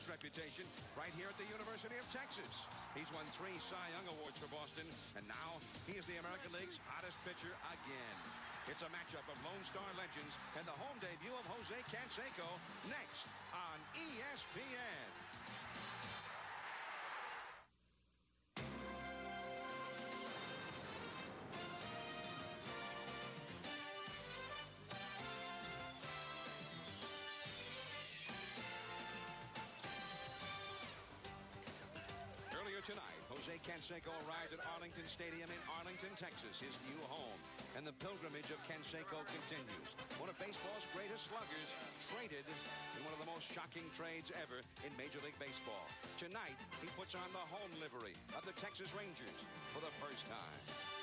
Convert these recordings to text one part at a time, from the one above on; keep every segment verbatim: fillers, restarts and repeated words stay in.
his reputation right here at the University of Texas. He's won three Cy Young Awards for Boston, and now he is the American League's hottest pitcher again. It's a matchup of Lone Star legends and the home debut of Jose Canseco next on E S P N. Earlier tonight, Jose Canseco arrived at Arlington Stadium in Arlington, Texas, his new home. And the pilgrimage of Canseco continues. One of baseball's greatest sluggers, traded in one of the most shocking trades ever in Major League Baseball. Tonight, he puts on the home livery of the Texas Rangers for the first time.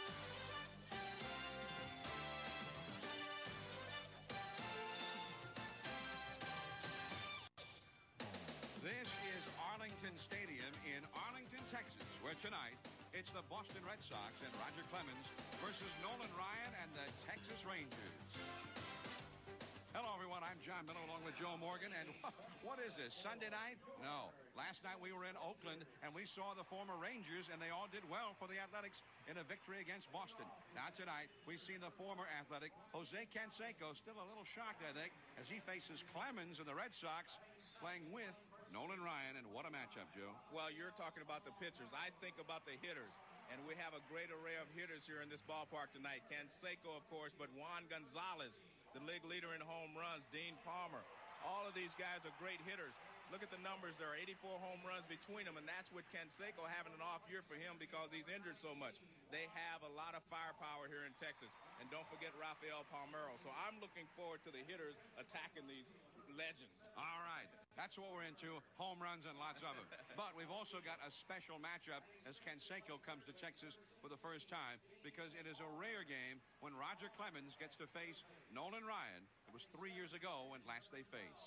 This is Arlington Stadium in Arlington, Texas, where tonight it's the Boston Red Sox and Roger Clemens versus Nolan Ryan and the Texas Rangers. Hello, everyone. I'm John Miller along with Joe Morgan. And what is this, Sunday night? No. Last night we were in Oakland, and we saw the former Rangers, and they all did well for the Athletics in a victory against Boston. Now tonight, we've seen the former Athletic, Jose Canseco, still a little shocked, I think, as he faces Clemens and the Red Sox playing with Nolan Ryan. And what a matchup, Joe. Well, you're talking about the pitchers. I think about the hitters. And we have a great array of hitters here in this ballpark tonight. Canseco, of course, but Juan Gonzalez, the league leader in home runs, Dean Palmer. All of these guys are great hitters. Look at the numbers. There are eighty-four home runs between them, and that's with Canseco having an off year for him because he's injured so much. They have a lot of firepower here in Texas. And don't forget Rafael Palmeiro. So I'm looking forward to the hitters attacking these legends. All right. That's what we're into, home runs and lots of them. But we've also got a special matchup as Canseco comes to Texas for the first time, because it is a rare game when Roger Clemens gets to face Nolan Ryan. It was three years ago when last they faced.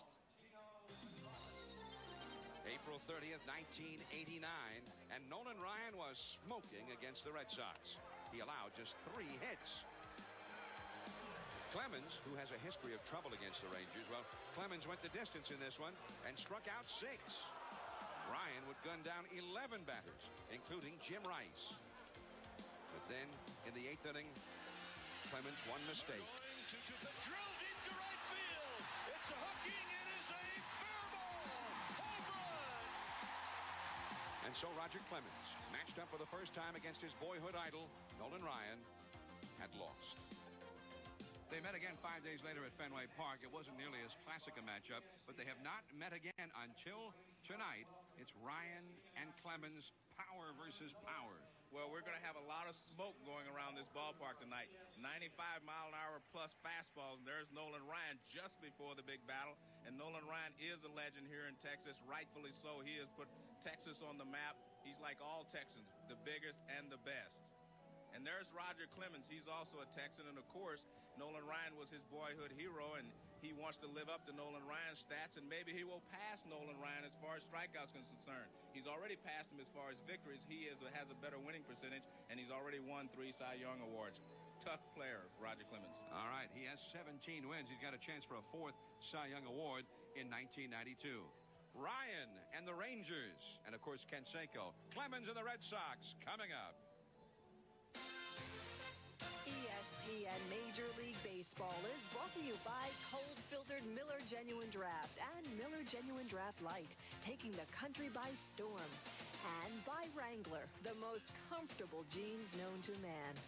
April thirtieth, nineteen eighty-nine, and Nolan Ryan was smoking against the Red Sox. He allowed just three hits. Clemens, who has a history of trouble against the Rangers, well, Clemens went the distance in this one and struck out six. Ryan would gun down eleven batters, including Jim Rice. But then, in the eighth inning, Clemens one mistake. Going to, to the drilled into right field. It's a hooking. It is a fair ball. Home run. And so Roger Clemens, matched up for the first time against his boyhood idol, Nolan Ryan, had lost. They met again five days later at Fenway Park. It wasn't nearly as classic a matchup, but they have not met again until tonight. It's Ryan and Clemens, power versus power. Well, we're going to have a lot of smoke going around this ballpark tonight. ninety-five mile an hour plus fastballs. And there's Nolan Ryan just before the big battle. And Nolan Ryan is a legend here in Texas, rightfully so. He has put Texas on the map. He's like all Texans, the biggest and the best. And there's Roger Clemens. He's also a Texan. And, of course, Nolan Ryan was his boyhood hero, and he wants to live up to Nolan Ryan's stats, and maybe he will pass Nolan Ryan as far as strikeouts are concerned. He's already passed him as far as victories. He is a, has a better winning percentage, and he's already won three Cy Young Awards. Tough player, Roger Clemens. All right, he has seventeen wins. He's got a chance for a fourth Cy Young Award in nineteen ninety-two. Ryan and the Rangers, and, of course, Canseco. Clemens and the Red Sox coming up. E S P N Major League Baseball is brought to you by cold-filtered Miller Genuine Draft and Miller Genuine Draft Light, taking the country by storm. And by Wrangler, the most comfortable jeans known to man.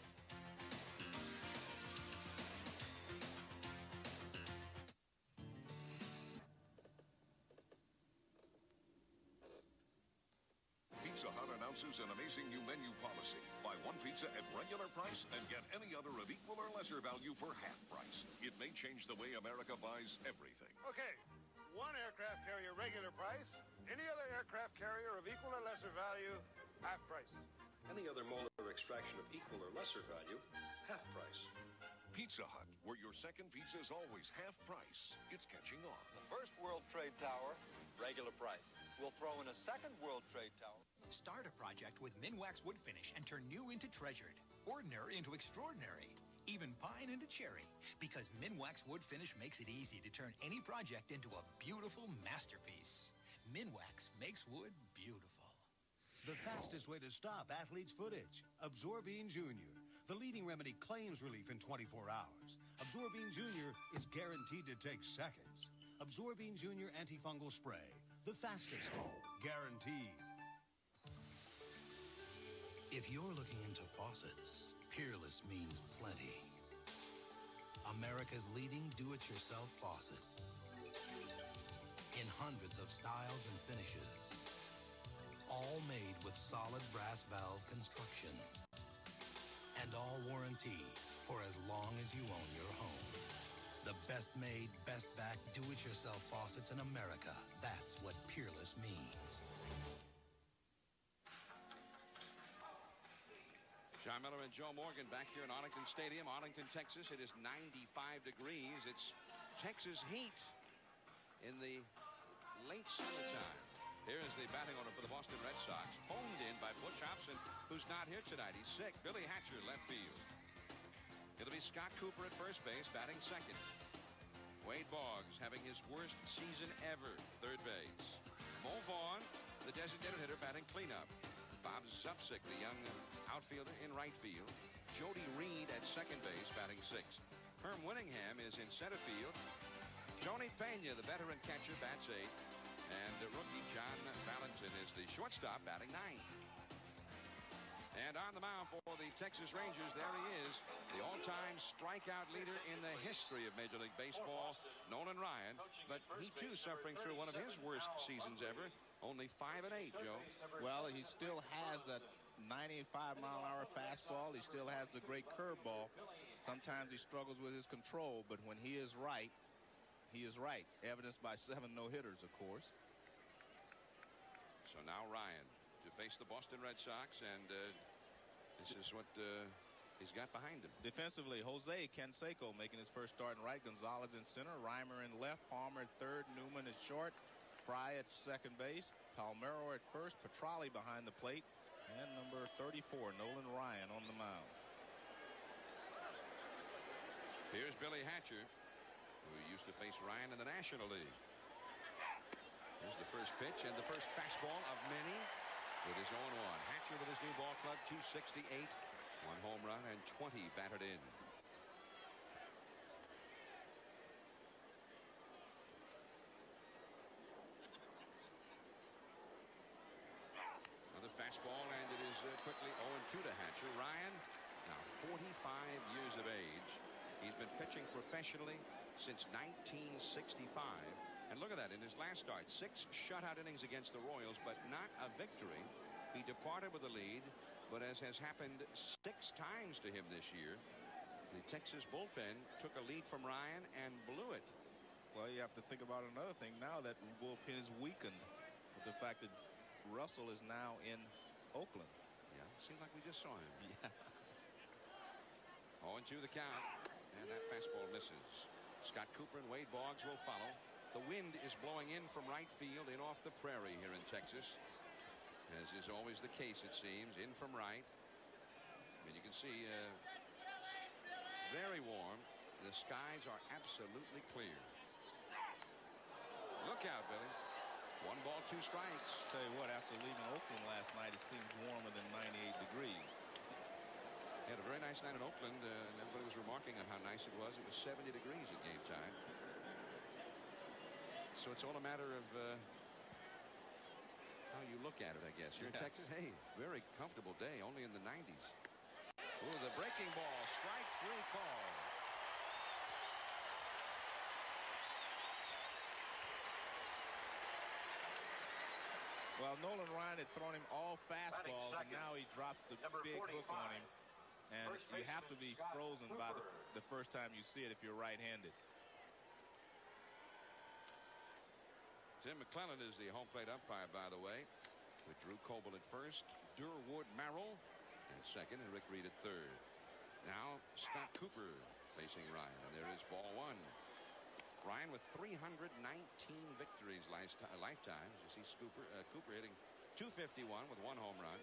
Pizza Hut announces an amazing new menu policy. Buy one pizza at regular price and get any other of equal or lesser value for half price. It may change the way America buys everything. Okay, one aircraft carrier regular price, any other aircraft carrier of equal or lesser value, half price. Any other molar extraction of equal or lesser value, half price. Pizza Hut, where your second pizza is always half price. It's catching on. The first World Trade Tower, regular price. We'll throw in a second World Trade Tower. Start a project with Minwax Wood Finish and turn new into treasured, ordinary into extraordinary, even pine into cherry. Because Minwax Wood Finish makes it easy to turn any project into a beautiful masterpiece. Minwax makes wood beautiful. The fastest way to stop athlete's footage. Absorbine Junior. The leading remedy claims relief in twenty-four hours. Absorbine Junior is guaranteed to take seconds. Absorbine Junior antifungal spray. The fastest. Guaranteed. If you're looking into faucets, Peerless means plenty. America's leading do-it-yourself faucet. In hundreds of styles and finishes. All made with solid brass valve construction. And all warranty for as long as you own your home. The best made, best back, do-it-yourself faucets in America. That's what Peerless means. John Miller and Joe Morgan back here in Arlington Stadium, Arlington, Texas. It is ninety-five degrees. It's Texas heat in the late summertime. Here is the batting order for the Boston Red Sox. Phoned in by Butch Hobson, who's not here tonight. He's sick. Billy Hatcher, left field. It'll be Scott Cooper at first base, batting second. Wade Boggs having his worst season ever, third base. Mo Vaughn, the designated hitter, batting cleanup. Bob Zupsik, the young outfielder, in right field. Jody Reed at second base, batting sixth. Herm Winningham is in center field. Tony Pena, the veteran catcher, bats eighth. And the rookie John Valentin is the shortstop, batting ninth. And on the mound for the Texas Rangers, there he is, the all-time strikeout leader in the history of Major League Baseball, Nolan Ryan. But he, too, suffering through one of his worst seasons ever. Only five and eight, Joe. Well, he still has that ninety-five mile an hour fastball. He still has the great curveball. Sometimes he struggles with his control, but when he is right, he is right. Evidenced by seven no-hitters, of course. So now Ryan to face the Boston Red Sox, and uh, this is what uh, he's got behind him. Defensively, Jose Canseco making his first start in right. Gonzalez in center. Reimer in left. Palmer at third. Newman at short. Fry at second base. Palmeiro at first. Petrali behind the plate. And number thirty-four, Nolan Ryan, on the mound. Here's Billy Hatcher, who used to face Ryan in the National League. Here's the first pitch and the first fastball of many with his oh one. Hatcher with his new ball club, two sixty-eight. One home run and twenty batted in. Another fastball, and it is uh, quickly oh two to Hatcher. Ryan, now forty-five years of age. He's been pitching professionally since nineteen sixty-five. And look at that, in his last start, six shutout innings against the Royals, but not a victory. He departed with the lead, but as has happened six times to him this year, the Texas bullpen took a lead from Ryan and blew it. Well, you have to think about another thing now that bullpen is weakened with the fact that Russell is now in Oakland. Yeah, seems like we just saw him. Yeah. oh two the count, and that fastball misses. Scott Cooper and Wade Boggs will follow. The wind is blowing in from right field, in off the prairie here in Texas, as is always the case, it seems. In from right. And you can see uh, very warm. The skies are absolutely clear. Look out, Billy. One ball, two strikes. Tell you what, after leaving Oakland last night, it seems warmer than ninety-eight degrees. They had a very nice night in Oakland, uh, and everybody was remarking on how nice it was. It was seventy degrees at game time. So it's all a matter of uh, how you look at it, I guess. Here in Yeah. Texas, hey, very comfortable day, only in the nineties. Ooh, the breaking ball, strike three call. Well, Nolan Ryan had thrown him all fastballs, and now he drops the big hook on him. And you have to be frozen by the, the first time you see it if you're right-handed. Tim McClellan is the home plate umpire, by the way, with Drew Coble at first, Durwood Merrill at second, and Rick Reed at third. Now Scott Cooper facing Ryan, and there is ball one. Ryan with three hundred nineteen victories last lifetime. As you see Cooper, uh, Cooper hitting two fifty-one with one home run.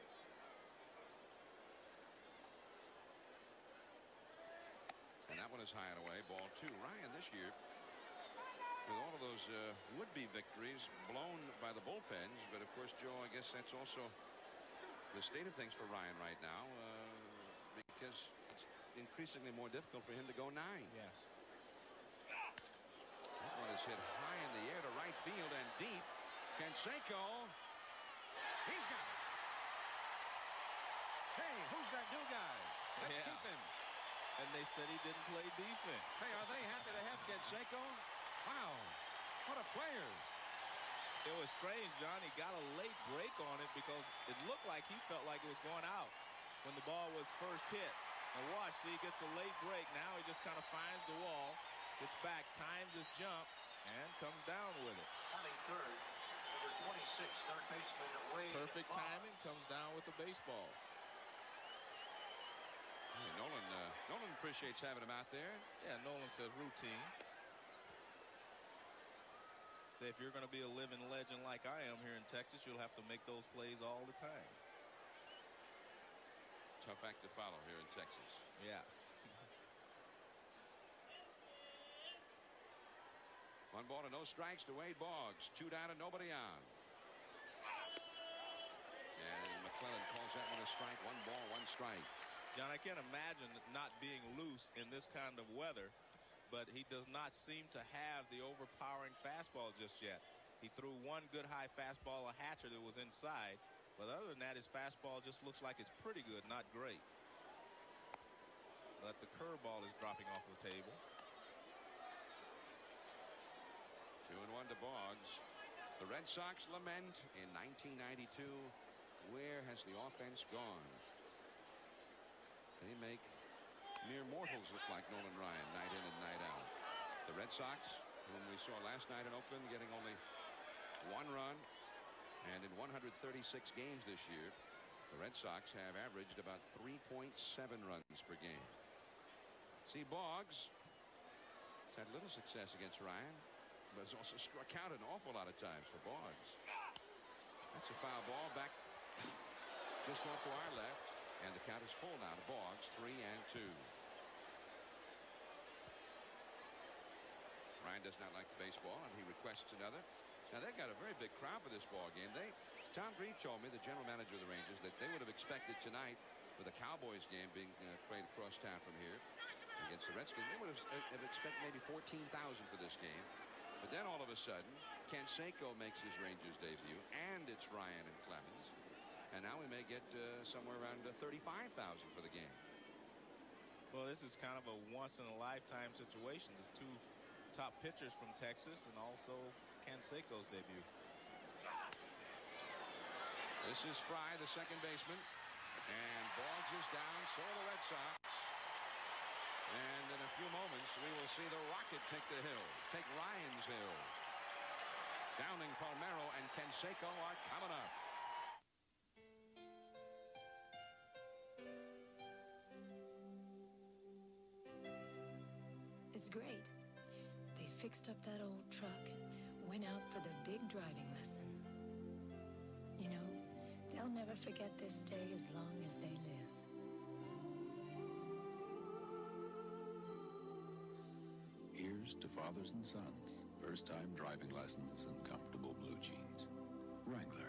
And that one is high and away. Ball two. Ryan this year with all of those uh, would-be victories blown by the bullpens. But of course, Joe, I guess that's also the state of things for Ryan right now, uh, because it's increasingly more difficult for him to go nine. Yes. That one is hit high in the air to right field and deep. Canseco, he's got it. Hey, who's that new guy? Let's yeah. keep him. And they said he didn't play defense. Hey, are they happy to have Canseco? Wow, what a player. It was strange, John. He got a late break on it because it looked like he felt like it was going out when the ball was first hit. And watch, see, he gets a late break. Now he just kind of finds the wall, gets back, times his jump, and comes down with it. third, number twenty-six, third baseman away. Perfect timing, comes down with the baseball. Hey, Nolan, uh, Nolan appreciates having him out there. Yeah, Nolan says routine. Say if you're going to be a living legend like I am here in Texas, you'll have to make those plays all the time. Tough act to follow here in Texas. Yes. One ball and no strikes to Wade Boggs. Two down and nobody on. And McClellan calls that one a strike. One ball, one strike. John, I can't imagine not being loose in this kind of weather, but he does not seem to have the overpowering fastball just yet. He threw one good high fastball, a hatcher that was inside, but other than that, his fastball just looks like it's pretty good, not great. But the curveball is dropping off the table. Two and one to Boggs. The Red Sox lament in nineteen ninety-two. Where has the offense gone? They make mere mortals look like Nolan Ryan night in and night out. The Red Sox, whom we saw last night in Oakland, getting only one run, and in one hundred thirty-six games this year, the Red Sox have averaged about three point seven runs per game. See, Boggs has had little success against Ryan, but has also struck out an awful lot of times for Boggs. That's a foul ball back just off to our left. And the count is full now to Boggs, three and two. Ryan does not like the baseball, and he requests another. Now, they've got a very big crowd for this ball game. They, Tom Green told me, the general manager of the Rangers, that they would have expected tonight, with the Cowboys game being uh, played across town from here against the Redskins, they would have, uh, have expected maybe fourteen thousand for this game. But then all of a sudden, Canseco makes his Rangers debut, and it's Ryan and Clemens. And now we may get uh, somewhere around uh, thirty-five thousand for the game. Well, this is kind of a once-in-a-lifetime situation. The two top pitchers from Texas and also Canseco's debut. This is Fry, the second baseman. And Boggs is down, so are the Red Sox. And in a few moments, we will see the Rocket take the hill, take Ryan's hill. Downing, Palmeiro, and Canseco are coming up. It's great. They fixed up that old truck and went out for their big driving lesson. You know, they'll never forget this day as long as they live. Here's to fathers and sons. First time driving lessons and comfortable blue jeans. Wrangler.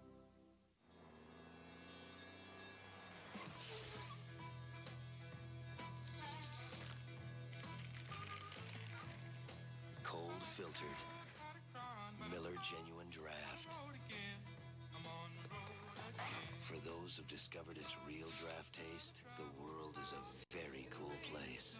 Cold filtered. Miller Genuine Draft. For those who've discovered its real draft taste, the world is a very cool place.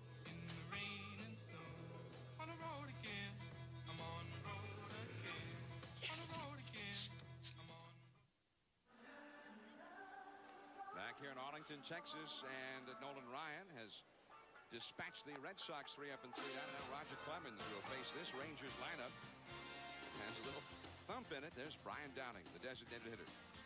Back here in Arlington, Texas, and Nolan Ryan has dispatched the Red Sox three up and three down. Now Roger Clemens will face this Rangers lineup. Has a little thump in it. There's Brian Downing, the designated hitter.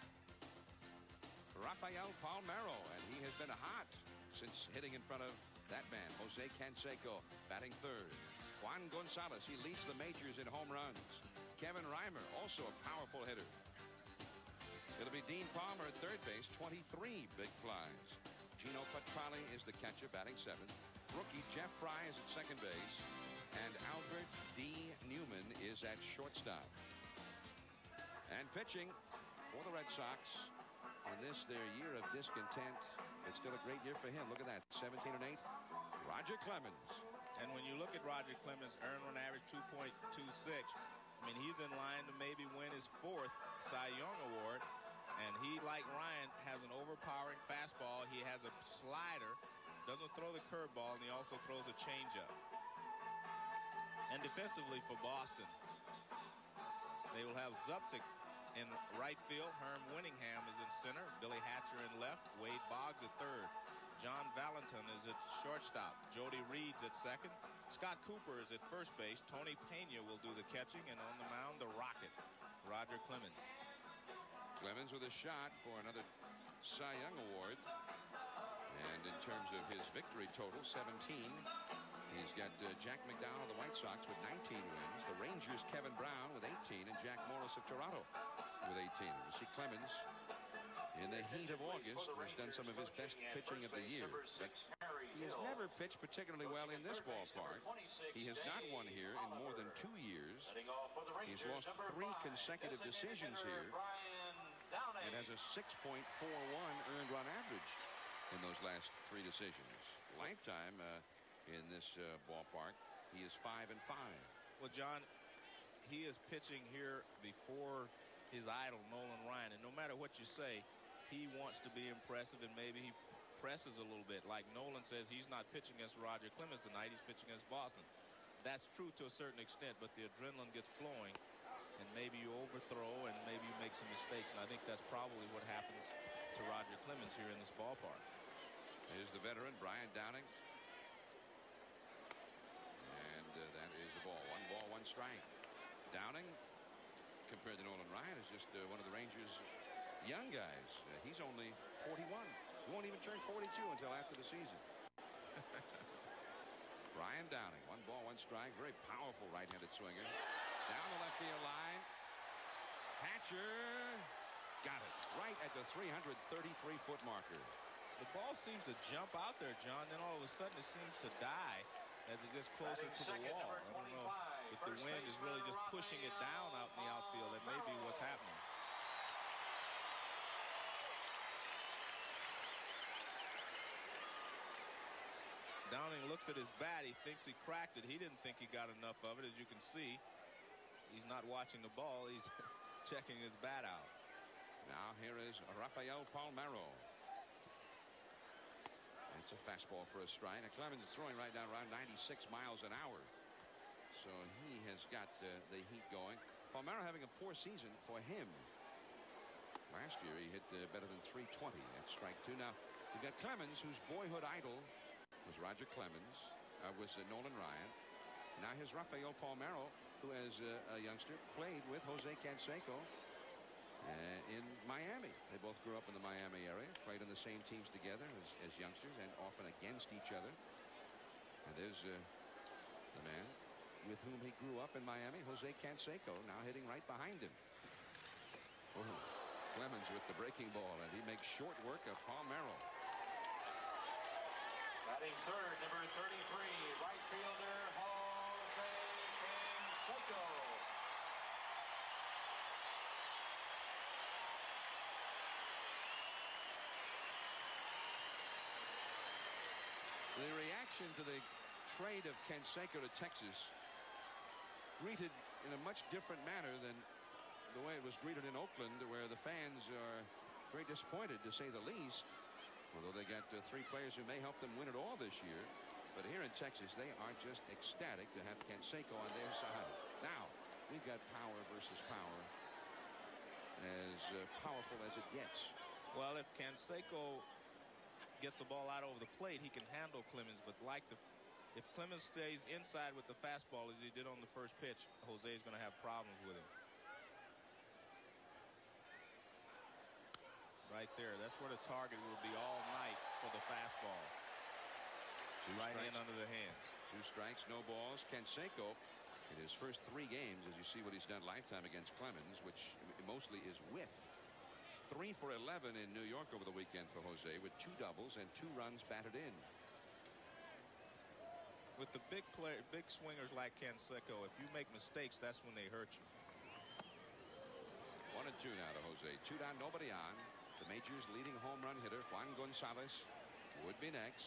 Rafael Palmeiro, and he has been hot since hitting in front of that man. Jose Canseco batting third. Juan Gonzalez, he leads the majors in home runs. Kevin Reimer, also a powerful hitter. It'll be Dean Palmer at third base, twenty-three big flies. Gino Petrali is the catcher, batting seventh. Rookie Jeff Fry is at second base. And Albert D. Newman is at shortstop. And pitching for the Red Sox in this, their year of discontent. It's still a great year for him. Look at that, seventeen and eight. Roger Clemens. And when you look at Roger Clemens, earned run average two point two six. I mean, he's in line to maybe win his fourth Cy Young Award. And he, like Ryan, has an overpowering fastball. He has a slider, doesn't throw the curveball, and he also throws a changeup. And defensively for Boston, they will have Zupsik in right field. Herm Winningham is in center. Billy Hatcher in left. Wade Boggs at third. John Valentin is at shortstop. Jody Reed's at second. Scott Cooper is at first base. Tony Pena will do the catching. And on the mound, the Rocket, Roger Clemens. Clemens with a shot for another Cy Young Award. And in terms of his victory total, seventeen. He's got uh, Jack McDowell of the White Sox with nineteen wins. The Rangers, Kevin Brown with eighteen. And Jack Morris of Toronto with eighteen. You see Clemens in the heat of August has done some of his best pitching of the year. But he has never pitched particularly well in this ballpark. He has not won here in more than two years. He's lost three consecutive decisions here and has a six point four one earned run average in those last three decisions. Lifetime uh, in this uh, ballpark, he is five and five. Well, John, he is pitching here before his idol Nolan Ryan, and no matter what you say, he wants to be impressive, and maybe he presses a little bit. Like Nolan says, he's not pitching against Roger Clemens tonight, he's pitching against Boston. That's true to a certain extent, but the adrenaline gets flowing, and maybe you overthrow, and maybe you make some mistakes, and I think that's probably what happens to Roger Clemens here in this ballpark. Here's the veteran, Brian Downing. And uh, that is a ball. One ball, one strike. Downing, compared to Nolan Ryan, is just uh, one of the Rangers' young guys. Uh, he's only forty-one. He won't even turn forty-two until after the season. Brian Downing, one ball, one strike. Very powerful right-handed swinger. Down the left field line. Hatcher got it right at the three hundred thirty-three foot marker. The ball seems to jump out there, John. Then all of a sudden it seems to die as it gets closer to the wall. I don't know if the wind is really just pushing it down out in the outfield. That may be what's happening. Downing looks at his bat. He thinks he cracked it. He didn't think he got enough of it. As you can see, he's not watching the ball. He's checking his bat out. Now here is Rafael Palmeiro. It's a fastball for a strike. Now Clemens is throwing right down around ninety-six miles an hour. So he has got uh, the heat going. Palmeiro having a poor season for him. Last year he hit uh, better than three twenty. That's strike two. Now we've got Clemens, whose boyhood idol was Roger Clemens, uh, was uh, Nolan Ryan. Now here's Rafael Palmeiro, who as uh, a youngster played with Jose Canseco uh, in Miami. They both grew up in the Miami area, played on the same teams together as, as youngsters and often against each other. And there's uh, the man with whom he grew up in Miami, Jose Canseco, now hitting right behind him. Oh, Clemens with the breaking ball, and he makes short work of Palmeiro. Batting third, number thirty-three, right fielder, Jose Canseco. The reaction to the trade of Canseco to Texas greeted in a much different manner than the way it was greeted in Oakland, where the fans are very disappointed, to say the least. Although they got uh, three players who may help them win it all this year. But here in Texas, they are just ecstatic to have Canseco on their side. Now, we've got power versus power, as uh, powerful as it gets. Well, if Canseco gets the ball out over the plate, he can handle Clemens. But like the, if Clemens stays inside with the fastball as he did on the first pitch, Jose is going to have problems with him. Right there. That's where the target will be all night for the fastball. Two right strikes. in under the hands. Two strikes, no balls. Canseco, in his first three games, as you see what he's done lifetime against Clemens, which mostly is with. Three for eleven in New York over the weekend for Jose, with two doubles and two runs batted in. with the big play, big swingers like Canseco, if you make mistakes, that's when they hurt you. One and two now to Jose. Two down, nobody on. The major's leading home run hitter, Juan Gonzalez, would be next.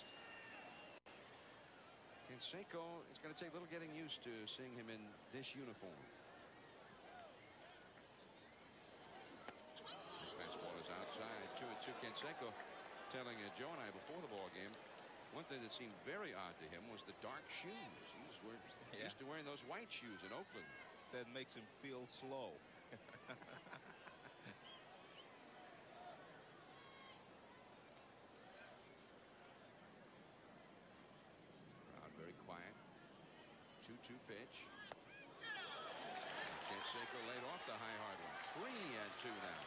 Canseco, it's going to take a little getting used to seeing him in this uniform. His fastball is outside. Two and two. Canseco telling uh, Joe and I before the ball game, one thing that seemed very odd to him was the dark shoes. He was wearing, yeah. used to wearing those white shoes in Oakland. Said it makes him feel slow. Crowd very quiet. two two pitch. Canseco laid off the high hard one. Three and two now.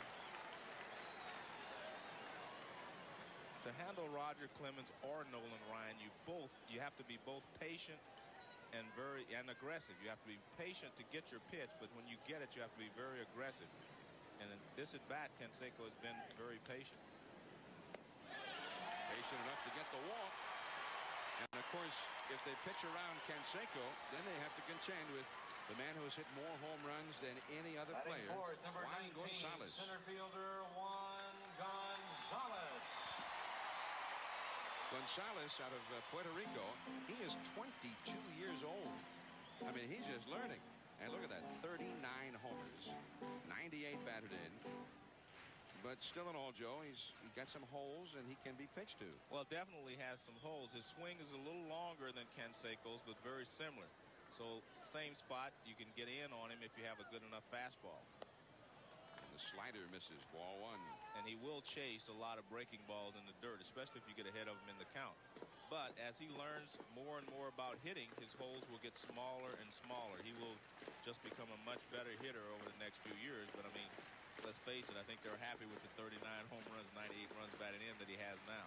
To handle Roger Clemens or Nolan Ryan, you both you have to be both patient and very and aggressive. You have to be patient to get your pitch, but when you get it, you have to be very aggressive. And in this at bat, Canseco has been very patient. Patient enough to get the walk. And of course, if they pitch around Canseco, then they have to contend with the man who has hit more home runs than any other Batting player, forward, number Juan nineteen, Gonzalez. Center fielder Juan Gonzalez. Gonzalez out of uh, Puerto Rico, he is twenty-two years old. I mean, he's just learning. And look at that, thirty-nine homers, ninety-eight batted in. But still in all, Joe, he's he got some holes and he can be pitched to. Well, definitely has some holes. His swing is a little longer than Canseco's, but very similar. So same spot, you can get in on him if you have a good enough fastball. And the slider misses, ball one. And he will chase a lot of breaking balls in the dirt, especially if you get ahead of him in the count. But as he learns more and more about hitting, his holes will get smaller and smaller. He will just become a much better hitter over the next few years. But I mean, let's face it, I think they're happy with the thirty-nine home runs, ninety-eight runs batted in that he has now.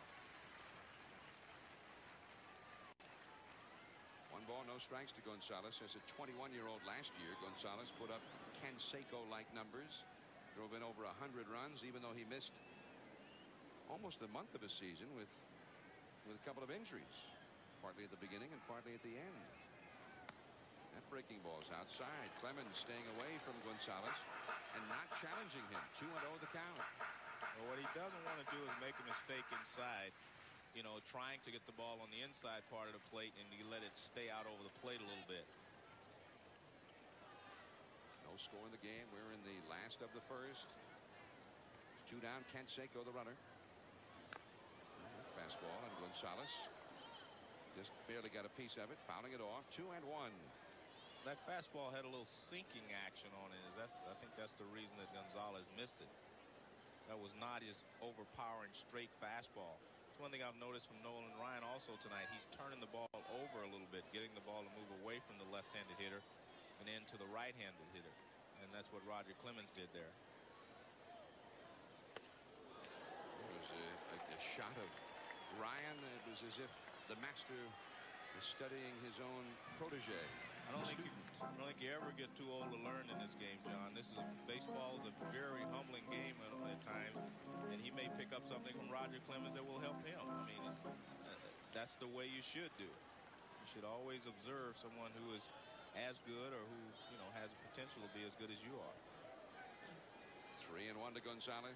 One ball, no strikes to Gonzalez. As a twenty-one-year-old last year, Gonzalez put up Canseco-like numbers. Drove in over one hundred runs, even though he missed almost a month of a season with, with a couple of injuries. Partly at the beginning and partly at the end. That breaking ball is outside. Clemens staying away from Gonzalez and not challenging him. two and oh the count. Well, what he doesn't want to do is make a mistake inside. You know, trying to get the ball on the inside part of the plate and you let it stay out over the plate a little bit. No score in the game. We're in the last of the first. Two down, Canseco, the runner. Fastball, and Gonzalez just barely got a piece of it, fouling it off. Two and one. That fastball had a little sinking action on it. That's, I think that's the reason that Gonzalez missed it. That was not his overpowering straight fastball. That's one thing I've noticed from Nolan Ryan also tonight. He's turning the ball over a little bit, getting the ball to move away from the left-handed hitter and into the right-handed hitter. And that's what Roger Clemens did there. It was a, a, a shot of Ryan. It was as if the master is studying his own protege. I don't think you, I don't think you ever get too old to learn in this game, John. This is baseball is a very humbling game at, at times, and he may pick up something from Roger Clemens that will help him. I mean, that's the way you should do it. You should always observe someone who is as good or who, you know, has the potential to be as good as you are. Three and one to Gonzalez.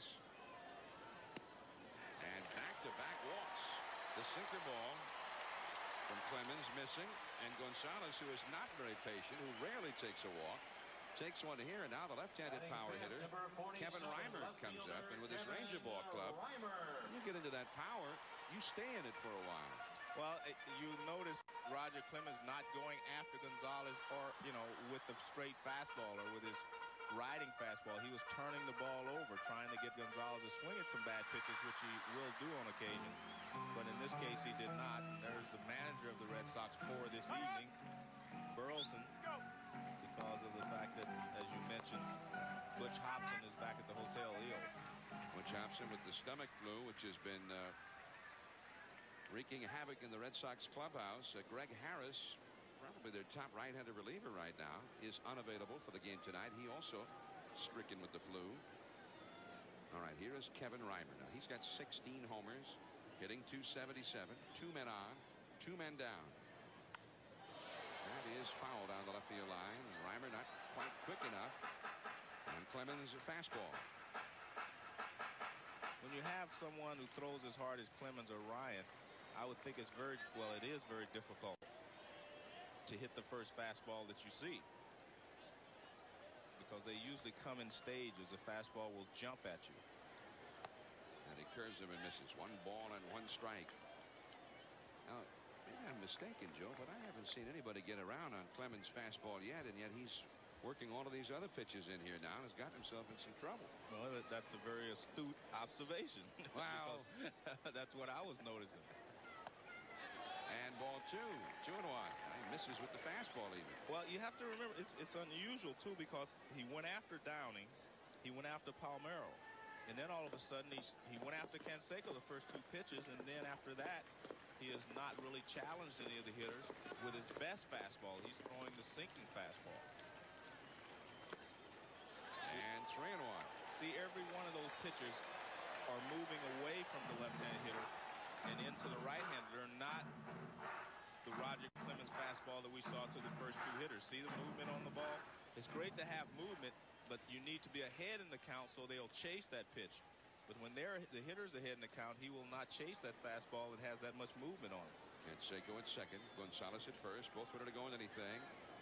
And back-to-back walks. The sinker ball from Clemens missing. And Gonzalez, who is not very patient, who rarely takes a walk, takes one here. And now the left-handed power hitter, Kevin Reimer, comes up. And with his Ranger Ball club, you get into that power, you stay in it for a while. Well, it, you noticed Roger Clemens not going after Gonzalez or, you know, with the straight fastball or with his riding fastball. He was turning the ball over, trying to get Gonzalez to swing at some bad pitches, which he will do on occasion. But in this case, he did not. And there's the manager of the Red Sox for this evening, Burleson, because of the fact that, as you mentioned, Butch Hobson is back at the hotel ill. Butch Hobson with the stomach flu, which has been uh, wreaking havoc in the Red Sox clubhouse. Uh, Greg Harris, probably their top right-handed reliever right now, is unavailable for the game tonight. He also stricken with the flu. All right, here is Kevin Reimer. Now, he's got sixteen homers, hitting two seventy-seven, two men on, two men down. is foul down the left field line. Reimer not quite quick enough. And Clemens a fastball. When you have someone who throws as hard as Clemens or Ryan, I would think it's very, well, it is very difficult to hit the first fastball that you see, because they usually come in stages. A fastball will jump at you. And he curves him and misses. One ball and one strike. Now, maybe I'm mistaken, Joe, but I haven't seen anybody get around on Clemens' fastball yet, and yet he's working all of these other pitches in here now and has gotten himself in some trouble. Well, that's a very astute observation. Wow. That's what I was noticing. And ball two, two and one. He misses with the fastball even. Well, you have to remember, it's, it's unusual, too, because he went after Downing. He went after Palmeiro. And then all of a sudden, he, he went after Canseco the first two pitches. And then after that, he has not really challenged any of the hitters with his best fastball. He's throwing the sinking fastball. And three and one. See, every one of those pitchers are moving away from the left-handed hitters and into the right-handed. They're not the Roger Clemens fastball that we saw to the first two hitters. See the movement on the ball? It's great to have movement, but you need to be ahead in the count so they'll chase that pitch. But when they're the hitter's ahead in the count, he will not chase that fastball that has that much movement on it. Canseco at second, Gonzalez at first, both ready to go in anything.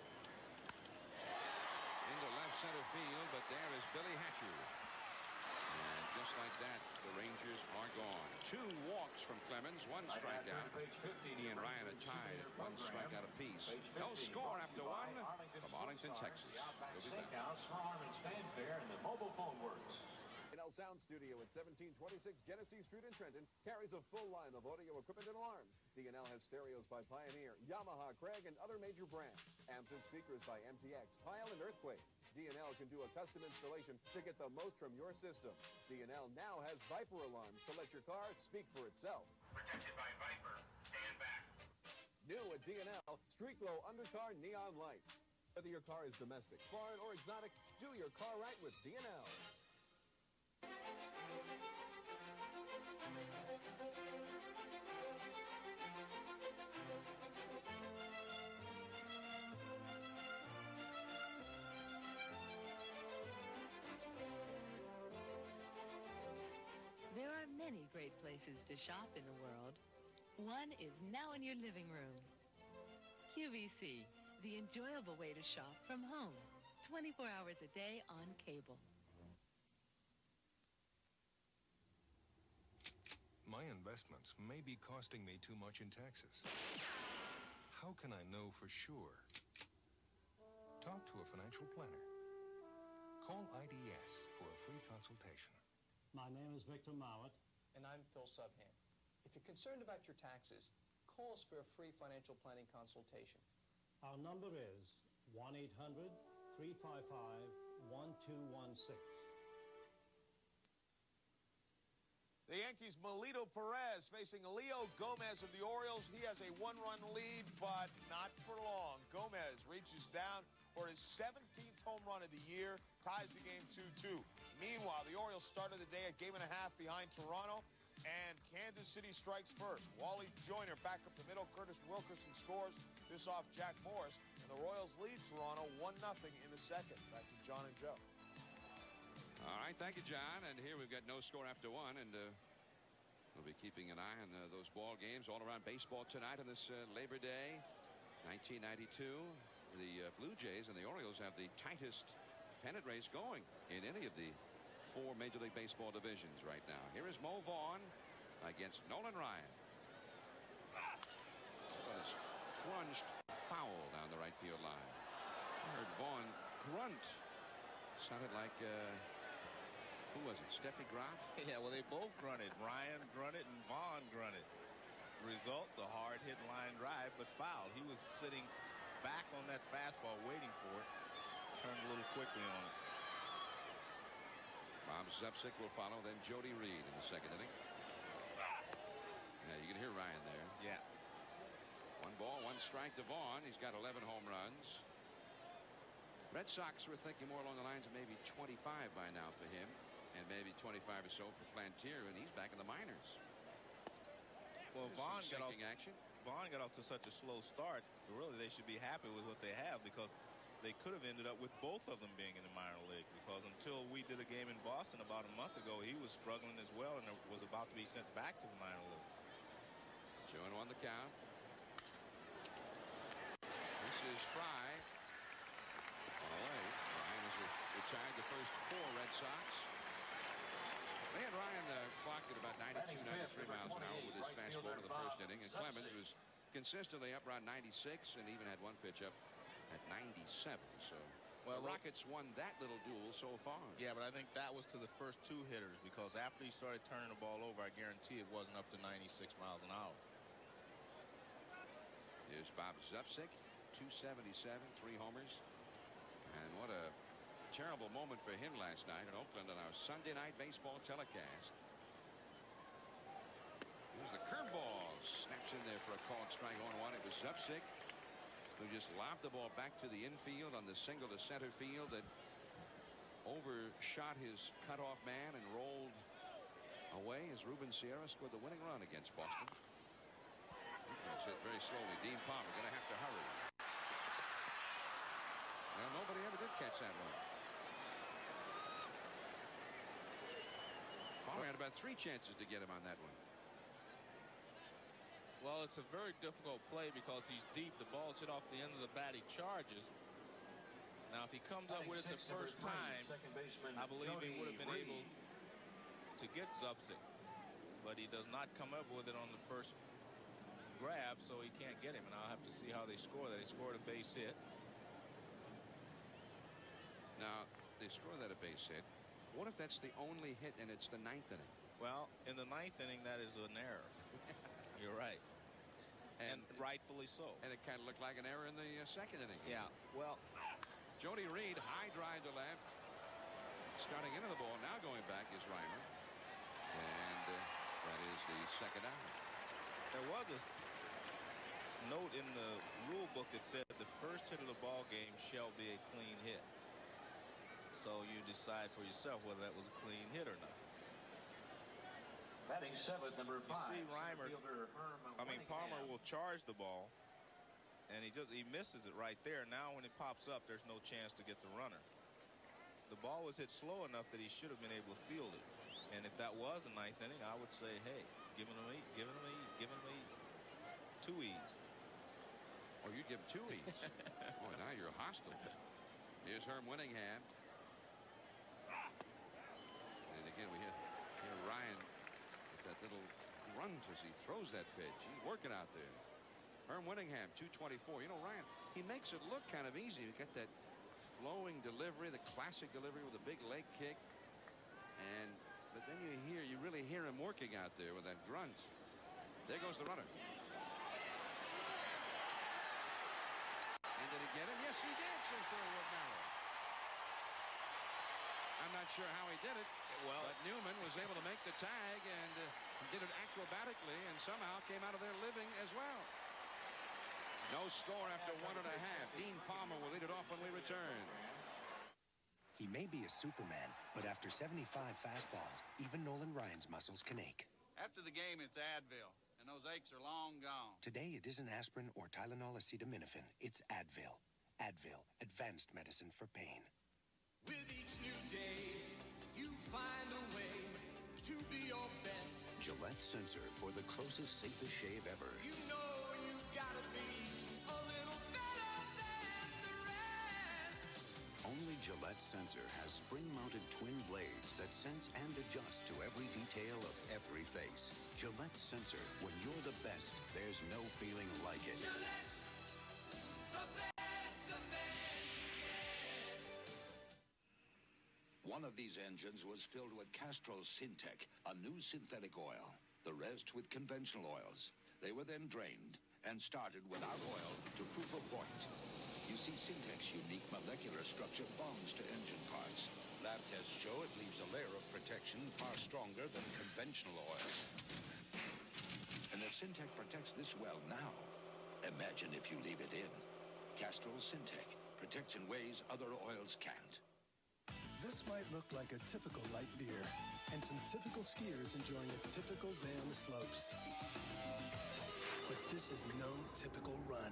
Into left center field, but there is Billy Hatcher. And just like that, the Rangers are gone. Two walks from Clemens, one strikeout. He and Ryan are tied at one strikeout apiece. No score after one from Arlington, Texas. We'll be back. D N L Sound Studio at seventeen twenty-six Genesee Street in Trenton carries a full line of audio equipment and alarms. D N L has stereos by Pioneer, Yamaha, Craig, and other major brands. Amps and speakers by M T X, Pile, and Earthquake. D N L can do a custom installation to get the most from your system. D N L now has Viper alarms to let your car speak for itself. Protected by Viper. Stand back. New at D N L, Street Glow Undercar Neon Lights. Whether your car is domestic, foreign, or exotic, do your car right with D N L. There are many great places to shop in the world. One is now in your living room. Q V C, the enjoyable way to shop from home. twenty-four hours a day on cable. My investments may be costing me too much in taxes. How can I know for sure? Talk to a financial planner. Call I D S for a free consultation. My name is Victor Mowat. And I'm Phil Subham. If you're concerned about your taxes, call us for a free financial planning consultation. Our number is one eight hundred, three five five, one two one six. The Yankees' Melito Perez facing Leo Gomez of the Orioles. He has a one-run lead, but not for long. Gomez reaches down for his seventeenth home run of the year, ties the game two two. Meanwhile, the Orioles started the day a game and a half behind Toronto, and Kansas City strikes first. Wally Joyner back up the middle. Curtis Wilkerson scores. This off Jack Morris, and the Royals lead Toronto one nothing in the second. Back to John and Joe. All right, thank you, John. And here we've got no score after one, and uh, we'll be keeping an eye on uh, those ball games all around baseball tonight on this uh, Labor Day, nineteen ninety-two. The uh, Blue Jays and the Orioles have the tightest pennant race going in any of the four Major League Baseball divisions right now. Here is Mo Vaughn against Nolan Ryan. That was crunged foul down the right field line. I heard Vaughn grunt. Sounded like, uh, who was it, Steffi Graf? Yeah, well, they both grunted. Ryan grunted and Vaughn grunted. Results, a hard-hit line drive, but foul. He was sitting back on that fastball waiting for it. Turned a little quickly on it. Bob Zepsic will follow, then Jody Reed in the second inning. Yeah, you can hear Ryan there. Yeah. One ball, one strike to Vaughn. He's got eleven home runs. Red Sox were thinking more along the lines of maybe twenty-five by now for him, and maybe twenty-five or so for Plantier, and he's back in the minors. Well, Vaughn got off action. Vaughn got off to such a slow start, really they should be happy with what they have, because they could have ended up with both of them being in the minor league, because until we did a game in Boston about a month ago, he was struggling as well and was about to be sent back to the minor league. two and one the count. This is Fry. Away. Ryan has retired the first four Red Sox. They had Ryan uh, clocked at about ninety-two, ninety-three miles an hour with his fastball in the first inning, and Clemens was consistently up around ninety-six and even had one pitch up at ninety-seven. So well, the Rockets won that little duel so far. Yeah, but I think that was to the first two hitters, because after he started turning the ball over, I guarantee it wasn't up to ninety-six miles an hour. Here's Bob Zupsik, two seventy-seven, three homers. And what a terrible moment for him last night in Oakland on our Sunday night baseball telecast. Here's the curveball. Snaps in there for a called strike on one. It was Zupsik who just lobbed the ball back to the infield on the single to center field that overshot his cutoff man and rolled away as Ruben Sierra scored the winning run against Boston. It's hit very slowly. Dean Palmer going to have to hurry. Well, nobody ever did catch that one. Palmer had about three chances to get him on that one. Well, it's a very difficult play because he's deep. The ball's hit off the end of the bat. He charges. Now, if he comes up with it the first time, I believe he would have been able to get Zupsik. But he does not come up with it on the first grab, so he can't get him. And I'll have to see how they score that. They scored a base hit. Now, they score that a base hit. What if that's the only hit and it's the ninth inning? Well, in the ninth inning, that is an error. You're right. And, and rightfully so. And it kind of looked like an error in the uh, second inning. Yeah. Well, Jody Reed, high drive to left. Starting into the ball. Now going back is Reimer. And uh, that is the second out. There was a note in the rule book that said the first hit of the ball game shall be a clean hit. So you decide for yourself whether that was a clean hit or not. Batting seventh, number five. You see Reimer, I mean, Palmer will charge the ball, and he just he misses it right there. Now when it pops up, there's no chance to get the runner. The ball was hit slow enough that he should have been able to field it. And if that was the ninth inning, I would say, hey, giving him eight, giving him eight, giving him eight. Two E's. Oh, you give two E's. Boy, now you're hostile. Here's Herm Winningham. And again, we hear, hear Ryan with that little grunt as he throws that pitch. He's working out there. Herm Winningham, two twenty-four. You know, Ryan, he makes it look kind of easy. You get that flowing delivery, the classic delivery with a big leg kick. And but then you hear, you really hear him working out there with that grunt. There goes the runner. And did he get him? Yes, he did, says Bill Woodmiller. I'm not sure how he did it. Well, but Newman was able to make the tag and uh, did it acrobatically and somehow came out of there living as well. No score after one and a half. Dean Palmer will lead it off when we return. He may be a Superman, but after seventy-five fastballs, even Nolan Ryan's muscles can ache. After the game, it's Advil, and those aches are long gone. Today, it isn't aspirin or Tylenol acetaminophen. It's Advil. Advil, advanced medicine for pain. With each new day, you find a way to be your best. Gillette Sensor for the closest, safest shave ever. You know you gotta be a little better than the rest. Only Gillette Sensor has spring-mounted twin blades that sense and adjust to every detail of every face. Gillette Sensor, when you're the best, there's no feeling like it. Gillette, the best a man can get. One of these engines was filled with Castrol Syntec, a new synthetic oil. The rest with conventional oils. They were then drained and started without oil to prove a point. You see, Syntec's unique molecular structure bonds to engine parts. Lab tests show it leaves a layer of protection far stronger than conventional oil. And if Syntec protects this well now, imagine if you leave it in. Castrol Syntec protects in ways other oils can't. This might look like a typical light beer, and some typical skiers enjoying a typical day on the slopes. But this is no typical run.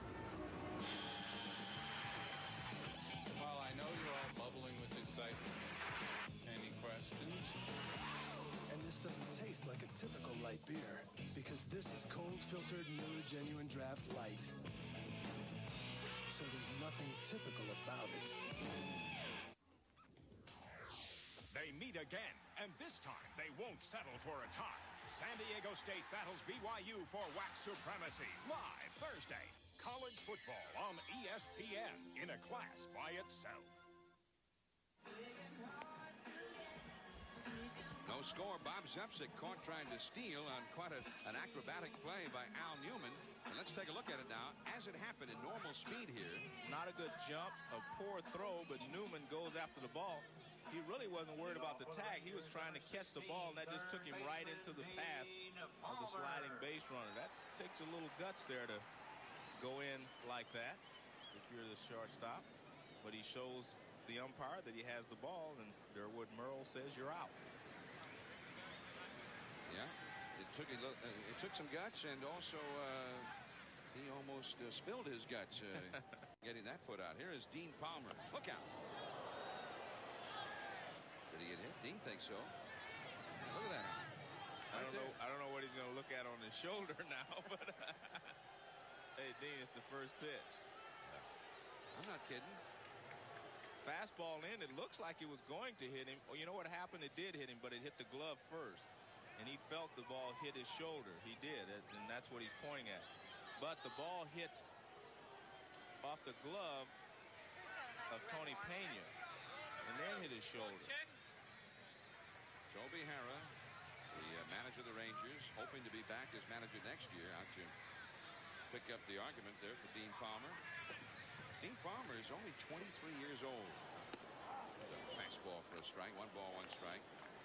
Well, I know you're all bubbling with excitement. Any questions? And this doesn't taste like a typical light beer, because this is cold-filtered Miller Genuine Draft Light. So there's nothing typical about it. They meet again, and this time they won't settle for a tie. San Diego State battles B Y U for W A C supremacy, live Thursday. College football on E S P N in a class by itself. No score. Bob Zepsic caught trying to steal on quite a, an acrobatic play by Al Newman. And let's take a look at it now. As it happened in normal speed here. Not a good jump, a poor throw, but Newman goes after the ball. He really wasn't worried about the tag. He was trying to catch the ball, and that just took him right into the path of the sliding base runner. That takes a little guts there to go in like that if you're the shortstop. But he shows the umpire that he has the ball, and Durwood Merle says you're out. Yeah, it took a, uh, it took some guts, and also uh, he almost uh, spilled his guts uh, getting that put out. Here is Dean Palmer. Look out. Did he get hit? Dean thinks so. Look at that. I don't know. I don't know what he's going to look at on his shoulder now, but hey, Dean, it's the first pitch. I'm not kidding. Fastball in. It looks like it was going to hit him. Well, you know what happened? It did hit him, but it hit the glove first. And he felt the ball hit his shoulder. He did, and that's what he's pointing at. But the ball hit off the glove of Tony Pena and then hit his shoulder. Joe Behara, the uh, manager of the Rangers, hoping to be back as manager next year, out to pick up the argument there for Dean Palmer. Dean Palmer is only twenty-three years old. There's a fastball for a strike. One ball, one strike.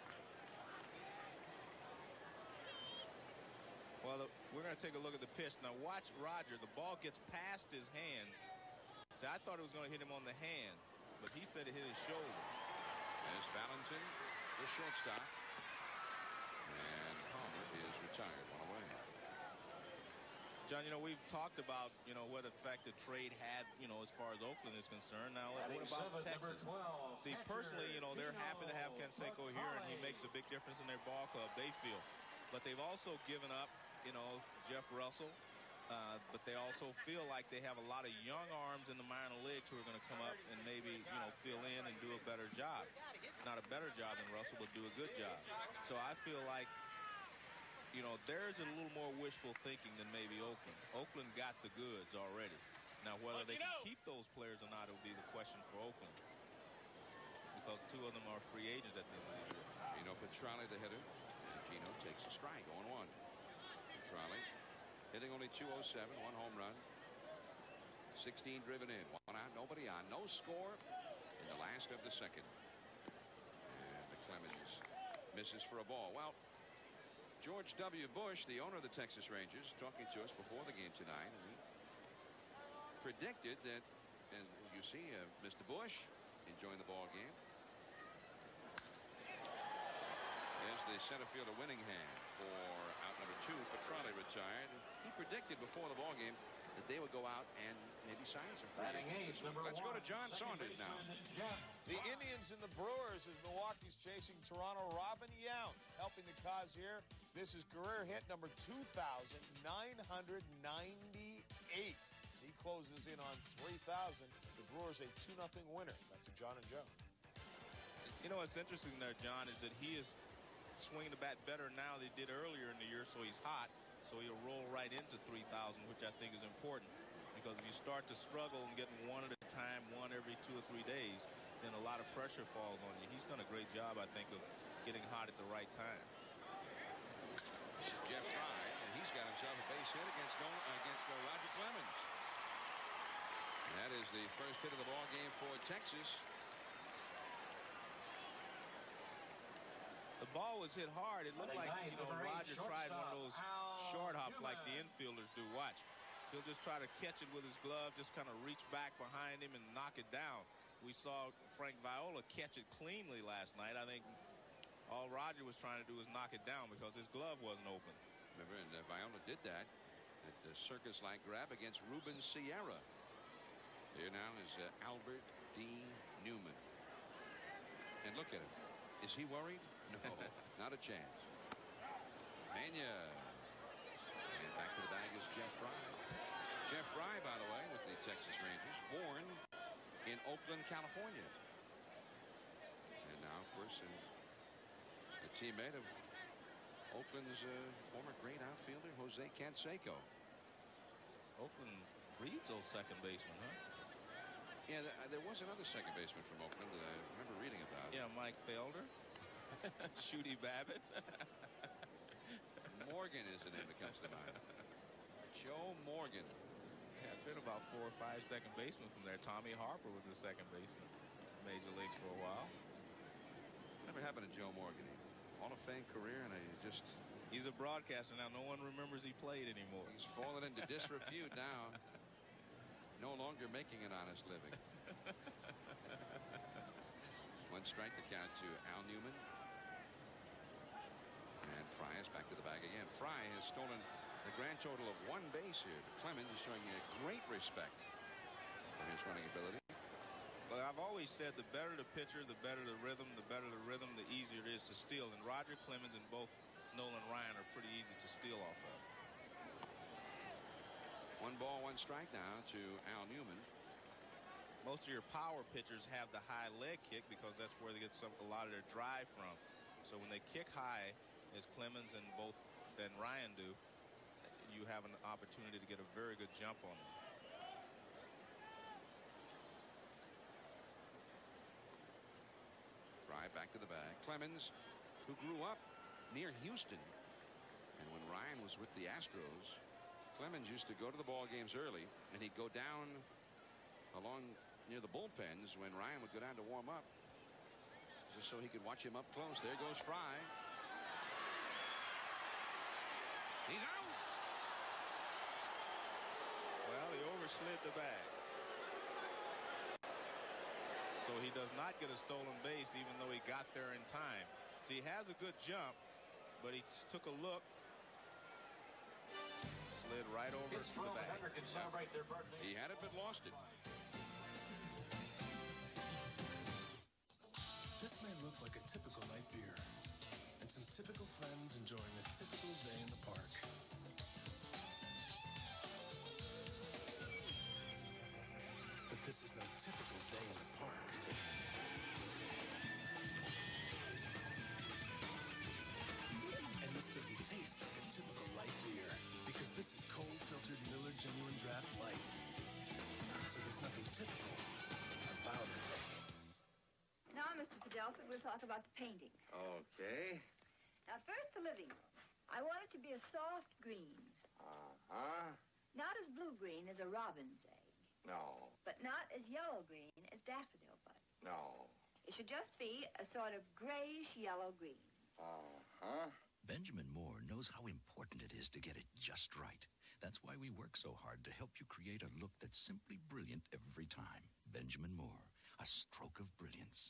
Well, the, we're going to take a look at the pitch. Now, watch Roger. The ball gets past his hands. See, I thought it was going to hit him on the hand, but he said it hit his shoulder. There's Valentin, the shortstop. And Palmer is retired. One away. John, you know, we've talked about, you know, what effect the trade had, you know, as far as Oakland is concerned. Now, what about Texas? See, personally, you know, they're happy to have Canseco here, and he makes a big difference in their ball club, they feel. But they've also given up, you know, Jeff Russell, uh, but they also feel like they have a lot of young arms in the minor leagues who are going to come up and maybe, you know, fill in and do a better job. Not a better job than Russell, but do a good job. So I feel like, you know, there's a little more wishful thinking than maybe Oakland. Oakland got the goods already. Now, whether they can keep those players or not will be the question for Oakland, because two of them are free agents at the end of the year. Gino Petrale, the hitter. Gino takes a strike on one. Petrale hitting only two oh seven, one home run, sixteen driven in, one out, nobody on, no score in the last of the second. And the Clemens misses for a ball. Well, George W. Bush, the owner of the Texas Rangers, talking to us before the game tonight, and he predicted that, and you see, uh, Mister Bush enjoying the ball game. There's the center fielder winning hand for out number two. Petrale retired. He predicted before the ball game that they would go out and maybe sign some free agents. Let's go to John Saunders now. The Indians and the Brewers as Milwaukee's chasing Toronto. Robin Yount helping the cause here. This is career hit number two thousand nine hundred ninety-eight. As he closes in on three thousand. The Brewers a two nothing winner. That's a John and Joe. You know what's interesting there, John, is that he is swinging the bat better now than he did earlier in the year, so he's hot, so he'll roll right into three thousand, which I think is important, because if you start to struggle and getting one at a time, one every two or three days, then a lot of pressure falls on you. He's done a great job, I think, of getting hot at the right time. Jeff Fry, and he's got himself a base hit against against uh, Roger Clemens. And that is the first hit of the ball game for Texas. The ball was hit hard. It looked like, you know, Roger tried one of those short hops like the infielders do. Watch. He'll just try to catch it with his glove, just kind of reach back behind him and knock it down. We saw Frank Viola catch it cleanly last night. I think all Roger was trying to do was knock it down because his glove wasn't open. Remember, and uh, Viola did that. At the circus-like grab against Ruben Sierra. Here now is uh, Albert D. Newman. And look at him. Is he worried? No, not a chance. Pena. And back to the bag is Jeff Fry. Jeff Fry, by the way, with the Texas Rangers, born in Oakland, California. And now, of course, uh, a teammate of Oakland's uh, former great outfielder, Jose Canseco. Oakland breeds those second basemen, huh? Yeah, th there was another second baseman from Oakland that I remember reading about. Yeah, Mike Felder. Shooty Babbitt. Morgan is the name that comes to mind. Joe Morgan. Yeah, it's been about four or five second basemen from there. Tommy Harper was a second baseman. Major leagues for a while. Never happened to Joe Morgan. Hall of Fame career, and I just... He's a broadcaster now. No one remembers he played anymore. He's fallen into disrepute now. No longer making an honest living. One strike to count to Al Newman. And Fry is back to the bag again. Fry has stolen the grand total of one base here. But Clemens is showing a great respect for his running ability. But I've always said the better the pitcher, the better the rhythm, the better the rhythm, the easier it is to steal. And Roger Clemens and both Nolan Ryan are pretty easy to steal off of. One ball, one strike now to Al Newman. Most of your power pitchers have the high leg kick because that's where they get some, a lot of their drive from. So when they kick high, as Clemens and both and Ryan do, you have an opportunity to get a very good jump on them. Fry back to the bag. Clemens, who grew up near Houston, and when Ryan was with the Astros, Clemens used to go to the ball games early, and he'd go down along near the bullpens when Ryan would go down to warm up, just so he could watch him up close. There goes Fry. He's out. Well, he overslid the bag. So he does not get a stolen base even though he got there in time. So he has a good jump, but he took a look. Slid right over the bag. He had it but lost it. This may look like a typical night beer, and some typical friends enjoying a typical day in the park. But this is no typical day in the park. And this doesn't taste like a typical light beer, because this is cold filtered Miller Genuine Draft Light. So there's nothing typical about it. Now, Mister Fidelford, we'll talk about the painting. Okay. Now, first, the living room. I want it to be a soft green. Uh-huh. Not as blue-green as a robin's egg. No. But not as yellow-green as daffodil bud. No. It should just be a sort of grayish-yellow green. Uh-huh. Benjamin Moore knows how important it is to get it just right. That's why we work so hard to help you create a look that's simply brilliant every time. Benjamin Moore, a stroke of brilliance.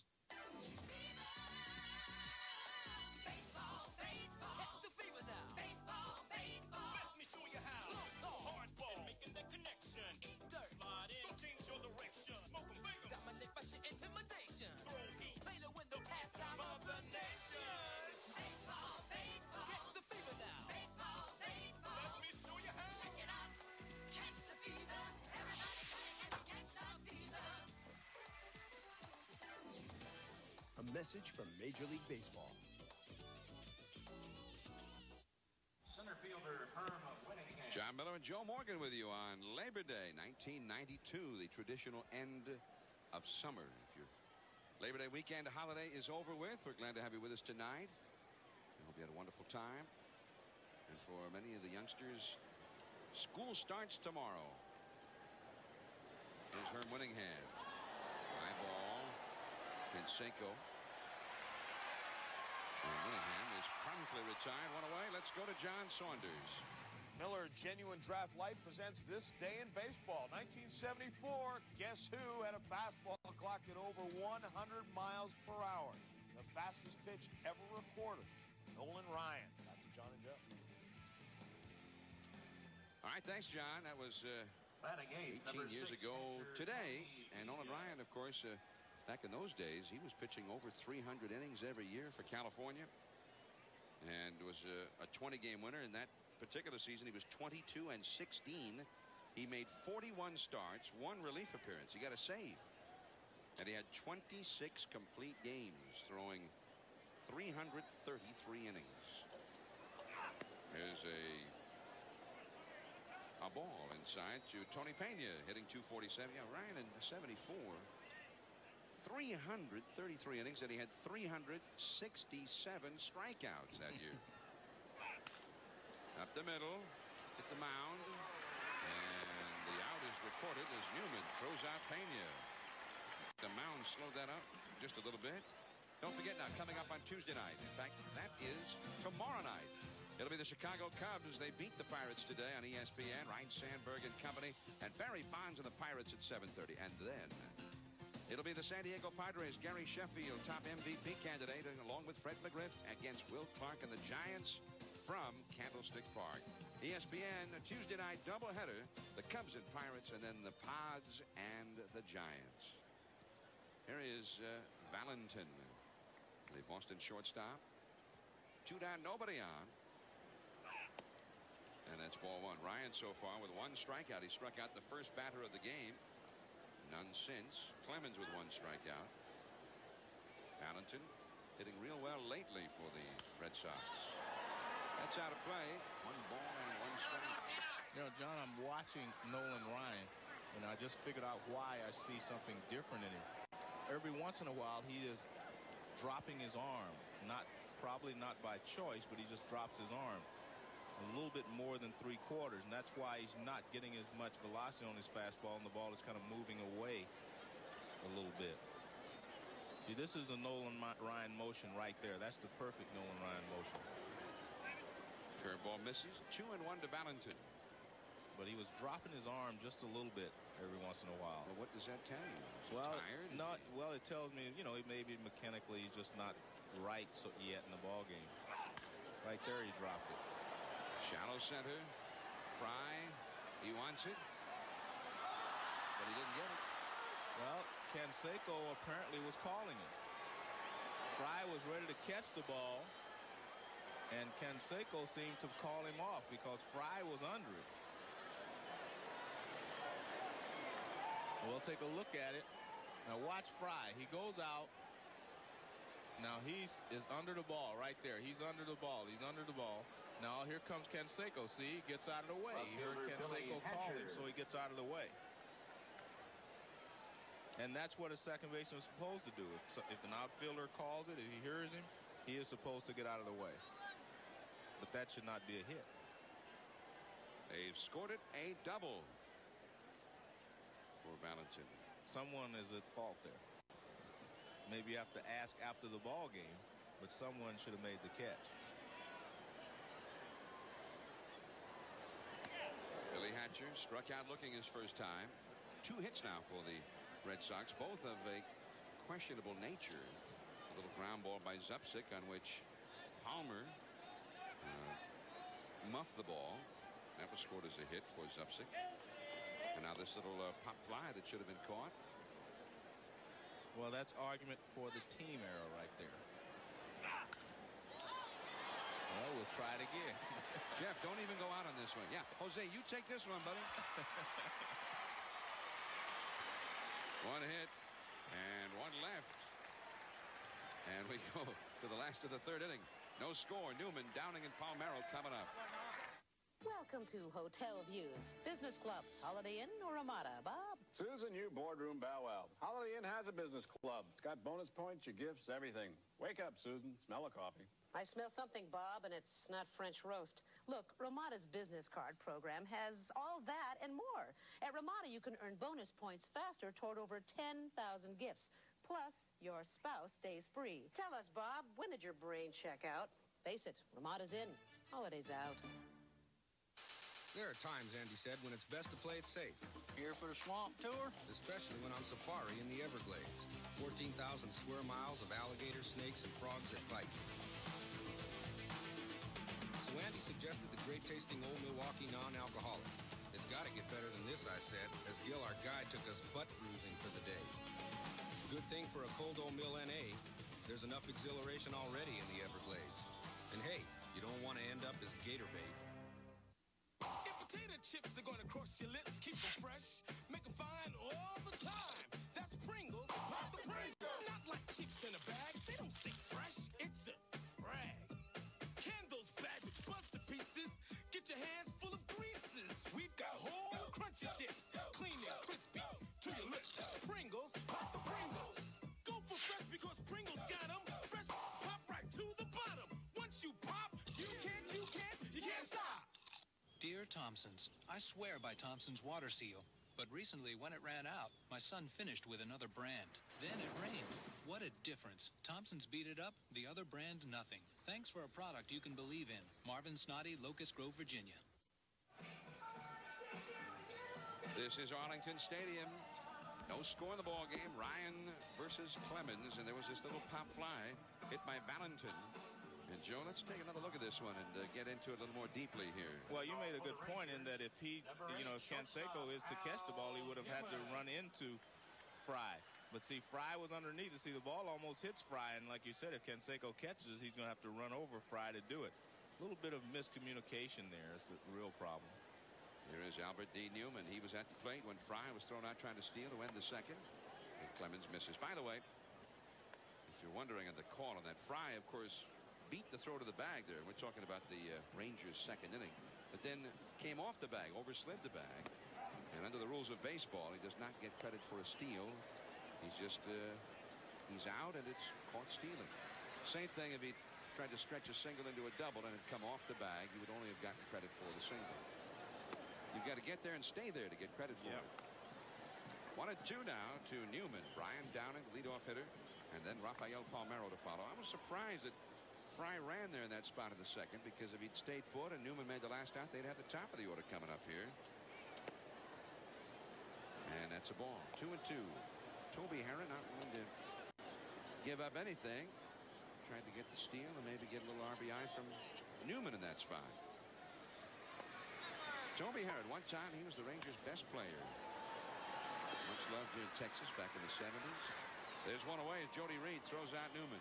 Baseball, baseball. Catch the fever now. Baseball, baseball. Let me show you how. Close call. Hardball. And making that connection. Eat dirt. Slide in. Don't change your direction. Smoke 'em, bake 'em. Dominate by shit intimidation. Throw heat. Play the window pastime of the nation. Baseball, baseball. Catch the fever now. Baseball, baseball. Let me show you how. Check it out. Catch the fever. Everybody can catch the fever. A message from Major League Baseball. Center fielder Herm Winningham. John Miller and Joe Morgan with you on Labor Day nineteen ninety-two, the traditional end of summer. If your Labor Day weekend holiday is over with, we're glad to have you with us tonight. I hope you had a wonderful time. And for many of the youngsters, school starts tomorrow. Here's Herm Winningham. Fly ball. Canseco. And Winningham is promptly retired. One away. Let's go to John Saunders. Miller Genuine Draft Light presents This Day in Baseball. nineteen seventy-four, guess who had a fastball clocked at over one hundred miles per hour? The fastest pitch ever recorded. Nolan Ryan. Back to John and Joe. All right, thanks, John. That was uh, eighteen years ago today. And Nolan Ryan, of course, uh, back in those days, he was pitching over three hundred innings every year for California. And was a twenty game winner. In that particular season, he was twenty-two and sixteen. He made forty-one starts, one relief appearance. He got a save. And he had twenty-six complete games, throwing three hundred thirty-three innings. There's a a ball inside to Tony Pena, hitting two forty-seven. Yeah, Ryan in seventy-four. three hundred thirty-three innings, and he had three hundred sixty-seven strikeouts that year. Up the middle, hit the mound, and the out is recorded as Newman throws out Pena. The mound slowed that up just a little bit. Don't forget now, coming up on Tuesday night. In fact, that is tomorrow night. It'll be the Chicago Cubs. They beat the Pirates today on E S P N. Ryan Sandberg and company, and Barry Bonds and the Pirates at seven thirty. And then it'll be the San Diego Padres. Gary Sheffield, top M V P candidate, along with Fred McGriff against Will Clark and the Giants from Candlestick Park. E S P N, a Tuesday night doubleheader. The Cubs and Pirates, and then the Pods and the Giants. Here is uh, Valentin, the Boston shortstop. Two down, nobody on. And that's ball one. Ryan so far with one strikeout. He struck out the first batter of the game. None since. Clemens with one strikeout. Valentin hitting real well lately for the Red Sox. That's out of play. One ball and one strike. You know, John, I'm watching Nolan Ryan, and I just figured out why I see something different in him. Every once in a while, he is dropping his arm. Not probably not by choice, but he just drops his arm a little bit more than three quarters, and that's why he's not getting as much velocity on his fastball, and the ball is kind of moving away a little bit. See, this is the Nolan Ryan motion right there. That's the perfect Nolan Ryan motion. Curveball misses. Two and one to Valentin. But he was dropping his arm just a little bit every once in a while. Well, what does that tell you? Is he well, tired? No, well, it tells me, you know, maybe mechanically he's just not right so yet in the ball game. Right there, he dropped it. Shallow center. Fry. He wants it. But he didn't get it. Well, Canseco apparently was calling it. Fry was ready to catch the ball, and Canseco seemed to call him off because Fry was under it. We'll take a look at it. Now watch Fry. He goes out. Now he's is under the ball right there. He's under the ball. He's under the ball. Now here comes Canseco. See, he gets out of the way. He heard Canseco calling, so he gets out of the way. And that's what a second baseman is supposed to do. If, if an outfielder calls it, if he hears him, he is supposed to get out of the way. But that should not be a hit. They've scored it a double for Valentin. Someone is at fault there. Maybe you have to ask after the ball game, but someone should have made the catch. Billy Hatcher struck out looking his first time. Two hits now for the Red Sox, both of a questionable nature. A little ground ball by Zupsik on which Palmer uh, muffed the ball. That was scored as a hit for Zupsik. And now this little uh, pop fly that should have been caught. Well, that's argument for the team error right there. Well, we'll try it again. Jeff, don't even go out on this one. Yeah, Jose, you take this one, buddy. One hit and one left. And we go to the last of the third inning. No score. Newman, Downing, and Palmero coming up. Welcome to Hotel Views, Business Club, Holiday Inn, or Ramada. Bob? Susan, you boardroom bow wow. Holiday Inn has a business club. It's got bonus points, your gifts, everything. Wake up, Susan. Smell a coffee. I smell something, Bob, and it's not French roast. Look, Ramada's business card program has all that and more. At Ramada, you can earn bonus points faster toward over ten thousand gifts. Plus, your spouse stays free. Tell us, Bob, when did your brain check out? Face it, Ramada's in, holidays out. There are times, Andy said, when it's best to play it safe. Here for the swamp tour? Especially when on safari in the Everglades. fourteen thousand square miles of alligators, snakes, and frogs that bite. So Andy suggested the great-tasting Old Milwaukee non-alcoholic. It's got to get better than this, I said, as Gil, our guide, took us butt bruising for the day. Good thing for a cold Old Mill N A, there's enough exhilaration already in the Everglades. And hey, you don't want to end up as gator bait. If potato chips are gonna cross your lips, keep them fresh, make them fine all the time. That's Pringles, pop the Pringles. Not like chips in a bag, they don't stay fresh. It's a rag. Candles bagged with buster pieces, get your hands full of greases. We've got whole crunchy chips, clean and crispy to your lips. Pringles, pop the Pringles. Go for fresh because Pringles got them. Fresh, pop right to the bottom. Once you pop, you can't, you can't, you can't stop. Dear Thompson's, I swear by Thompson's water seal. But recently, when it ran out, my son finished with another brand. Then it rained. What a difference. Thompson's beat it up, the other brand nothing. Thanks for a product you can believe in. Marvin Snoddy, Locust Grove, Virginia. This is Arlington Stadium. No score in the ball game. Ryan versus Clemens, and there was this little pop fly hit by Valentin. And Joe, let's take another look at this one and uh, get into it a little more deeply here. Well, you made a good point in that if he, you know, if Canseco is to catch the ball, he would have had to run into Fry. But see, Fry was underneath. See, the ball almost hits Fry, and like you said, if Canseco catches, he's going to have to run over Fry to do it. A little bit of miscommunication there is the real problem. Here is Albert D. Newman. He was at the plate when Fry was thrown out trying to steal to end the second. And Clemens misses. By the way, if you're wondering on the call on that, Fry, of course, beat the throw to the bag there. We're talking about the uh, Rangers' second inning. But then came off the bag, overslid the bag. And under the rules of baseball, he does not get credit for a steal. He's just, uh, he's out, and it's caught stealing. Same thing if he tried to stretch a single into a double and had come off the bag, he would only have gotten credit for the single. You've got to get there and stay there to get credit for yep. it. One and two now to Newman. Brian Downing, leadoff hitter, and then Rafael Palmeiro to follow. I was surprised that Fry ran there in that spot in the second, because if he'd stayed put and Newman made the last out, they'd have the top of the order coming up here. And that's a ball. Two and two. Toby Herron not willing to give up anything. Tried to get the steal and maybe get a little R B I from Newman in that spot. Toby Herron, one time he was the Rangers' best player. Much loved here in Texas back in the seventies. There's one away as Jody Reed throws out Newman.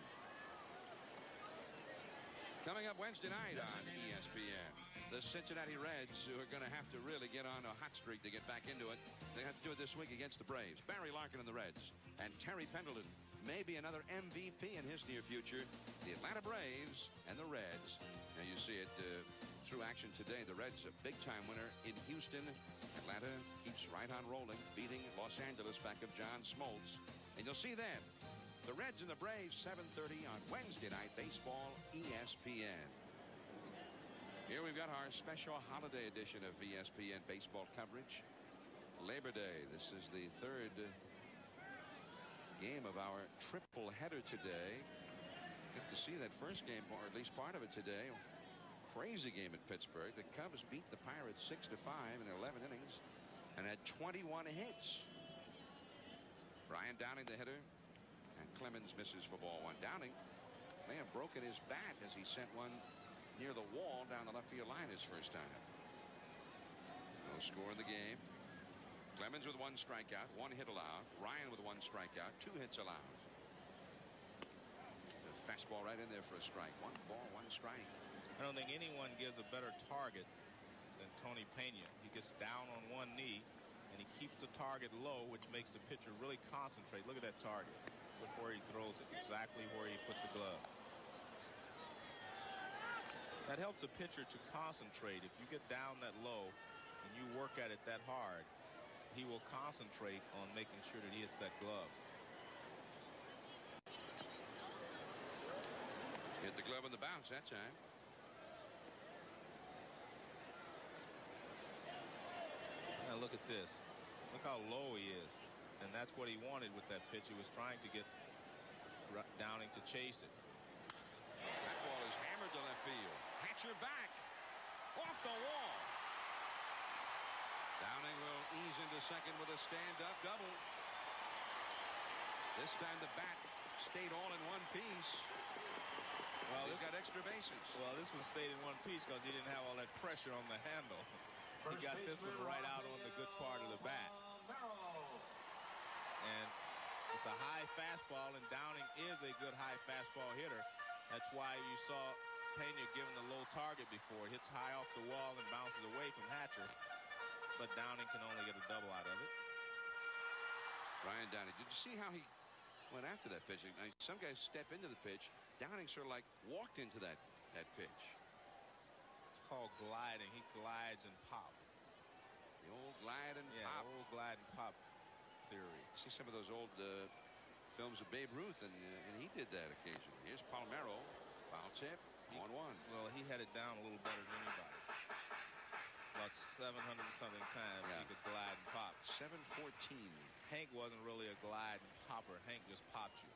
Coming up Wednesday night on E S P N, the Cincinnati Reds, who are going to have to really get on a hot streak to get back into it. They have to do it this week against the Braves. Barry Larkin and the Reds, and Terry Pendleton, maybe another M V P in his near future. The Atlanta Braves and the Reds. Now you see it uh, through action today. The Reds, a big-time winner in Houston. Atlanta keeps right on rolling, beating Los Angeles back of John Smoltz. And you'll see then the Reds and the Braves, seven thirty on Wednesday night baseball, E S P N. Here we've got our special holiday edition of E S P N baseball coverage. Labor Day. This is the third game of our triple header today. Good to see that first game, or at least part of it today. Crazy game at Pittsburgh. The Cubs beat the Pirates six to five in eleven innings and had twenty-one hits. Brian Downing, the hitter, and Clemens misses for ball one. Downing may have broken his bat as he sent one near the wall down the left field line his first time. No score in the game. Clemens with one strikeout, one hit allowed. Ryan with one strikeout, two hits allowed. The fastball right in there for a strike. One ball, one strike. I don't think anyone gives a better target than Tony Pena. He gets down on one knee and he keeps the target low, which makes the pitcher really concentrate. Look at that target. Look where he throws it, exactly where he put the glove. That helps the pitcher to concentrate. If you get down that low and you work at it that hard, he will concentrate on making sure that he hits that glove. Hit the glove on the bounce that time. Now look at this. Look how low he is. And that's what he wanted with that pitch. He was trying to get Downing to chase it. That ball is hammered to left field. Hatcher back. Off the wall. Downing will ease into second with a stand-up double. This time the bat stayed all in one piece. Well, this got extra bases. Well, this one stayed in one piece because he didn't have all that pressure on the handle. He got this one right out on the good part of the bat. And it's a high fastball, and Downing is a good high fastball hitter. That's why you saw Pena given the low target before. It hits high off the wall and bounces away from Hatcher. But Downing can only get a double out of it. Ryan Downing, did you see how he went after that pitch? Now, some guys step into the pitch. Downing sort of like walked into that, that pitch. It's called gliding. He glides and pops. The old glide and yeah, pop. The old glide and pop theory. See some of those old uh, films of Babe Ruth, and uh, and he did that occasionally. Here's Palmeiro, foul tip, one one. Well, he had it down a little better than anybody. About seven hundred and something times yeah. he could glide and pop. seven fourteen. Hank wasn't really a glide and popper. Hank just popped you.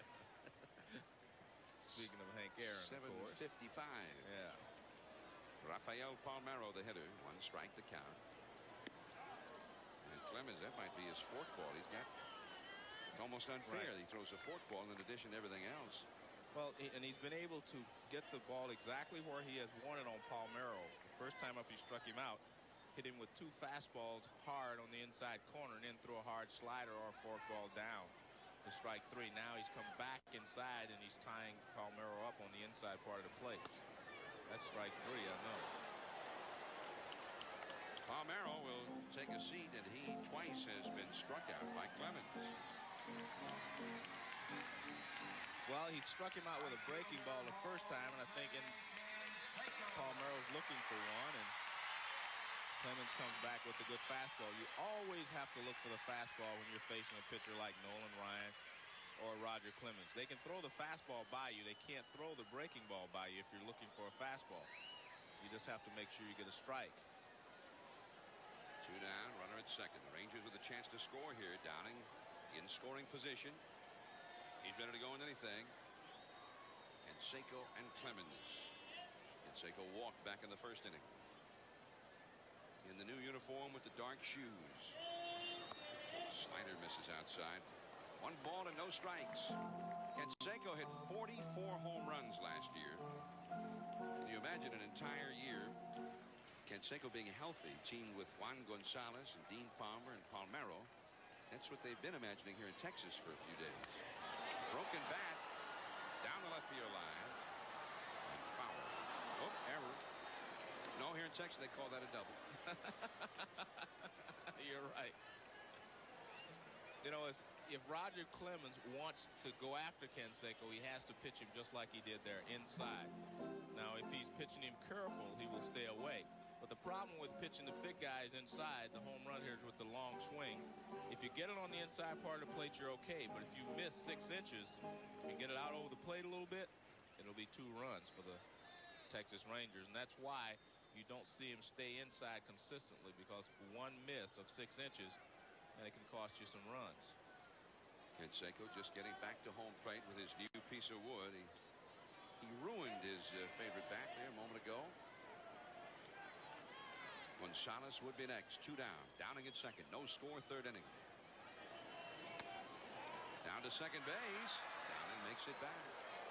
Speaking of Hank Aaron, seven fifty-five. Yeah. Rafael Palmeiro, the hitter. One strike to count. And Clemens, that might be his forkball. He's got. It's almost unfair. Right. He throws a forkball in addition to everything else. Well, and he's been able to get the ball exactly where he has wanted on Palmeiro. The first time up, he struck him out, hit him with two fastballs hard on the inside corner, and then threw a hard slider or a forkball down to strike three. Now he's come back inside, and he's tying Palmeiro up on the inside part of the plate. That's strike three, I know. Palmeiro will take a seat, and he twice has been struck out by Clemens. Well, he struck him out with a breaking ball the first time, and I think in Palmeiro's looking for one, and Clemens comes back with a good fastball. You always have to look for the fastball when you're facing a pitcher like Nolan Ryan or Roger Clemens. They can throw the fastball by you. They can't throw the breaking ball by you if you're looking for a fastball. You just have to make sure you get a strike. Two down, runner at second. The Rangers with a chance to score here. Downing in scoring position. He's ready to go in anything. Canseco and Clemens. Canseco walked back in the first inning. In the new uniform with the dark shoes. Slider misses outside. One ball and no strikes. Canseco hit forty-four home runs last year. Can you imagine an entire year? Canseco being healthy, teamed with Juan Gonzalez and Dean Palmer and Palmeiro. That's what they've been imagining here in Texas for a few days. Broken bat down the left field line and foul. Oh, error. No, here in Texas they call that a double. You're right. You know, it's, if Roger Clemens wants to go after Canseco, he has to pitch him just like he did there, inside. Now, if he's pitching him careful, he will stay away. But the problem with pitching the big guys inside, the home run hitters with the long swing, if you get it on the inside part of the plate, you're okay. But if you miss six inches, you get it out over the plate a little bit, it'll be two runs for the Texas Rangers. And that's why you don't see him stay inside consistently, because one miss of six inches, and it can cost you some runs. Canseco just getting back to home plate with his new piece of wood. He, he ruined his uh, favorite bat there a moment ago. Gonzalez would be next. Two down. Downing at second. No score, third inning. Down to second base. Downing makes it back.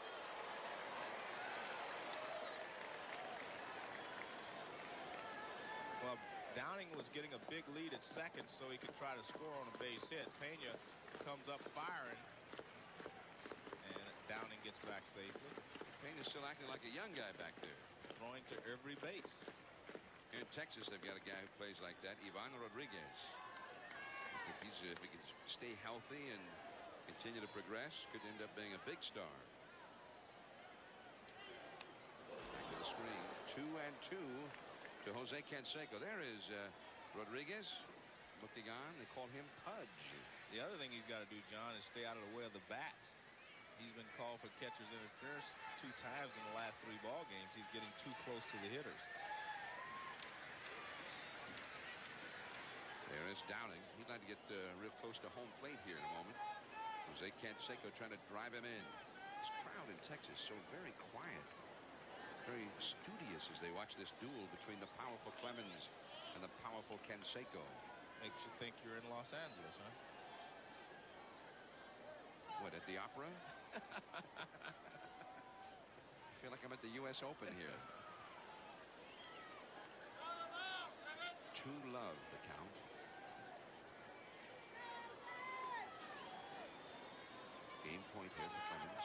Well, Downing was getting a big lead at second so he could try to score on a base hit. Pena comes up firing, and Downing gets back safely. Pena's still acting like a young guy back there. Throwing to every base. Here in Texas, they've got a guy who plays like that, Ivan Rodriguez. If he's if he can stay healthy and continue to progress, could end up being a big star. Back to the screen, two and two to Jose Canseco. There is uh, Rodriguez looking on. They call him Pudge. The other thing he's got to do, John, is stay out of the way of the bats. He's been called for catcher's interference two times in the last three ball games. He's getting too close to the hitters. There is Downing. He'd like to get uh, real close to home plate here in a moment. Jose Canseco trying to drive him in. This crowd in Texas so very quiet, very studious as they watch this duel between the powerful Clemens and the powerful Canseco. Makes you think you're in Los Angeles, huh? What, at the opera? I feel like I'm at the U S Open here. Two love the count. Game point here for Clemens.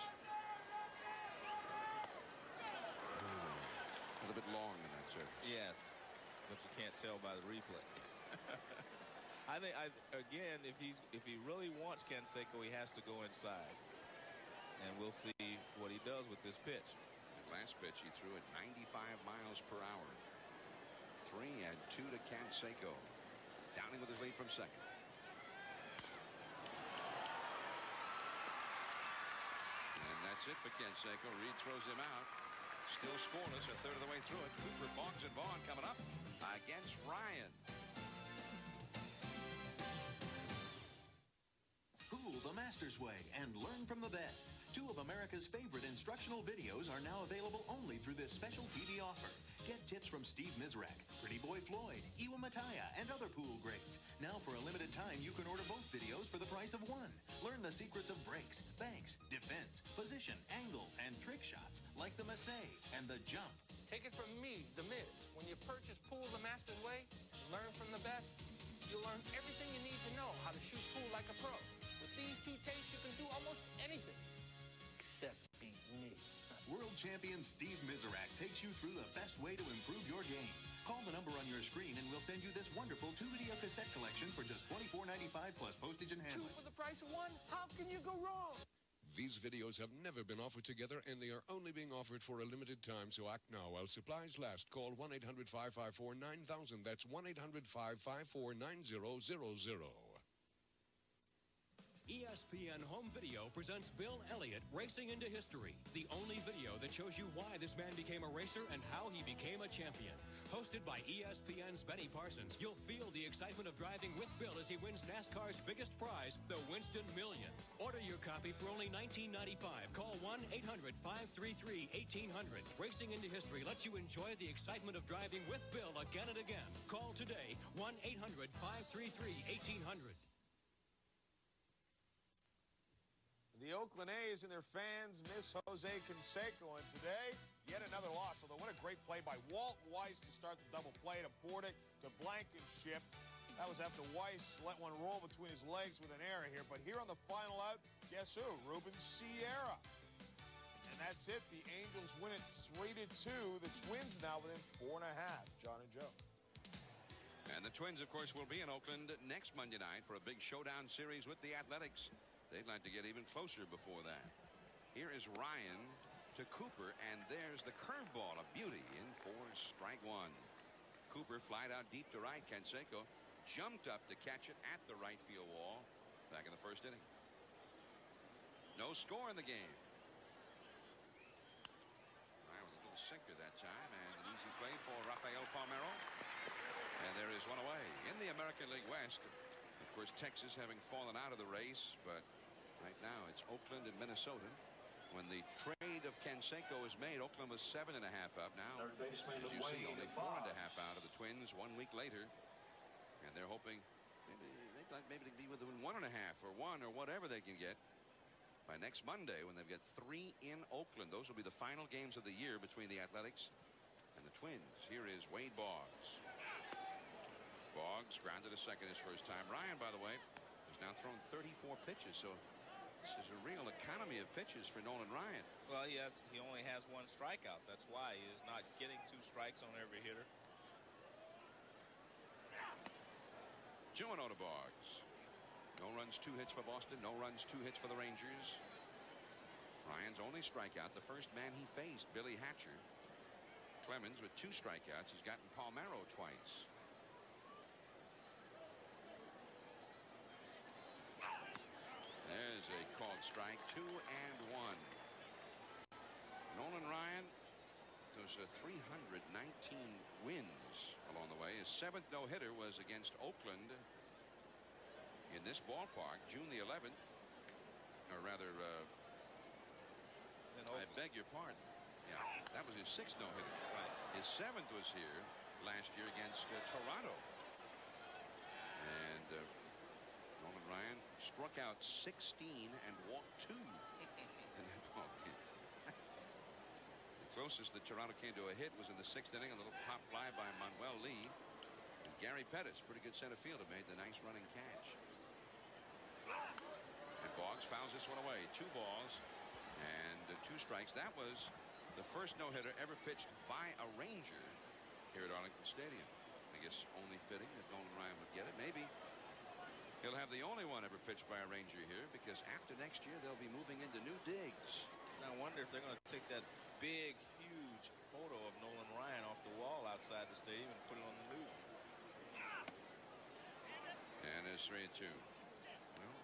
A little bit long in that service. Yes, but you can't tell by the replay. I think, I, again, if he's if he really wants Canseco, he has to go inside, and we'll see what he does with this pitch. That last pitch he threw at ninety-five miles per hour. Three and two to Canseco. Downing with his lead from second. And that's it for Canseco. Reed throws him out. Still scoreless a third of the way through it. Cooper, Boggs, and Vaughn coming up against Ryan. Cool the Masters way and learn from the best. Two of America's favorite instructional videos are now available only through this special T V offer. Get tips from Steve Mizrak, Pretty Boy Floyd, Iwa Mataya, and other pool greats. Now for a limited time, you can order both videos for the price of one. Learn the secrets of breaks, banks, defense, position, angles, and trick shots like the Massey and the jump. Take it from me, The Miz. When you purchase Pool the Masters way, learn from the best, you'll learn everything you need to know how to shoot pool like a pro. With these two tapes, you can do almost anything except beat me. World champion Steve Mizrak takes you through the best way to improve your game. Call the number on your screen and we'll send you this wonderful two-video cassette collection for just twenty-four ninety-five plus postage and handling. Two for the price of one? How can you go wrong? These videos have never been offered together, and they are only being offered for a limited time, so act now while supplies last. Call one eight hundred, five five four, nine thousand. That's one eight hundred, five five four, nine thousand. E S P N Home Video presents Bill Elliott Racing into History, the only video that shows you why this man became a racer and how he became a champion. Hosted by E S P N's Benny Parsons, you'll feel the excitement of driving with Bill as he wins NASCAR's biggest prize, the Winston Million. Order your copy for only nineteen ninety-five dollars. Call one eight hundred, five three three, one eight hundred. Racing into History lets you enjoy the excitement of driving with Bill again and again. Call today, one eight hundred, five three three, one eight hundred. The Oakland A's and their fans miss Jose Canseco, and today, yet another loss. Although, what a great play by Walt Weiss to start the double play to Bordick to Blankenship. That was after Weiss let one roll between his legs with an error here. But here on the final out, guess who? Ruben Sierra. And that's it. The Angels win it three to two. The Twins now within four and a half. John and Joe. And the Twins, of course, will be in Oakland next Monday night for a big showdown series with the Athletics. They'd like to get even closer before that. Here is Ryan to Cooper, and there's the curveball, a beauty, in for strike one. Cooper flied out deep to right. Canseco jumped up to catch it at the right field wall back in the first inning. No score in the game. Ryan with a little sinker that time, and an easy play for Rafael Palmeiro. And there is one away. In the American League West, of course, Texas having fallen out of the race, but right now it's Oakland and Minnesota. When the trade of Canseco was made, Oakland was seven and a half up. Now, as you see, only four and a half out of the Twins one week later. And they're hoping maybe they'd like maybe to be within one and a half or one or whatever they can get by next Monday when they've got three in Oakland. Those will be the final games of the year between the Athletics and the Twins. Here is Wade Boggs. Boggs grounded a second his first time. Ryan, by the way, has now thrown thirty-four pitches, so this is a real economy of pitches for Nolan Ryan. Well, he has he only has one strikeout. That's why he is not getting two strikes on every hitter. two and oh to Boggs. No runs, two hits for Boston. No runs, two hits for the Rangers. Ryan's only strikeout, the first man he faced, Billy Hatcher. Clemens with two strikeouts. He's gotten Palmeiro twice. There's a called strike, two and one. Nolan Ryan, those uh, three hundred nineteen wins along the way. His seventh no-hitter was against Oakland in this ballpark, June the eleventh, or rather, uh, I beg your pardon. Yeah, that was his sixth no-hitter. Right. His seventh was here last year against uh, Toronto. And uh, Nolan Ryan struck out sixteen and walked two in that ball game. He closest that Toronto came to a hit was in the sixth inning, a little pop fly by Manuel Lee. And Gary Pettis, pretty good center fielder, made the nice running catch. And Boggs fouls this one away. Two balls and uh, two strikes. That was the first no-hitter ever pitched by a Ranger here at Arlington Stadium. I guess only fitting that Nolan Ryan would get it. Maybe he'll have the only one ever pitched by a Ranger here, because after next year they'll be moving into new digs. Now I wonder if they're going to take that big, huge photo of Nolan Ryan off the wall outside the stadium and put it on the news. And there's three and two. Well,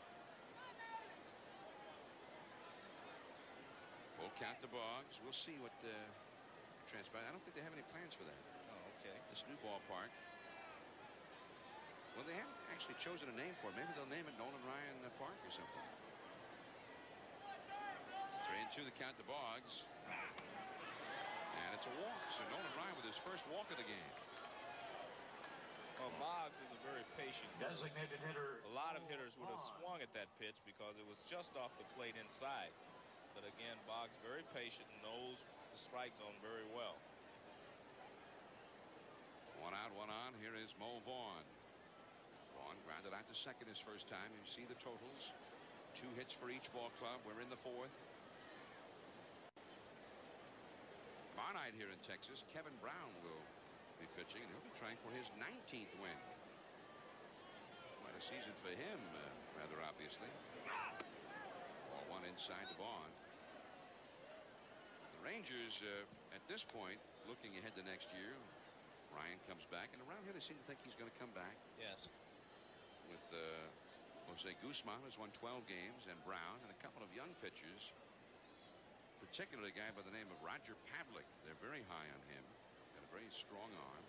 full count to Boggs. We'll see what uh, transpires. I don't think they have any plans for that. Oh, okay. This new ballpark. Well, they haven't actually chosen a name for it. Maybe they'll name it Nolan Ryan Park or something. Three and two, the count to Boggs. And it's a walk. So Nolan Ryan with his first walk of the game. Well, Boggs is a very patient hitter. Designated hitter. A lot of hitters would have swung at that pitch because it was just off the plate inside. But again, Boggs very patient and knows the strike zone very well. One out, one on. Here is Mo Vaughn. Vaughn grounded out to second his first time. You see the totals. Two hits for each ball club. We're in the fourth. Tomorrow night here in Texas, Kevin Brown will be pitching, and he'll be trying for his nineteenth win. Quite a season for him, uh, rather obviously. Ball one inside the Vaughn. The Rangers, uh, at this point, looking ahead to next year. Ryan comes back, and around here they seem to think he's going to come back. Yes. With uh, Jose Guzman, who's won twelve games, and Brown, and a couple of young pitchers. Particularly a guy by the name of Roger Pavlik. They're very high on him. Got a very strong arm.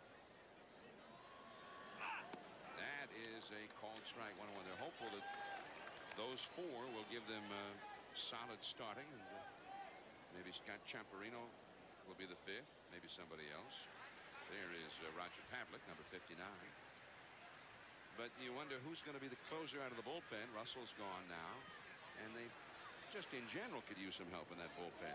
That is a called strike, one one. They're hopeful that those four will give them uh, solid starting, and uh, maybe Scott Champerino will be the fifth, maybe somebody else. There is uh, Roger Pavlik, number fifty-nine. But you wonder who's going to be the closer out of the bullpen. Russell's gone now, and they just in general could use some help in that bullpen.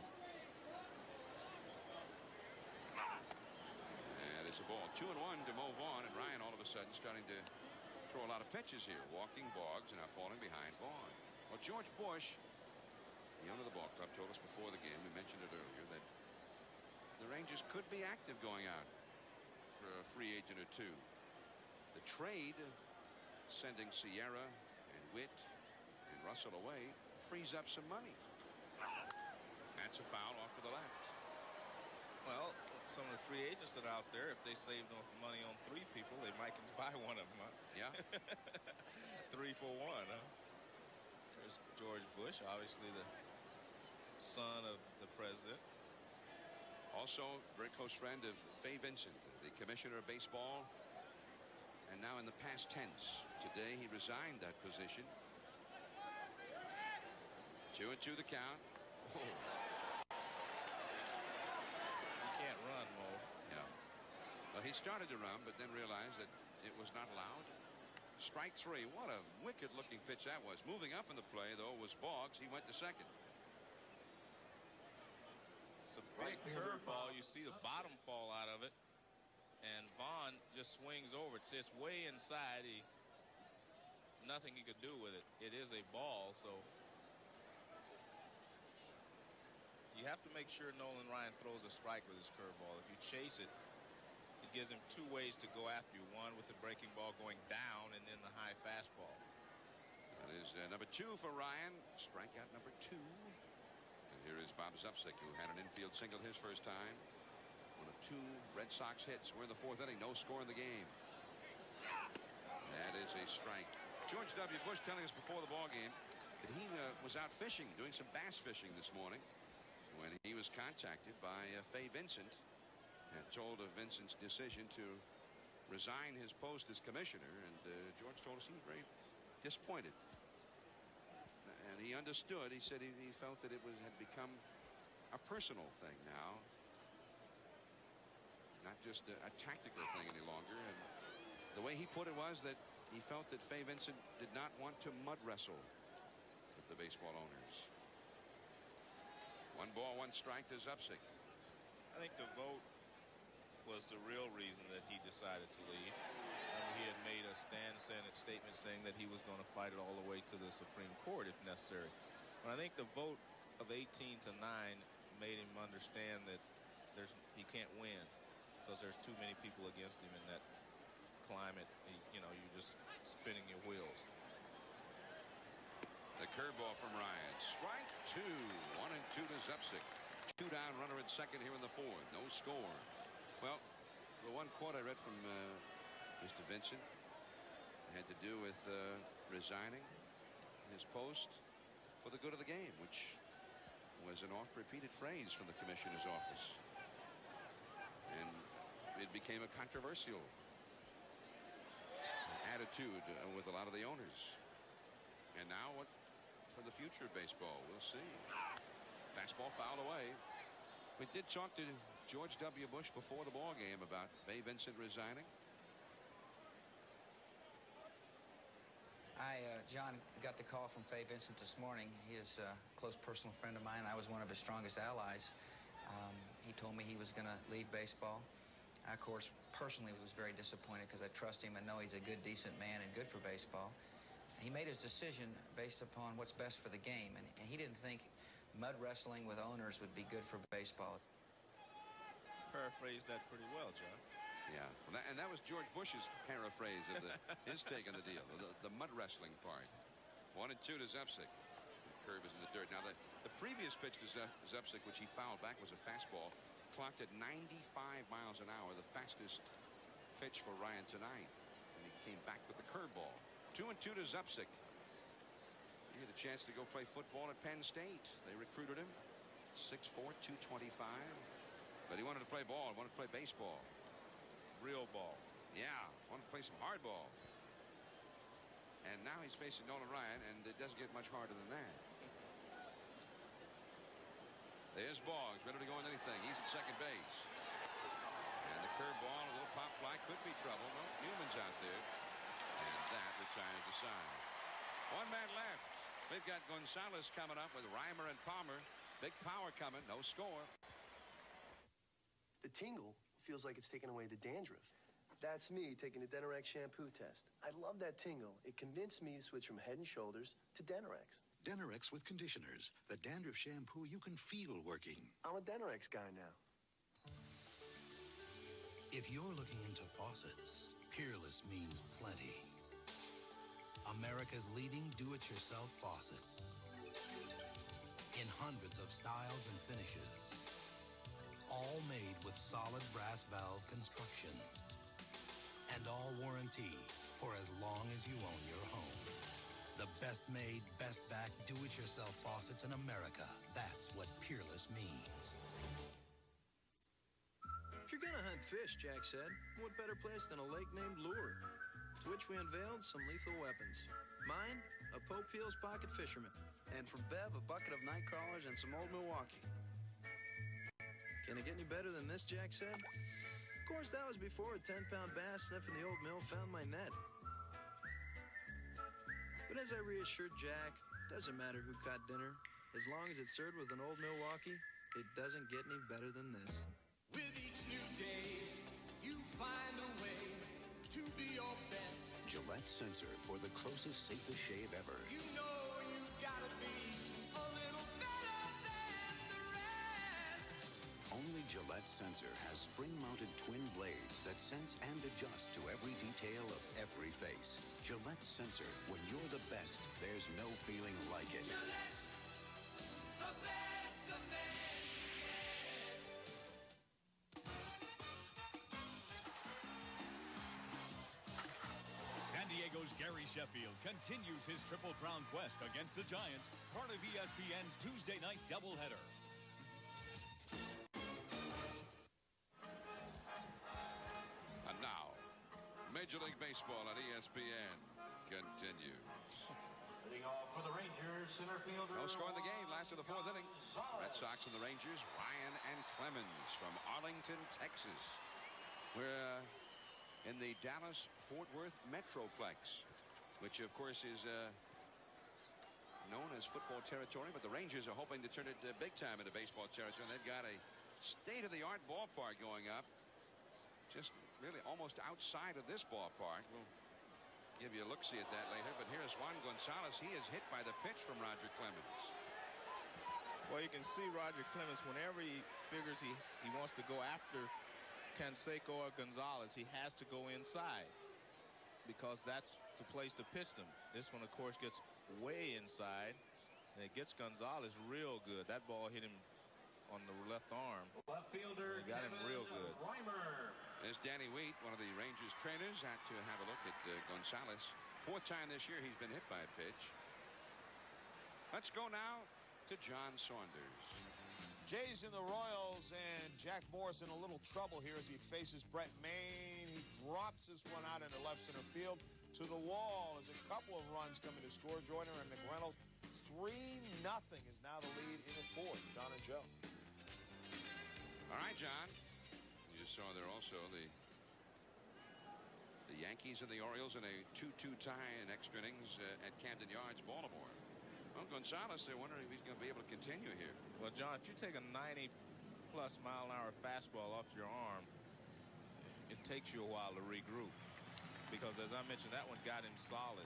And it's a ball. Two and one to Mo Vaughn, and Ryan all of a sudden starting to throw a lot of pitches here. Walking Boggs and now falling behind Vaughn. Well, George Bush, the owner of the ball club, told us before the game, we mentioned it earlier, that the Rangers could be active going out for a free agent or two. The trade, sending Sierra and Witt and Russell away, frees up some money. That's a foul off to the left. Well, some of the free agents that are out there, if they saved enough money on three people, they might can buy one of them, huh? Yeah. Three for one, huh? There's George Bush, obviously the son of the president. Also, very close friend of Fay Vincent, the commissioner of baseball, and now in the past tense. Today he resigned that position. Two and two the count. Oh. You can't run, Mo. Yeah. Well, he started to run, but then realized that it was not allowed. Strike three. What a wicked-looking pitch that was. Moving up in the play, though, was Boggs. He went to second. It's a big curveball. You see the bottom fall out of it, and Vaughn just swings over. It's, it's way inside. He nothing he could do with it. It is a ball, so. You have to make sure Nolan Ryan throws a strike with his curveball. If you chase it, it gives him two ways to go after you. One with the breaking ball going down, and then the high fastball. That is uh, number two for Ryan. Strikeout number two. And here is Bob Zupsik, who had an infield single his first time. One of two Red Sox hits. We're in the fourth inning. No score in the game. That is a strike. George W. Bush telling us before the ball game that he uh, was out fishing, doing some bass fishing this morning, when he was contacted by uh, Fay Vincent and told of Vincent's decision to resign his post as commissioner. And uh, George told us he was very disappointed. And he understood. He said he, he felt that it was had become a personal thing now, not just a, a tactical thing any longer. And the way he put it was that he felt that Fay Vincent did not want to mud wrestle with the baseball owners. One ball, one strike to Zupsik. I think the vote was the real reason that he decided to leave. Remember, he had made a stand statement saying that he was going to fight it all the way to the Supreme Court if necessary. But I think the vote of eighteen to nine made him understand that there's he can't win because there's too many people against him in that climate. He, you know, you're just spinning your wheels. The curveball from Ryan. Strike two. One and two to Zupsik. Two down, runner at second here in the fourth. No score. Well, the one quote I read from uh, Mister Vincent had to do with uh, resigning his post for the good of the game, which was an oft-repeated phrase from the commissioner's office. And it became a controversial attitude uh, with a lot of the owners. And now what for the future of baseball? We'll see. Fastball fouled away. We did talk to George W. Bush before the ball game about Fay Vincent resigning. I, uh, John, got the call from Fay Vincent this morning. He is a close personal friend of mine. I was one of his strongest allies. Um, he told me he was going to leave baseball. I, of course, personally was very disappointed because I trust him and know he's a good, decent man and good for baseball. He made his decision based upon what's best for the game, and, and he didn't think mud wrestling with owners would be good for baseball. Paraphrased that pretty well, John. Yeah, well, that, and that was George Bush's paraphrase of the, his take on the deal, the, the mud wrestling part. One and two to Zupsik. The curve is in the dirt. Now, the, the previous pitch to Zupsik, which he fouled back, was a fastball, clocked at ninety-five miles an hour, the fastest pitch for Ryan tonight. And he came back with the curveball. Two and two to Zupsik. He had a chance to go play football at Penn State. They recruited him. six four, two twenty-five. But he wanted to play ball. He wanted to play baseball. Real ball. Yeah. Wanted to play some hard ball. And now he's facing Nolan Ryan, and it doesn't get much harder than that. There's Boggs, ready to go on anything. He's at second base. And the curveball, a little pop fly, could be trouble. No, Newman's out there. And that retires the side. One man left. They've got Gonzalez coming up with Reimer and Palmer. Big power coming. No score. The tingle feels like it's taking away the dandruff. That's me taking the Denorex shampoo test. I love that tingle. It convinced me to switch from Head and Shoulders to Denorex. Denorex with conditioners. The dandruff shampoo you can feel working. I'm a Denorex guy now. If you're looking into faucets, Peerless means plenty. America's leading do-it-yourself faucet. In hundreds of styles and finishes. All made with solid brass valve construction. And all warranty for as long as you own your home. The best made, best back do-it-yourself faucets in America. That's what Peerless means. If you're gonna hunt fish, Jack said, what better place than a lake named Lure? To which we unveiled some lethal weapons. Mine, a Pope Peel's pocket fisherman. And from Bev, a bucket of night crawlers and some old Milwaukee. Can it get any better than this, Jack said? Of course, that was before a ten-pound bass sniffing the old mill found my net. But as I reassured Jack, doesn't matter who caught dinner. As long as it's served with an old Milwaukee, it doesn't get any better than this. With each new day, you find a way to be your best. Gillette Sensor for the closest, safest shave ever. You know you gotta be a little better than the rest. Only Gillette Sensor has spring-mounted twin blades that sense and adjust to every detail of every face. Gillette Sensor, when you're the best, there's no feeling like it. Gillette, the best a man can get. San Diego's Gary Sheffield continues his Triple Crown quest against the Giants, part of E S P N's Tuesday night doubleheader. And now, Major League Baseball on E S P N continues. Leading off for the Rangers, center fielder. No score in the game, last of the fourth inning. Red Sox and the Rangers, Ryan and Clemens from Arlington, Texas. We're uh, in the Dallas-Fort Worth Metroplex, which of course is uh, known as football territory, but the Rangers are hoping to turn it uh, big time into baseball territory. They've got a state-of-the-art ballpark going up, just really almost outside of this ballpark. We'll give you a look-see at that later, but here's Juan Gonzalez. He is hit by the pitch from Roger Clemens. Well, you can see Roger Clemens, whenever he figures he, he wants to go after Canseco or Gonzalez, he has to go inside because that's the place to pitch them. This one, of course, gets way inside, and it gets Gonzalez real good. That ball hit him on the left arm. Left fielder, he got him real good. There's Danny Wheat, one of the Rangers trainers, had to have a look at uh, Gonzalez. Fourth time this year he's been hit by a pitch. Let's go now to John Saunders. Jays in the Royals, and Jack Morris in a little trouble here as he faces Brett Maine. He drops this one out into left center field to the wall. As a couple of runs coming to score. Joyner and McReynolds. three nothing is now the lead in the fourth. John and Joe. All right, John. You saw there also the the Yankees and the Orioles in a two two tie in extra innings uh, at Camden Yards, Baltimore. Well, Gonzalez, they're wondering if he's going to be able to continue here. Well, John, if you take a ninety plus mile an hour fastball off your arm, it takes you a while to regroup. Because, as I mentioned, that one got him solid.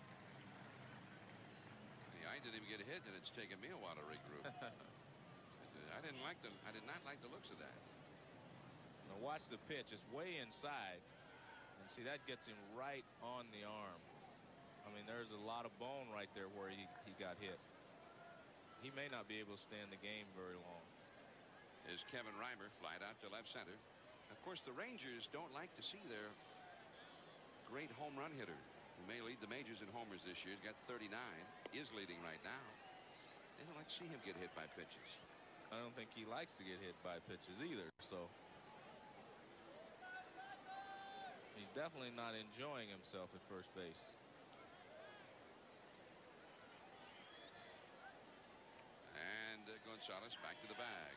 Yeah, I didn't even get a hit, and it's taken me a while to regroup. I didn't like the, I did not like the looks of that. Now, watch the pitch. It's way inside. And see, that gets him right on the arm. I mean, there's a lot of bone right there where he, he got hit. He may not be able to stay in the game very long. Is Kevin Reimer flied out to left center. Of course, the Rangers don't like to see their great home run hitter, who may lead the majors in homers this year. He's got thirty-nine, is leading right now. They don't like to see him get hit by pitches. I don't think he likes to get hit by pitches either, so he's definitely not enjoying himself at first base. And uh, Gonzalez back to the bag.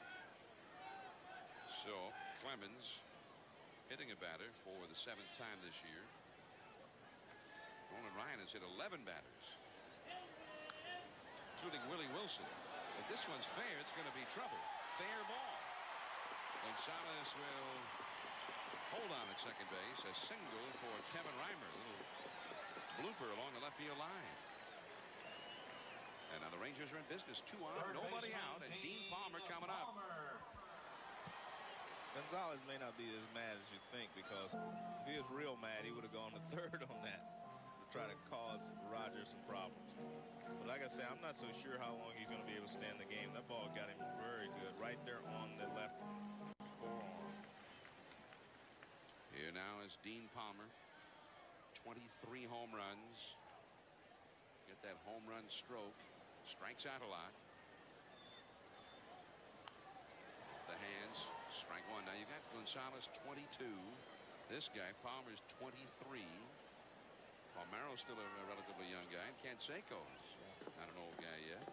So Clemens hitting a batter for the seventh time this year. Nolan Ryan has hit eleven batters, including Willie Wilson. If this one's fair, it's going to be trouble. Fair ball. Gonzalez will hold on at second base. A single for Kevin Reimer. A little blooper along the left field line. And now the Rangers are in business. Two on, nobody out, and Dean Palmer coming up. Gonzalez may not be as mad as you think, because if he was real mad, he would have gone to third on that to try to cause Roger some problems. But like I say, I'm not so sure how long he's going to be able to stay in the game. That ball got him very good right there on the left forearm. Here now is Dean Palmer. twenty-three home runs. Get that home run stroke. Strikes out a lot. The hands. Strike one. Now you got Gonzalez twenty-two. This guy Palmer's twenty-three. Palmero's still a, a relatively young guy. And Canseco's not an old guy yet.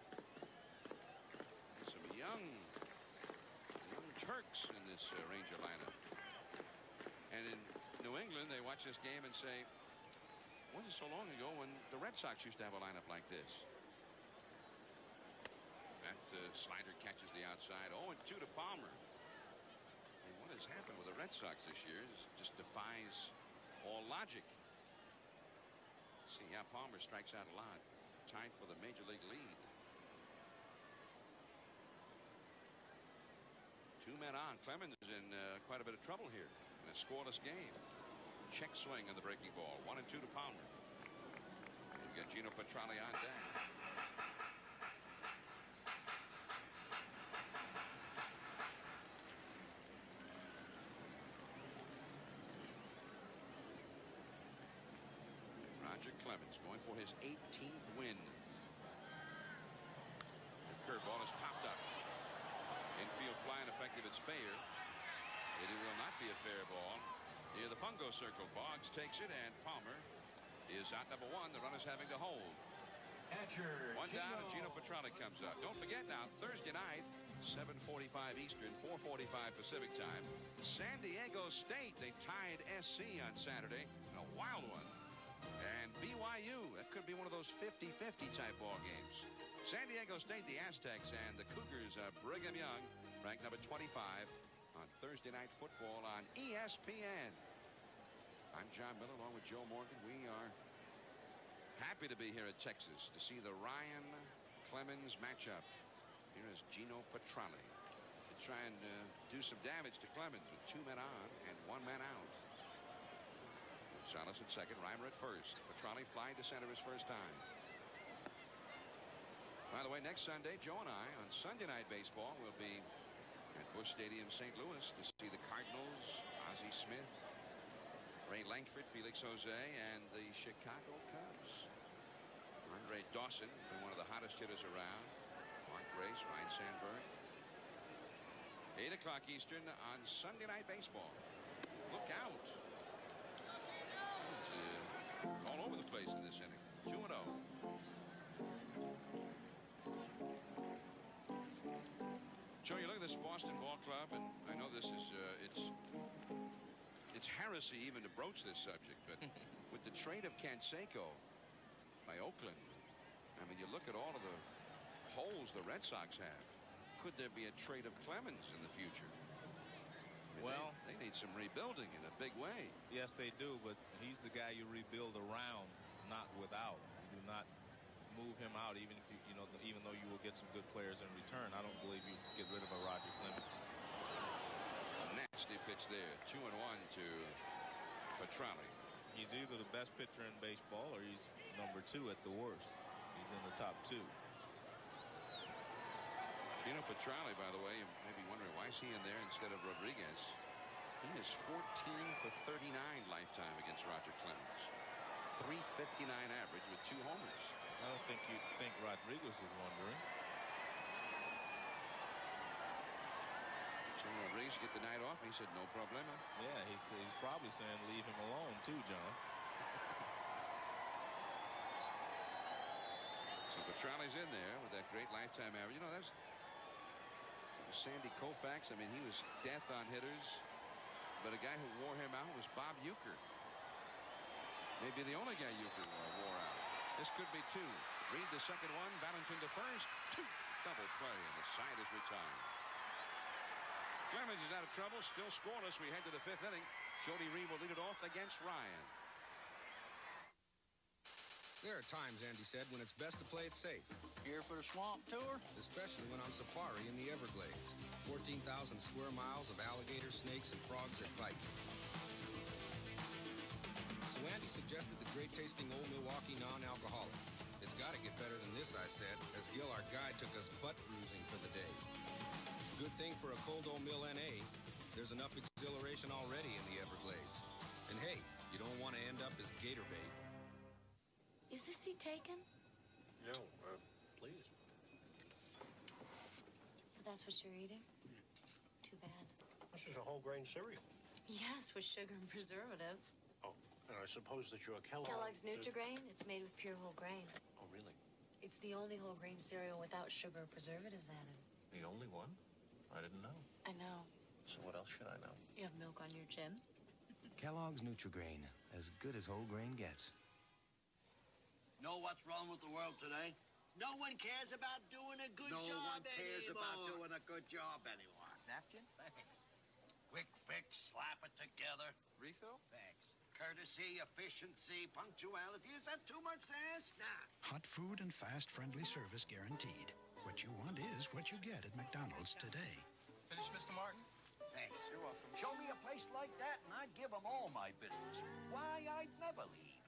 Some young, young Turks in this uh, Ranger lineup. And in New England, they watch this game and say, wasn't so long ago when the Red Sox used to have a lineup like this. That uh, slider catches the outside. oh and two to Palmer. And what has happened with the Red Sox this year is just defies all logic. See, yeah, Palmer strikes out a lot. Tied for the major league lead. Two men on. Clemens is in uh, quite a bit of trouble here in a scoreless game. Check swing on the breaking ball. One and two to Palmer. We've got Gino Petralli on deck. Roger Clemens going for his eighteenth win. The curveball is popped up. Infield fly ineffective. It's fair. It will not be a fair ball. Near the fungo circle. Boggs takes it, and Palmer is out number one. The runner's having to hold. Catcher, one down, and Gino Petralli comes up. Don't forget now, Thursday night, seven forty-five Eastern, four forty-five Pacific time. San Diego State, they tied S C on Saturday in a wild one. And B Y U, that could be one of those fifty fifty type ball games. San Diego State, the Aztecs, and the Cougars, uh, Brigham Young, ranked number twenty-five on Thursday Night Football on E S P N. I'm John Miller along with Joe Morgan. We are happy to be here at Texas to see the Ryan Clemens matchup. Here is Gino Petrali to try and uh, do some damage to Clemens with two men on and one man out. Gonzalez at second, Reimer at first. Petrali flying to center his first time. By the way, next Sunday, Joe and I on Sunday Night Baseball will be at Busch Stadium, Saint Louis, to see the Cardinals, Ozzie Smith, Ray Langford, Felix Jose, and the Chicago Cubs. Andre Dawson, been one of the hottest hitters around. Mark Grace, Ryan Sandberg. eight o'clock Eastern on Sunday Night Baseball. Look out. It's uh, all over the place in this inning. two and oh. Joe, you look at this Boston Ball Club, and I know this is, uh, it's, it's heresy even to broach this subject, but with the trade of Canseco by Oakland, I mean, you look at all of the holes the Red Sox have. Could there be a trade of Clemens in the future? I mean, well, they, they need some rebuilding in a big way. Yes, they do, but he's the guy you rebuild around, not without. You do not move him out, even if you, you know, even though you will get some good players in return. I don't believe you get rid of a Roger Clemens. A nasty pitch there, two and one to Petrali. He's either the best pitcher in baseball or he's number two at the worst. He's in the top two. Gino Petrali, by the way, you may be wondering why is he in there instead of Rodriguez. He is fourteen for thirty-nine lifetime against Roger Clemens. three fifty-nine average with two homers. I don't think you think Rodriguez was wondering. So Rodriguez get the night off. He said no problema. Yeah, he's, he's probably saying leave him alone too, John. So Petrali's in there with that great lifetime average. You know, that's Sandy Koufax. I mean, he was death on hitters. But a guy who wore him out was Bob Uecker. Maybe the only guy Uecker wore out. This could be two. Reed the second one. Valentin to first. Two. Double play, and the side is retired. Clemens is out of trouble. Still scoreless. We head to the fifth inning. Jody Reed will lead it off against Ryan. There are times, Andy said, when it's best to play it safe. Here for the swamp tour? Especially when on safari in the Everglades. fourteen thousand square miles of alligators, snakes, and frogs that bite. So Andy suggested the great-tasting Old Milwaukee non-alcoholic. It's got to get better than this, I said, as Gil, our guide, took us butt-bruising for the day. Good thing for a cold Old Mill N A, there's enough exhilaration already in the Everglades. And hey, you don't want to end up as gator bait. Is this seat taken? No, uh, please. So that's what you're eating? Too bad. This is a whole grain cereal. Yes, with sugar and preservatives. Oh, and I suppose that you're a Kellogg. Kellogg's Nutri-Grain. It's made with pure whole grain. Oh, really? It's the only whole grain cereal without sugar or preservatives added. The only one? I didn't know. I know. So what else should I know? You have milk on your chin? Kellogg's Nutri-Grain. As good as whole grain gets. Know what's wrong with the world today? No one cares about doing a good no job one cares anymore. about doing a good job anymore. Napkin? Thanks. Quick fix, slap it together. Refill? Thanks. Courtesy, efficiency, punctuality. Is that too much to ask? Nah. Hot food and fast, friendly service guaranteed. What you want is what you get at McDonald's today. Finish, Mister Martin? Thanks. You're welcome. Show me a place like that, and I'd give them all my business. Why, I'd never leave.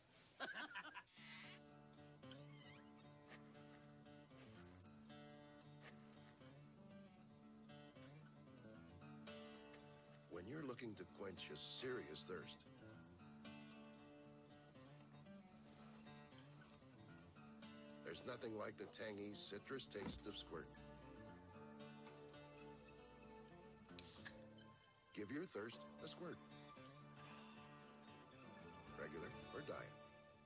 When you're looking to quench a serious thirst, there's nothing like the tangy citrus taste of Squirt. Give your thirst a Squirt. Regular or diet.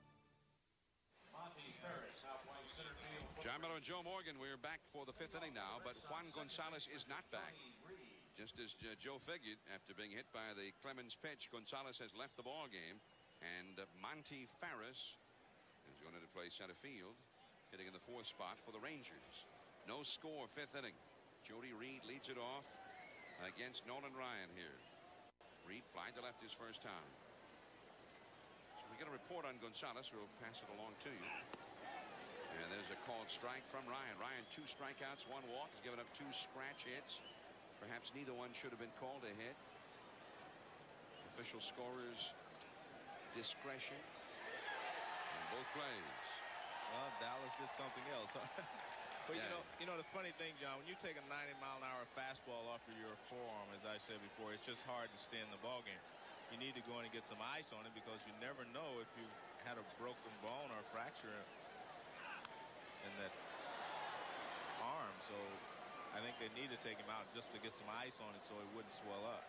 John Miller and Joe Morgan, we're back for the fifth inning now, but Juan Gonzalez is not back. Just as uh, Joe figured, after being hit by the Clemens pitch, Gonzalez has left the ball game. And uh, Monty Farris is going to play center field, hitting in the fourth spot for the Rangers. No score, fifth inning. Jody Reed leads it off against Nolan Ryan here. Reed flied to left his first time. So we get a report on Gonzalez. We'll pass it along to you. And there's a called strike from Ryan. Ryan, two strikeouts, one walk. He's given up two scratch hits. Perhaps neither one should have been called a hit. Official scorer's discretion in both plays. Well, Dallas did something else. But yeah. you know, you know the funny thing, John, when you take a ninety mile an hour fastball off of your forearm, as I said before, it's just hard to stay in the ball game. You need to go in and get some ice on it because you never know if you had a broken bone or a fracture in that arm. So I think they need to take him out just to get some ice on it so it wouldn't swell up.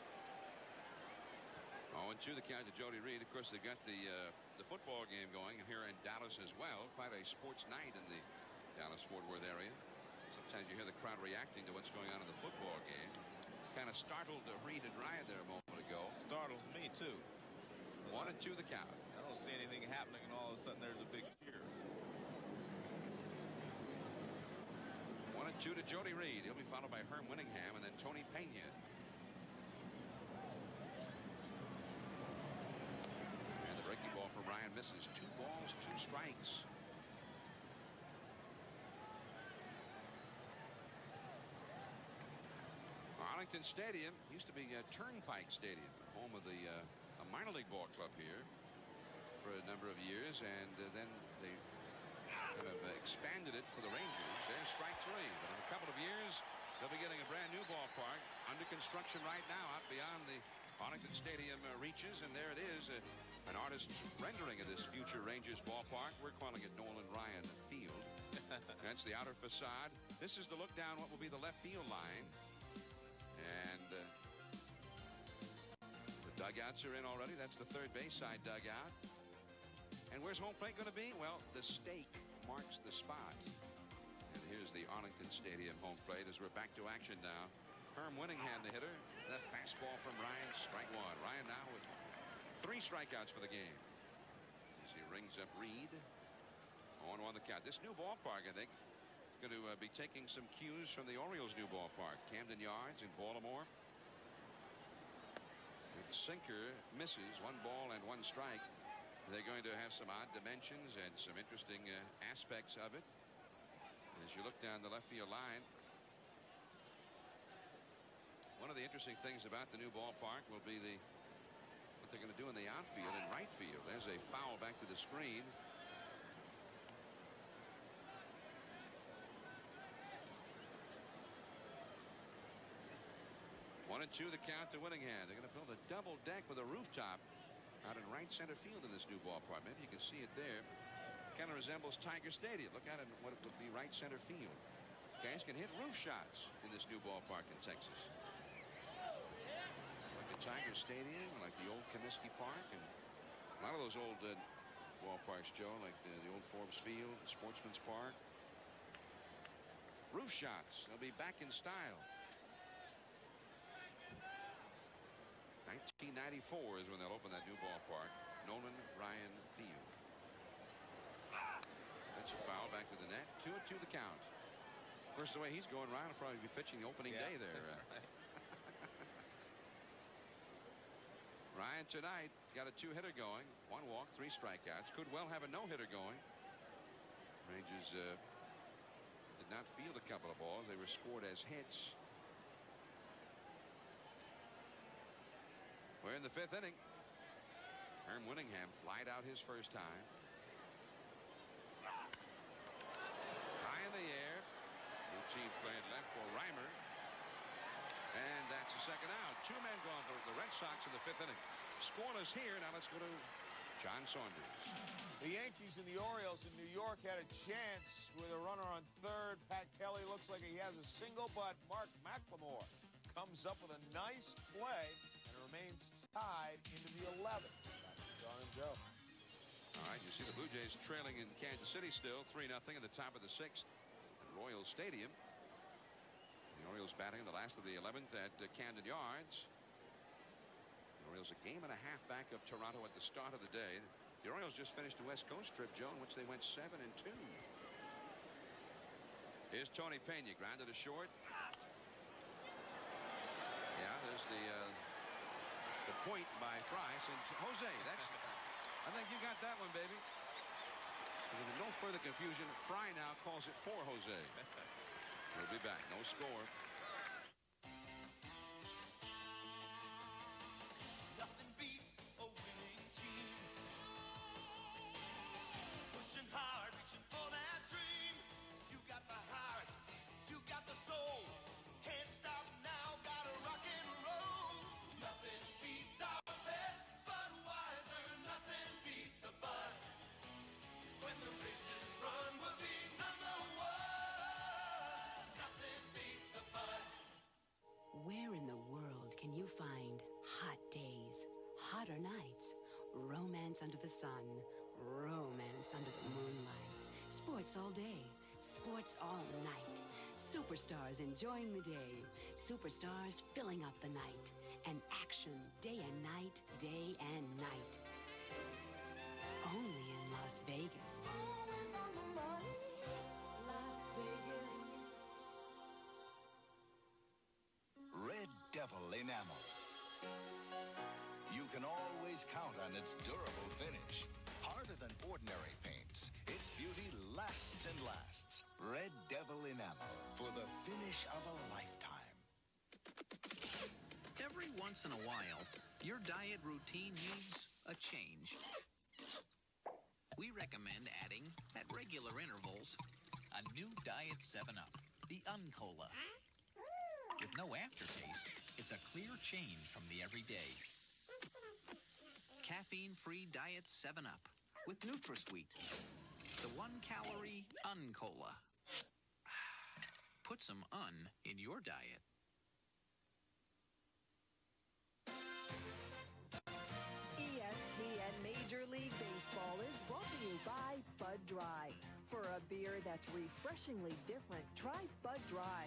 oh and two the count to Jody Reed. Of course, they got the uh, the football game going here in Dallas as well. Quite a sports night in the Dallas-Fort Worth area. Sometimes you hear the crowd reacting to what's going on in the football game. Kind of startled uh, Reed and Ryan there a moment ago. Startles me too. One and two the count. I don't see anything happening, and all of a sudden there's a big cheer. One and two to Jody Reed. He'll be followed by Herm Winningham and then Tony Pena. And the breaking ball for Ryan misses. Two balls, two strikes. Arlington Stadium used to be uh, Turnpike Stadium, home of the uh, a minor league ball club here for a number of years, and uh, then they kind of uh, expanded it for the Rangers. There's strike three, but in a couple of years they'll be getting a brand new ballpark under construction right now out beyond the Arlington Stadium uh, reaches, and there it is, uh, an artist's rendering of this future Rangers ballpark. We're calling it Nolan Ryan Field. That's the outer facade. This is to look down what will be the left field line. And uh, the dugouts are in already. That's the third base side dugout. And where's home plate going to be? Well, the stake marks the spot. And here's the Arlington Stadium home plate as we're back to action now. Herm Winningham, the hitter. That fastball from Ryan, strike one. Ryan now with three strikeouts for the game. As he rings up Reed. oh and one the count. This new ballpark, I think, going to uh, be taking some cues from the Orioles' new ballpark. Camden Yards in Baltimore. The sinker misses, one ball and one strike. They're going to have some odd dimensions and some interesting uh, aspects of it. As you look down the left field line, one of the interesting things about the new ballpark will be the what they're going to do in the outfield and right field. There's a foul back to the screen. One and two the count to Winningham. They're going to build a double deck with a rooftop out in right center field in this new ballpark. Maybe you can see it there. Kind of resembles Tiger Stadium. Look at it, what it would be right center field. Guys can hit roof shots in this new ballpark in Texas. Like the Tiger Stadium, like the old Comiskey Park, and a lot of those old uh, ballparks, Joe, like the, the old Forbes Field, Sportsman's Park. Roof shots. They'll be back in style. nineteen ninety-four is when they'll open that new ballpark. Nolan Ryan Field. That's a foul back to the net. Two and two the count. Of course, the way he's going, Ryan will probably be pitching the opening yeah. day there. Ryan tonight got a two-hitter going. One walk, three strikeouts. Could well have a no-hitter going. Rangers uh, did not field a couple of balls. They were scored as hits. We're in the fifth inning. Herm Winningham flied out his first time. High in the air. New team playing left for Reimer. And that's the second out. Two men gone for the Red Sox in the fifth inning. Scoreless here. Now let's go to John Saunders. The Yankees and the Orioles in New York had a chance with a runner on third. Pat Kelly looks like he has a single, but Mark McLemore comes up with a nice play. Remains tied into the eleventh. Back to John and Joe. All right, you see the Blue Jays trailing in Kansas City still, three nothing in the top of the sixth at Royal Stadium. The Orioles batting in the last of the eleventh at uh, Camden Yards. The Orioles a game and a half back of Toronto at the start of the day. The Orioles just finished the West Coast trip, Joe, in which they went seven and two. Here's Tony Pena, grounded to short. Yeah, there's the uh, the point by Fry. Since Jose, that's I think you got that one, baby. With no further confusion, Fry now calls it for Jose. We'll be back. No score. Nothing beats a winning team. Pushing hard, reaching for that dream. You got the heart, you got the soul. Can't stop now, gotta rock and roll. Nothing beats our best Budweiser. Nothing beats a Bud. When the races run, we'll be number one. Nothing beats a Bud. Where in the world can you find hot days, hotter nights, romance under the sun, romance under the moonlight, sports all day, sports all night, superstars enjoying the day, superstars filling up the night, and action day and night, day and night. Only in Las Vegas. Always on the money, Las Vegas. Red Devil enamel. You can always count on its durable finish. Harder than ordinary paints, its beauty lasts and lasts. Red Devil enamel for the finish of a lifetime. Every once in a while, your diet routine needs a change. We recommend adding, at regular intervals, a new Diet seven up, the Uncola. With no aftertaste, it's a clear change from the everyday. Caffeine-free Diet seven up with NutraSweet, the one-calorie Uncola. Put some un in your diet. E S P N Major League Baseball is brought to you by Bud Dry. For a beer that's refreshingly different, try Bud Dry.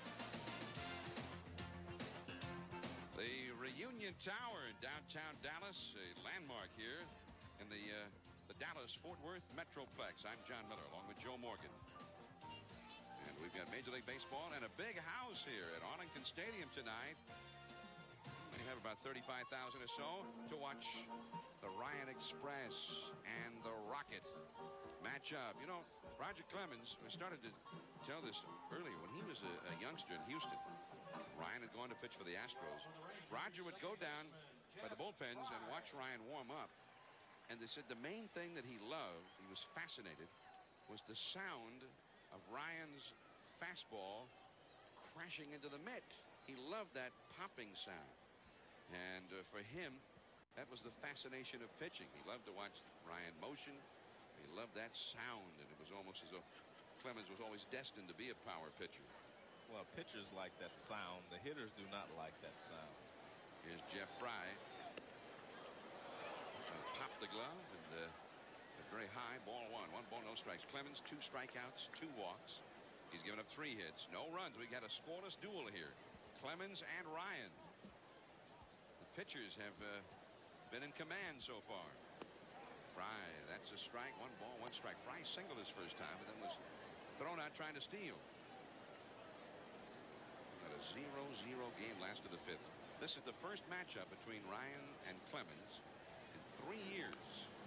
The Reunion Tower in downtown Dallas, a landmark here in the uh, the Dallas-Fort Worth Metroplex. I'm John Miller, along with Joe Morgan. And we've got Major League Baseball and a big house here at Arlington Stadium tonight. We have about thirty-five thousand or so to watch the Ryan Express and the Rocket match up. You know, Roger Clemens, we started to tell this earlier, when he was a, a youngster in Houston, Ryan had gone to pitch for the Astros. Roger would go down by the bullpens and watch Ryan warm up. And they said the main thing that he loved, he was fascinated, was the sound of Ryan's fastball crashing into the mitt. He loved that popping sound. And uh, for him, that was the fascination of pitching. He loved to watch Ryan motion. He loved that sound. And it was almost as though Clemens was always destined to be a power pitcher. Well, pitchers like that sound. The hitters do not like that sound. Here's Jeff Fry. Popped the glove and uh, very high, ball one. One ball, no strikes. Clemens, two strikeouts, two walks. He's given up three hits, no runs. We got a scoreless duel here. Clemens and Ryan. The pitchers have uh, been in command so far. Fry, that's a strike. One ball, one strike. Fry singled his first time, but then was thrown out trying to steal. Got a zero zero game, last of the fifth. This is the first matchup between Ryan and Clemens in three years.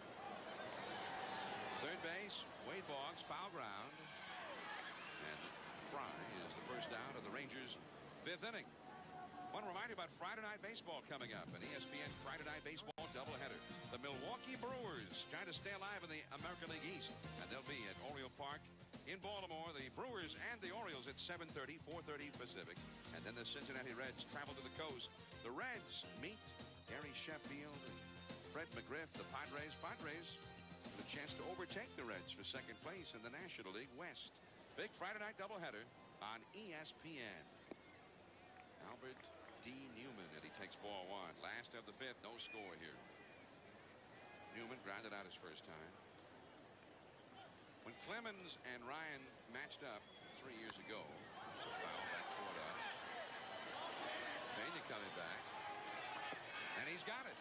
Third base, Wade Boggs, foul ground. And Fry is the first out of the Rangers' fifth inning. Want to remind you about Friday Night Baseball coming up, an E S P N Friday Night Baseball doubleheader. The Milwaukee Brewers trying to stay alive in the American League East, and they'll be at Oriole Park in Baltimore. The Brewers and the Orioles at seven thirty, four thirty Pacific. And then the Cincinnati Reds travel to the coast. The Reds meet Gary Sheffield and Fred McGriff, the Padres. Padres with a chance to overtake the Reds for second place in the National League West. Big Friday night doubleheader on E S P N. Albert D. Newman, and he takes ball one. Last of the fifth, no score here. Newman grounded out his first time. When Clemens and Ryan matched up three years ago, it's a foul back toward us. Pena coming back. And he's got it.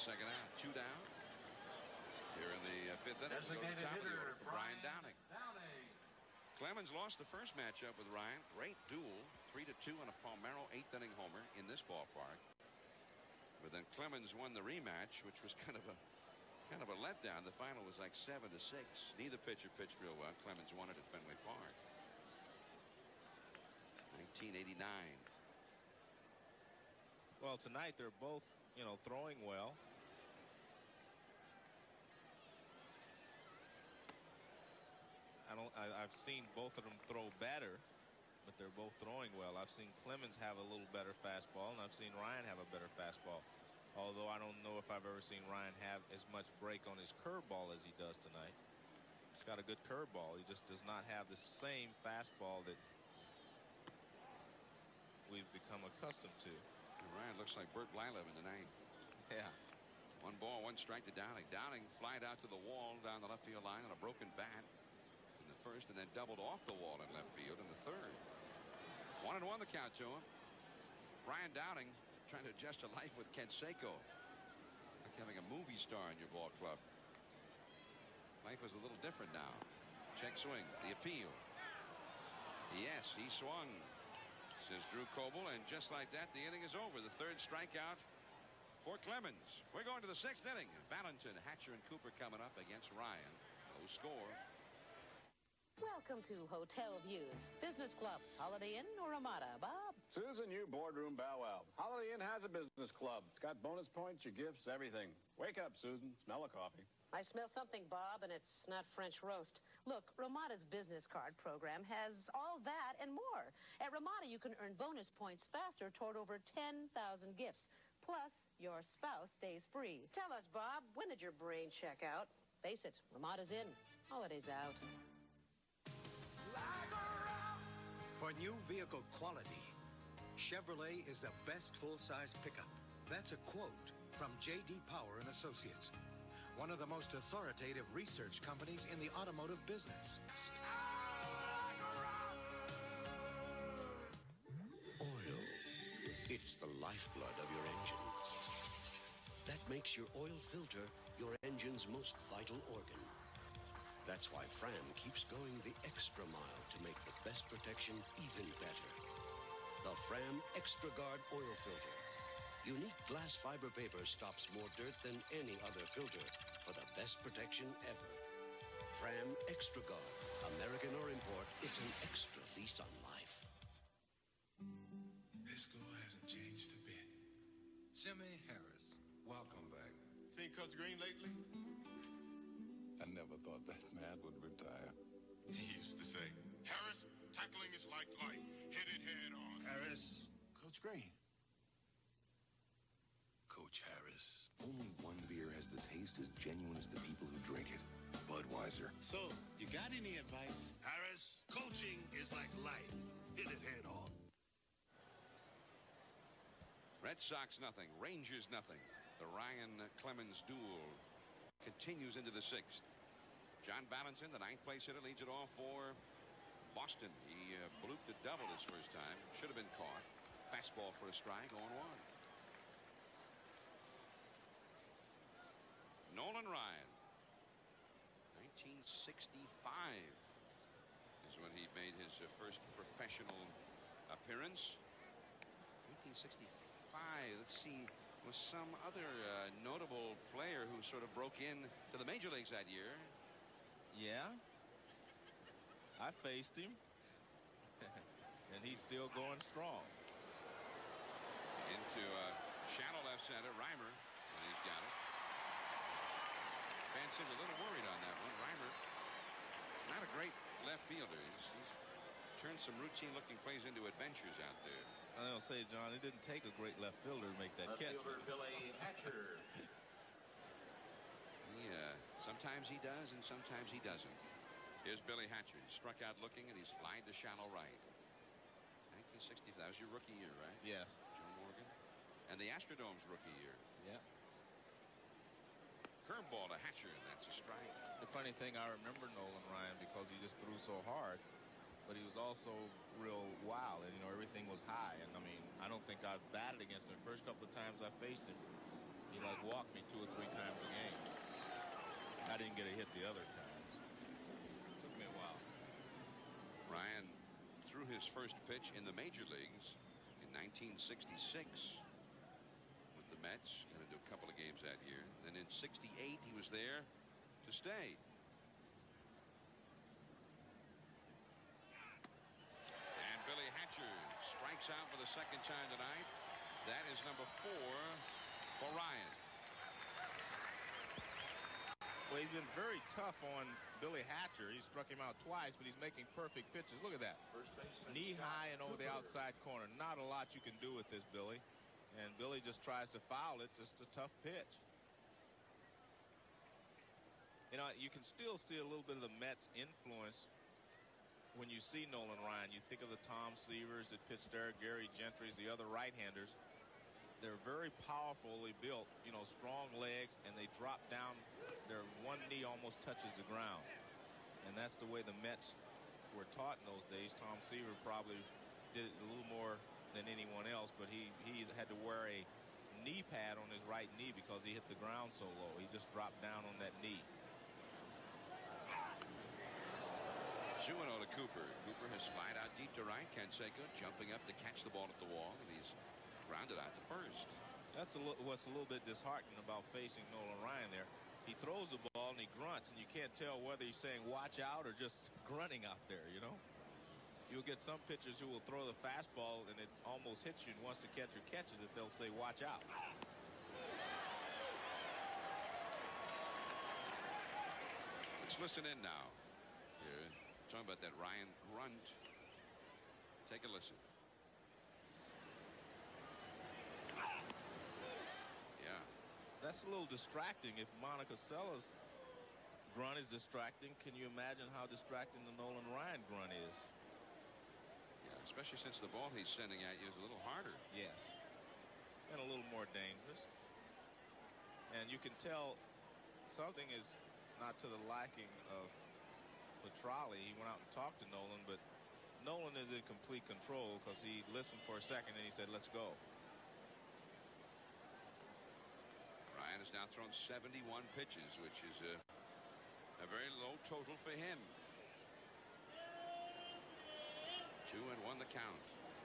second out. Two down. Here in the uh, fifth inning, we go to the top of the order for Brian Downing. Downing. Clemens lost the first matchup with Ryan. Great duel, three to two on a Palmero eighth inning homer in this ballpark. But then Clemens won the rematch, which was kind of a kind of a letdown. The final was like seven to six. Neither pitcher pitched real well. Clemens won it at Fenway Park. nineteen eighty-nine. Well, tonight they're both, you know, throwing well. I don't. I, I've seen both of them throw better, but they're both throwing well. I've seen Clemens have a little better fastball, and I've seen Ryan have a better fastball. Although I don't know if I've ever seen Ryan have as much break on his curveball as he does tonight. He's got a good curveball. He just does not have the same fastball that we've become accustomed to. And Ryan looks like Bert Blyleven tonight. Yeah. One ball, one strike to Downing. Downing flied out to the wall down the left field line on a broken bat in the first, and then doubled off the wall in left field in the third. One and one the count to him. Brian Downing trying to adjust to life with Canseco. Like having a movie star in your ball club. Life is a little different now. Check swing. The appeal. Yes, he swung, says Drew Coble, and just like that, the inning is over. The third strikeout for Clemens. We're going to the sixth inning. Valentin, Hatcher, and Cooper coming up against Ryan. No score. Welcome to Hotel Views, Business Club, Holiday Inn, or Ramada. Bob? Susan, you boardroom bow wow. Holiday Inn has a business club. It's got bonus points, your gifts, everything. Wake up, Susan. Smell a coffee. I smell something, Bob, and it's not French roast. Look, Ramada's business card program has all that and more. At Ramada, you can earn bonus points faster toward over ten thousand gifts. Plus, your spouse stays free. Tell us, Bob, when did your brain check out? Face it, Ramada's in, holidays out. For new vehicle quality, Chevrolet is the best full-size pickup. That's a quote from J D Power and Associates, one of the most authoritative research companies in the automotive business. Oil. It's the lifeblood of your engine. That makes your oil filter your engine's most vital organ. That's why Fram keeps going the extra mile to make the best protection even better. The Fram Extra Guard oil filter. Unique glass fiber paper stops more dirt than any other filter for the best protection ever. Fram Extra Guard. American or import, it's an extra lease on life. This score hasn't changed a bit. Jimmy Harris, welcome back. Seen Coach Green lately? I never thought that man would retire. He used to say, Harris, tackling is like life. Hit it head on. Harris. Coach Green. Coach Harris. Only one beer has the taste as genuine as the people who drink it. Budweiser. So, you got any advice? Harris, coaching is like life. Hit it head on. Red Sox nothing. Rangers nothing. The Ryan Clemens duel continues into the sixth. John Valentin, the ninth place hitter, leads it off for Boston. He uh, blooped a double his first time. Should have been caught. Fastball for a strike, oh one. Nolan Ryan, nineteen sixty-five is when he made his uh, first professional appearance. nineteen sixty-five, let's see, was some other uh, notable player who sort of broke in to the major leagues that year. Yeah, I faced him, and he's still going strong. Into uh, shallow left center, Reimer, and he's got it. Fans seem a little worried on that one. Reimer, not a great left fielder. He's, he's turned some routine-looking plays into adventures out there. I don't say, John, it didn't take a great left fielder to make that Left catch. fielder Billy Hatcher. Yeah, sometimes he does and sometimes he doesn't. Here's Billy Hatcher. He struck out looking and he's flied to shallow right. nineteen sixty, that was your rookie year, right? Yes. Joe Morgan. And the Astrodome's rookie year. Yeah. Curveball to Hatcher. That's a strike. The funny thing, I remember Nolan Ryan because he just threw so hard, but he was also real wild, and you know everything was high. And I mean, I don't think I batted against him. The first couple of times I faced him, you like walk me two or three times a game. I didn't get a hit the other times. Took me a while. Ryan threw his first pitch in the major leagues in nineteen sixty-six with the Mets. Got into a couple of games that year. Then in sixty-eight he was there to stay. And Billy Hatcher strikes out for the second time tonight. That is number four for Ryan. Well, he's been very tough on Billy Hatcher. He struck him out twice, but he's making perfect pitches. Look at that. Knee high and over the outside corner. Not a lot you can do with this, Billy. And Billy just tries to foul it. Just a tough pitch. You know, you can still see a little bit of the Mets influence when you see Nolan Ryan. You think of the Tom Seavers that pitched there, Gary Gentry's, the other right-handers. They're very powerfully built, you know, strong legs, and they drop down. Their one knee almost touches the ground. And that's the way the Mets were taught in those days. Tom Seaver probably did it a little more than anyone else, but he, he had to wear a knee pad on his right knee because he hit the ground so low. He just dropped down on that knee. two and oh to Cooper. Cooper has flied out deep to right. Canseco jumping up to catch the ball at the wall, and he's grounded out to first. That's a little, what's a little bit disheartening about facing Nolan Ryan there. He throws the ball and he grunts, and you can't tell whether he's saying watch out or just grunting out there, you know. You'll get some pitchers who will throw the fastball and it almost hits you, and once the catcher catches it, they'll say watch out. Let's listen in now. Here, talking about that Ryan grunt. Take a listen. Yeah. That's a little distracting. If Monica Sella's grunt is distracting, can you imagine how distracting the Nolan Ryan grunt is? Yeah, especially since the ball he's sending at you is a little harder. Yes. And a little more dangerous. And you can tell something is not to the liking of Petrali. He went out and talked to Nolan, but Nolan is in complete control because he listened for a second and he said, let's go. Ryan has now thrown seventy-one pitches, which is a, a very low total for him. Two and one the count.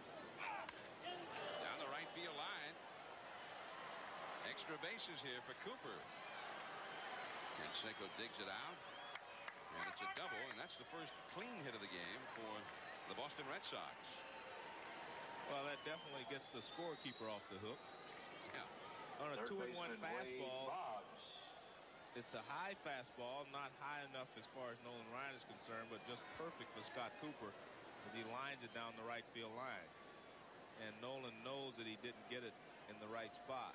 Down the right field line. Extra bases here for Cooper. Canseco digs it out. And it's a double, and that's the first clean hit of the game for the Boston Red Sox. Well, that definitely gets the scorekeeper off the hook. Yeah. On a two and one fastball, it's a high fastball, not high enough as far as Nolan Ryan is concerned, but just perfect for Scott Cooper as he lines it down the right field line. And Nolan knows that he didn't get it in the right spot.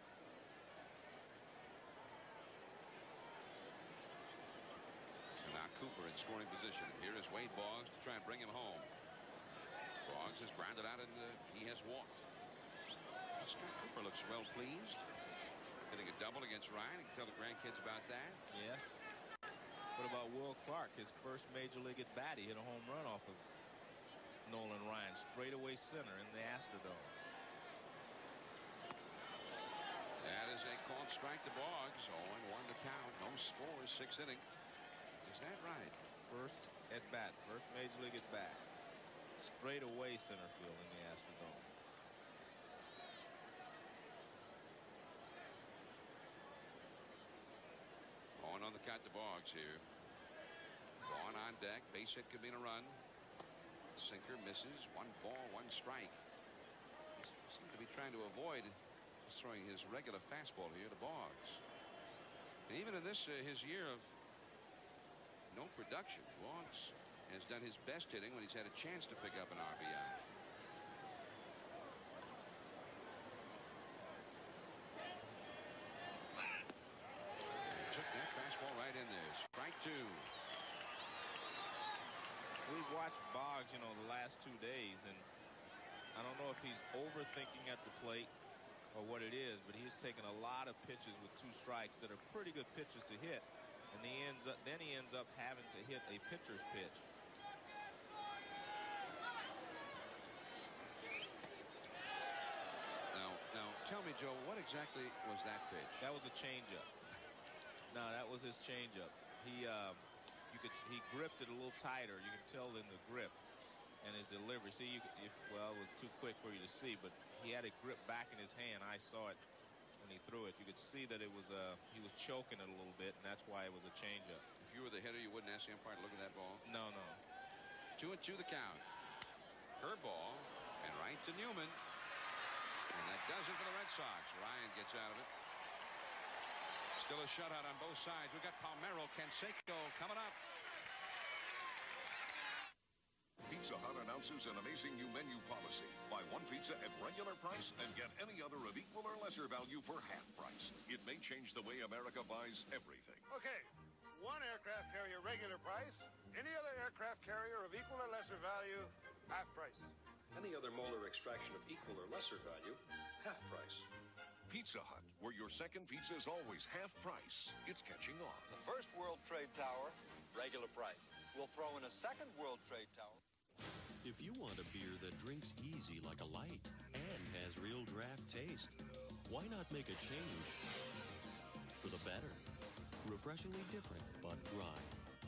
So now Cooper in scoring position. Here is Wade Boggs to try and bring him home. Boggs has grounded out and uh, he has walked. Scott Cooper looks well pleased. Hitting a double against Ryan. You can tell the grandkids about that. Yes. What about Will Clark? His first major league at bat. He hit a home run off of Nolan Ryan. Straightaway center in the Astrodome. That is a called strike to Boggs. oh and one to count. No scores. Sixth inning. Is that right? First at bat. First major league at bat. Straightaway center field in the Astrodome. On the cut to Boggs here. Vaughn on deck. Base hit could mean a run. Sinker misses. One ball, one strike. He seems to be trying to avoid just throwing his regular fastball here to Boggs. And even in this, uh, his year of no production, Boggs has done his best hitting when he's had a chance to pick up an R B I. Right in there. Strike two. We've watched Boggs, you know, the last two days, and I don't know if he's overthinking at the plate or what it is, but he's taken a lot of pitches with two strikes that are pretty good pitches to hit, and he ends up then he ends up having to hit a pitcher's pitch. Now, now Tell me, Joe, what exactly was that pitch? That was a changeup. No, that was his changeup. He, uh, you could, he gripped it a little tighter. You can tell in the grip and his delivery. See, you, if, well, it was too quick for you to see, but he had it gripped back in his hand. I saw it when he threw it. You could see that it was, uh, he was choking it a little bit, and that's why it was a changeup. If you were the hitter, you wouldn't ask the umpire to look at that ball? No, no. Two and two the count. Curveball, and right to Newman. And that does it for the Red Sox. Ryan gets out of it. Still a shutout on both sides. We've got Palmeiro, Canseco coming up. Pizza Hut announces an amazing new menu policy. Buy one pizza at regular price and get any other of equal or lesser value for half price. It may change the way America buys everything. Okay, one aircraft carrier regular price. Any other aircraft carrier of equal or lesser value, half price. Any other molar extraction of equal or lesser value, half price. Pizza Hut, where your second pizza is always half price. It's catching on. The first World Trade Tower, regular price. We'll throw in a second World Trade Tower. If you want a beer that drinks easy like a light and has real draft taste, why not make a change for the better? Refreshingly different, but dry.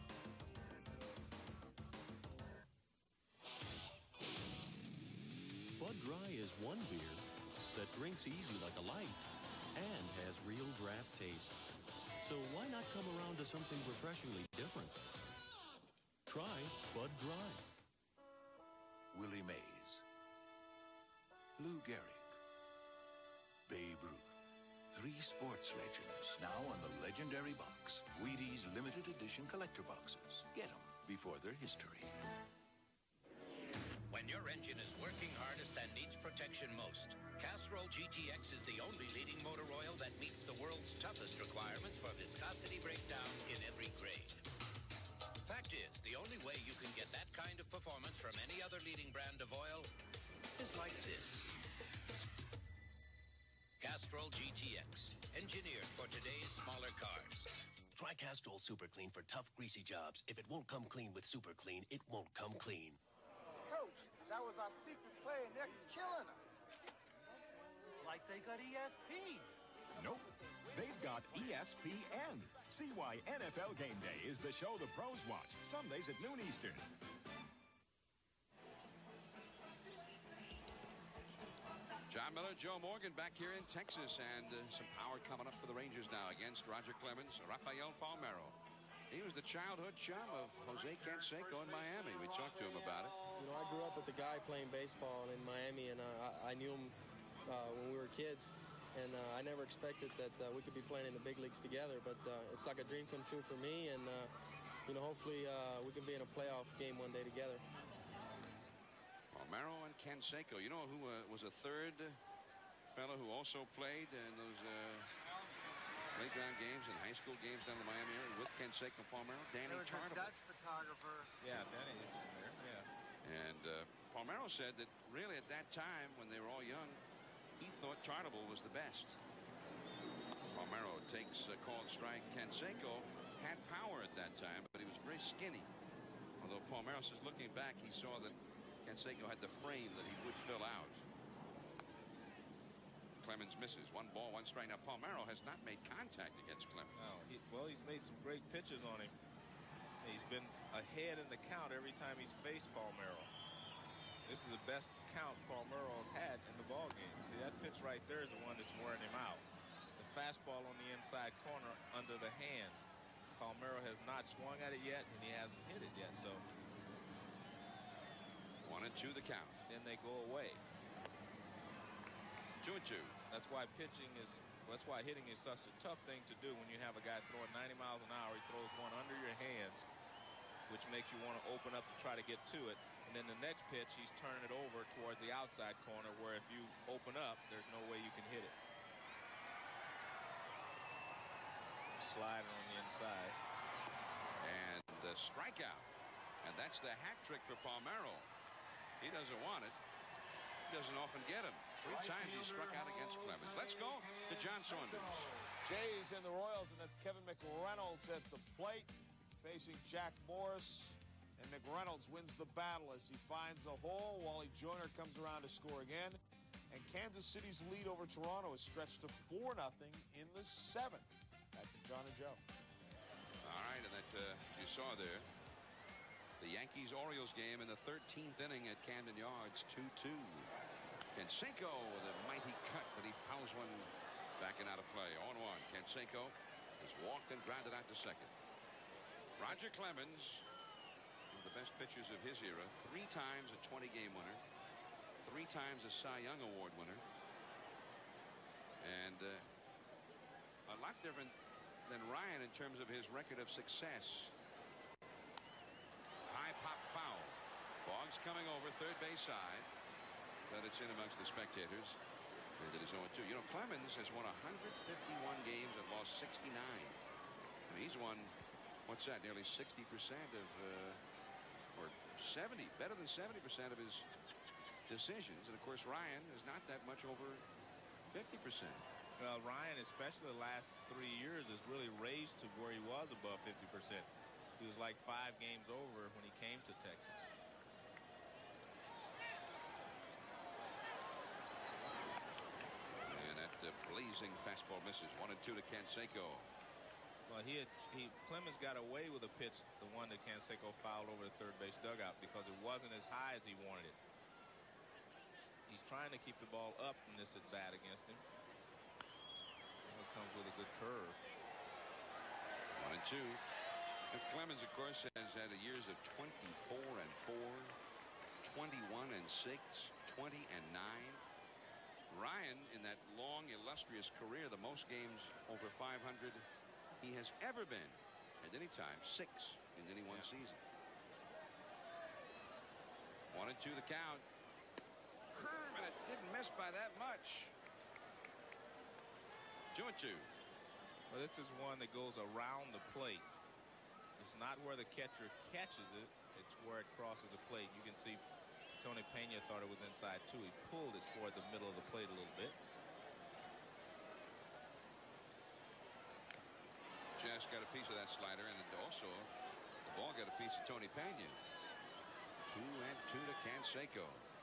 Bud Dry is one beer that drinks easy like a light and has real draft taste. So why not come around to something refreshingly different? Try Bud Dry. Willie Mays, Lou Gehrig, Babe Ruth. Three sports legends now on the legendary box. Wheaties limited edition collector boxes. Get them before they're history. When your engine is working hardest and needs protection most, Castrol G T X is the only leading motor oil that meets the world's toughest requirements for viscosity breakdown in every grade. Fact is, the only way you can get that kind of performance from any other leading brand of oil is like this. Castrol G T X, engineered for today's smaller cars. Try Castrol Super Clean for tough, greasy jobs. If it won't come clean with Super Clean, it won't come clean. Coach, that was our secret play, and they're killing us. It's like they got E S P. Nope. They've got E S P N. See why N F L Game Day is the show the pros watch, Sundays at noon Eastern. John Miller, Joe Morgan back here in Texas, and uh, some power coming up for the Rangers now against Roger Clemens, Rafael Palmeiro. He was the childhood chum of Jose Canseco in Miami. We talked to him about it. You know, I grew up with the guy playing baseball in Miami, and uh, I, I knew him uh, when we were kids. And uh, I never expected that uh, we could be playing in the big leagues together, but uh, it's like a dream come true for me, and uh, you know, hopefully uh, we can be in a playoff game one day together. Palmeiro and Canseco. You know who uh, was a third fellow who also played in those uh, playground games and high school games down in the Miami area with Canseco and Palmeiro? Danny There was this Tartable. Dutch photographer. Yeah, Danny is from there, yeah. And uh, Palmeiro said that really at that time when they were all young, he thought Tartable was the best. Palmeiro takes a called strike. Canseco had power at that time, but he was very skinny. Although Palmeiro says looking back, he saw that Canseco had the frame that he would fill out. Clemens misses. One ball, one strike. Now, Palmeiro has not made contact against Clemens. No, he, well, he's made some great pitches on him. He's been ahead in the count every time he's faced Palmeiro. This is the best count Palmeiro has had in the ball game. See, that pitch right there is the one that's wearing him out. The fastball on the inside corner under the hands. Palmeiro has not swung at it yet, and he hasn't hit it yet. So one and two the count. Then they go away. Two and two. That's why pitching is, that's why hitting is such a tough thing to do when you have a guy throwing ninety miles an hour. He throws one under your hands, which makes you want to open up to try to get to it. And then the next pitch, he's turning it over towards the outside corner, where if you open up, there's no way you can hit it. Sliding on the inside. And the strikeout. And that's the hat trick for Palmeiro. He doesn't want it. He doesn't often get him. Three times he struck out against Clemens. Let's go to John Saunders. Jays and the Royals, and that's Kevin McReynolds at the plate facing Jack Morris. And McReynolds wins the battle as he finds a hole. Wally Joyner comes around to score again. And Kansas Kansas City's lead over Toronto is stretched to four nothing in the seventh. Back to John and Joe. All right, and that uh, you saw there, the Yankees-Orioles game in the thirteenth inning at Camden Yards, two two. Canseco with a mighty cut, but he fouls one back and out of play. oh one. Canseco has walked and grounded out to second. Roger Clemens, one of the best pitchers of his era, three times a twenty game winner, three times a Cy Young Award winner, and uh, a lot different than Ryan in terms of his record of success. High pop foul. Boggs coming over third base side, but it's in amongst the spectators. And it is oh two. You know, Clemens has won one hundred fifty-one games and lost sixty-nine. I mean, he's won, what's that, nearly sixty percent of, uh, or seventy, better than seventy percent of his decisions. And, of course, Ryan is not that much over fifty percent. Well, Ryan, especially the last three years, has really raised to where he was above fifty percent. He was like five games over when he came to Texas. And that uh, blazing fastball misses. One and two to Canseco. Well, he had, he Clemens got away with a pitch, the one that Canseco fouled over the third base dugout, because it wasn't as high as he wanted it. He's trying to keep the ball up in this at bat against him. It comes with a good curve. One and two. And Clemens, of course, has had years of twenty-four and four, twenty-one and six, twenty and nine. Ryan, in that long, illustrious career, the most games over five hundred he has ever been at any time, six in any one yeah. season. One and two the count. Curve, and it didn't miss by that much. Two and two. Well, this is one that goes around the plate. It's not where the catcher catches it. It's where it crosses the plate. You can see Tony Pena thought it was inside, too. He pulled it toward the middle of the plate a little bit. Just got a piece of that slider, and also the ball got a piece of Tony Pena. Two and two to Canseco.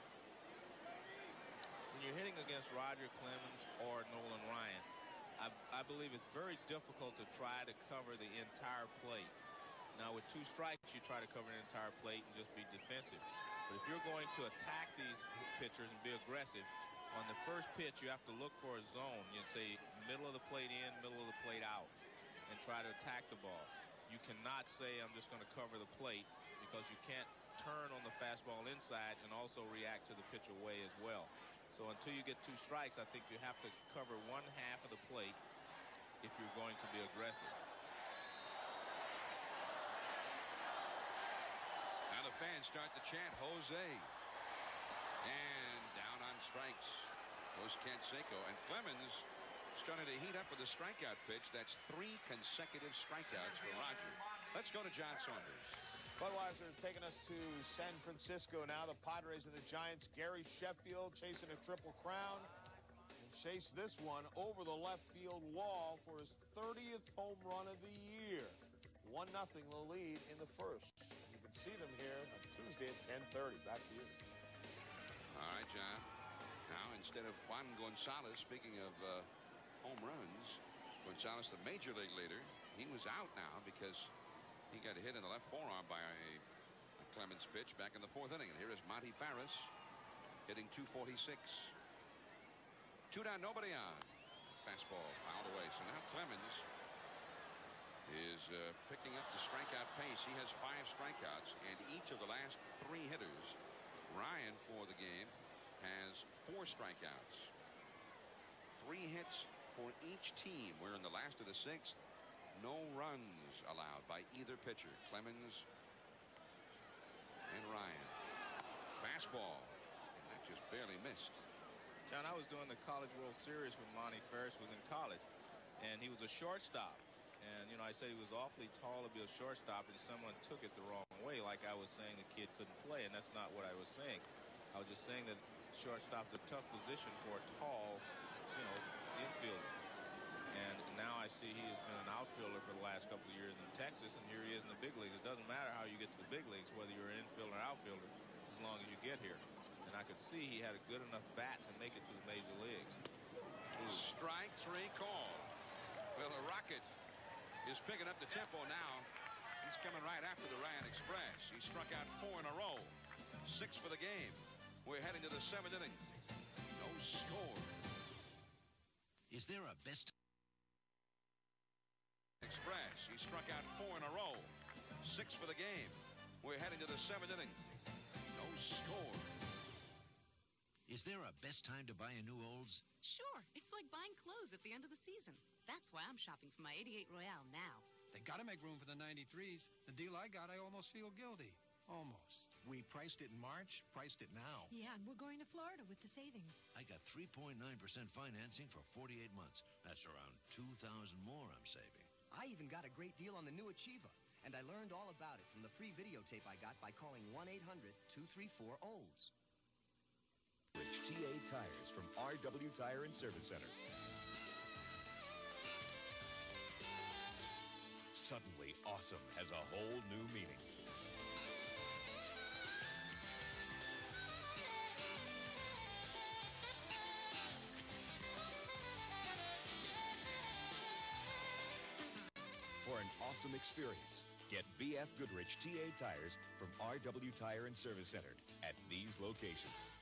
When you're hitting against Roger Clemens or Nolan Ryan, I, I believe it's very difficult to try to cover the entire plate. Now, with two strikes, you try to cover the entire plate and just be defensive. But if you're going to attack these pitchers and be aggressive, on the first pitch, you have to look for a zone. You say middle of the plate in, middle of the plate out, and try to attack the ball. You cannot say, I'm just going to cover the plate, because you can't turn on the fastball inside and also react to the pitch away as well. So until you get two strikes, I think you have to cover one half of the plate if you're going to be aggressive. Now the fans start to chant Jose. And down on strikes goes Canseco. And Clemens started to heat up with a strikeout pitch. That's three consecutive strikeouts for Roger. Let's go to John Saunders. Budweiser taking us to San Francisco now. The Padres and the Giants. Gary Sheffield chasing a triple crown. And chased this one over the left field wall for his thirtieth home run of the year. one nothing the lead in the first. You can see them here on Tuesday at ten thirty. Back to you. All right, John. Now, instead of Juan Gonzalez, speaking of uh, home runs, Gonzalez, the major league leader, he was out now because he got hit in the left forearm by a, a Clemens pitch back in the fourth inning. And here is Monty Farris hitting two forty-six. Two down, nobody on. Fastball fouled away. So now Clemens is uh, picking up the strikeout pace. He has five strikeouts, and each of the last three hitters, Ryan for the game, has four strikeouts. Three hits for each team. We're in the last of the sixth. No runs allowed by either pitcher. Clemens and Ryan. Fastball, and that just barely missed. John, I was doing the College World Series when Monty Farris was in college, and he was a shortstop. And, you know, I said he was awfully tall to be a shortstop, and someone took it the wrong way, like I was saying the kid couldn't play, and that's not what I was saying. I was just saying that shortstop's a tough position for a tall, you know, infielder. And now I see he has been an outfielder for the last couple of years in Texas, and here he is in the big leagues. It doesn't matter how you get to the big leagues, whether you're an infielder or outfielder, as long as you get here. And I could see he had a good enough bat to make it to the major Well, the rocket is picking up the tempo now. He's coming right after the Ryan Express. He struck out four in a row. Six for the game. We're heading to the seventh inning. No score. Is there a best Express? He struck out four in a row. Six for the game. We're heading to the seventh inning. No score. Is there a best time to buy a new Olds? Sure. It's like buying clothes at the end of the season. That's why I'm shopping for my eighty-eight Royale now. They got to make room for the ninety-threes. The deal I got, I almost feel guilty. Almost. We priced it in March, priced it now. Yeah, and we're going to Florida with the savings. I got three point nine percent financing for forty-eight months. That's around two thousand more I'm saving. I even got a great deal on the new Achieva. And I learned all about it from the free videotape I got by calling one eight hundred two three four Olds. Rich T A Tires from R W Tire and Service Center. Suddenly, awesome has a whole new meaning. For an awesome experience, get B F Goodrich T A Tires from R W Tire and Service Center at these locations.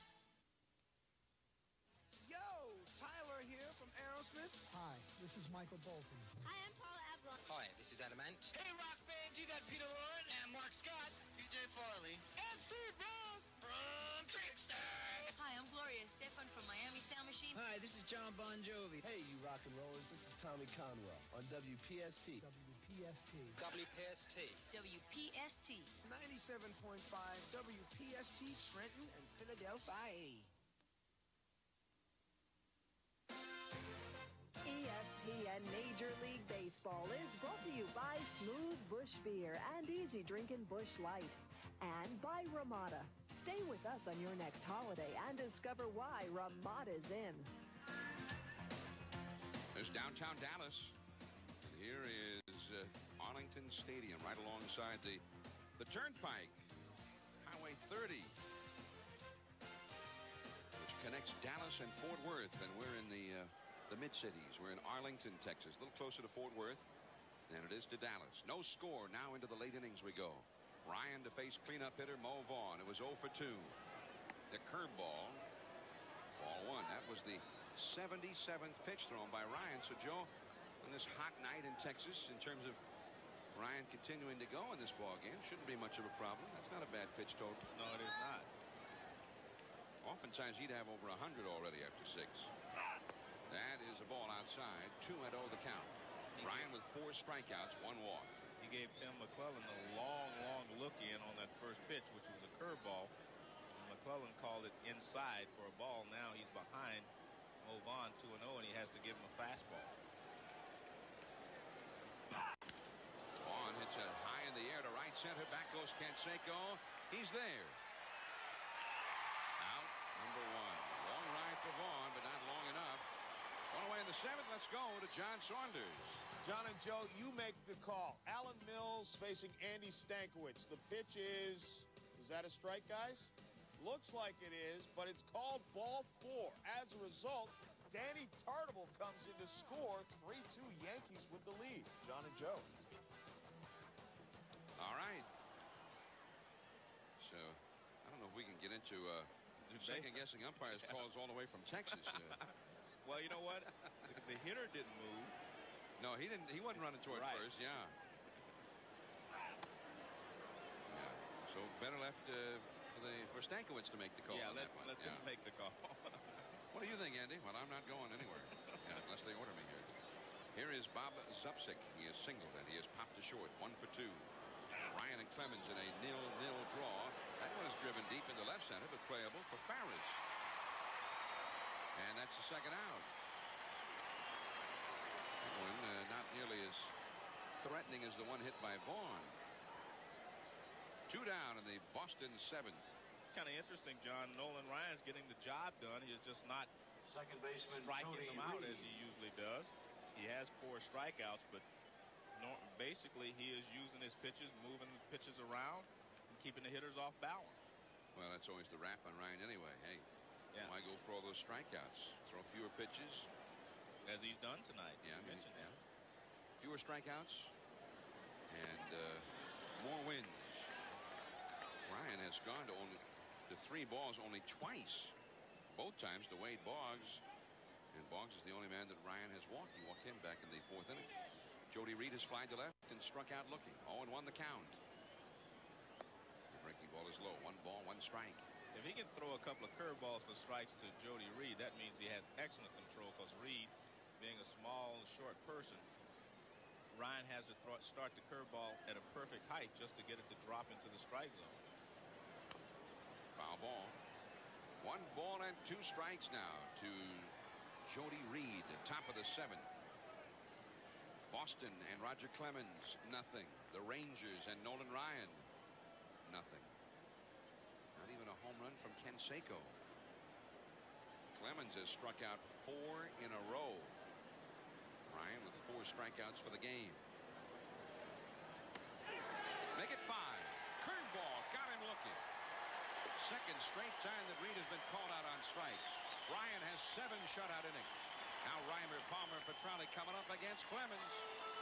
Yo, Tyler here from Aerosmith. Hi, this is Michael Bolton. Hi, I'm Paula Abdul. Hi, this is Adamant. Hey, rock fans, you got Peter Lorre and Mark Scott. P J Farley. And Steve Brown from Kickstart. Hi, I'm Gloria Estefan from Miami Sound Machine. Hi, this is John Bon Jovi. Hey, you rock and rollers, this is Tommy Conwell on W P S T. W P S T. W P S T. W P S T. ninety-seven point five W P S T, Trenton and Philadelphia. E S P N Major League Baseball is brought to you by Smooth Bush Beer and Easy Drinking Bush Light. And by Ramada. Stay with us on your next holiday and discover why Ramada's in. There's downtown Dallas. Here is uh, Arlington Stadium right alongside the, the Turnpike. Highway thirty. Which connects Dallas and Fort Worth. And we're in the... Uh, The mid-cities. We're in Arlington, Texas, a little closer to Fort Worth than it is to Dallas. No score. Now into the late innings we go. Ryan to face cleanup hitter Mo Vaughn. It was oh for two. The curveball. Ball one. That was the seventy-seventh pitch thrown by Ryan. So, Joe, on this hot night in Texas, in terms of Ryan continuing to go in this ball game, shouldn't be much of a problem. That's not a bad pitch total. No, it is not. Oftentimes he'd have over one hundred already after six. That is a ball outside. two and oh the count. Ryan with four strikeouts, one walk. He gave Tim McClellan a long, long look in on that first pitch, which was a curveball. And McClellan called it inside for a ball. Now he's behind Mo Vaughn two and oh, and he has to give him a fastball. Vaughn hits it high in the air to right center. Back goes Canseco. He's there. Out number one. Long ride for Vaughn, but not long enough. One away in the seventh. Let's go to John Saunders. John and Joe, you make the call. Alan Mills facing Andy Stankiewicz. The pitch is, is that a strike, guys? Looks like it is, but it's called ball four. As a result, Danny Tartable comes in to score. three two Yankees with the lead. John and Joe. All right. So, I don't know if we can get into uh, second-guessing umpires calls all the way from Texas. Uh, Well, you know what? the, the hitter didn't move. No, he didn't. He wasn't running toward right. first. Yeah. Yeah. So better left uh, for the for Stankiewicz to make the call. Yeah, on let, that one. let yeah. them make the call. What do you think, Andy? Well, I'm not going anywhere. Yeah, unless they order me here. Here is Bob Zupsik. He is singled and he is popped to short. One for two. Ryan and Clemens in a nil-nil draw. That one is driven deep into left center, but playable for Farris. And that's the second out. That one uh, not nearly as threatening as the one hit by Vaughn. Two down in the Boston seventh. It's kind of interesting, John. Nolan Ryan's getting the job done. He's just not second baseman striking Tony them out Reed. as he usually does. He has four strikeouts, but no, basically he is using his pitches, moving the pitches around, and keeping the hitters off balance. Well, that's always the rap on Ryan anyway. Hey. Yeah. Why go for all those strikeouts? Throw fewer pitches. As he's done tonight. Yeah, I mean, mentioned yeah. that. fewer strikeouts and uh, more wins. Ryan has gone to only to three balls only twice. Both times to Wade Boggs. And Boggs is the only man that Ryan has walked. He walked him back in the fourth inning. Jody Reed has flied to left and struck out looking. oh and one the count. The breaking ball is low. One ball, one strike. If he can throw a couple of curveballs for strikes to Jody Reed, that means he has excellent control, because Reed, being a small, short person, Ryan has to throw, start the curveball at a perfect height just to get it to drop into the strike zone. Foul ball. One ball and two strikes now to Jody Reed, top of the seventh. Boston and Roger Clemens, nothing. The Rangers and Nolan Ryan, nothing. Not even a home run from Ken Seiko. Clemens has struck out four in a row. Ryan with four strikeouts for the game. Make it five. Curveball, got him looking. Second straight time that Reed has been called out on strikes. Ryan has seven shutout innings. Now Reimer, Palmer, Petrali coming up against Clemens.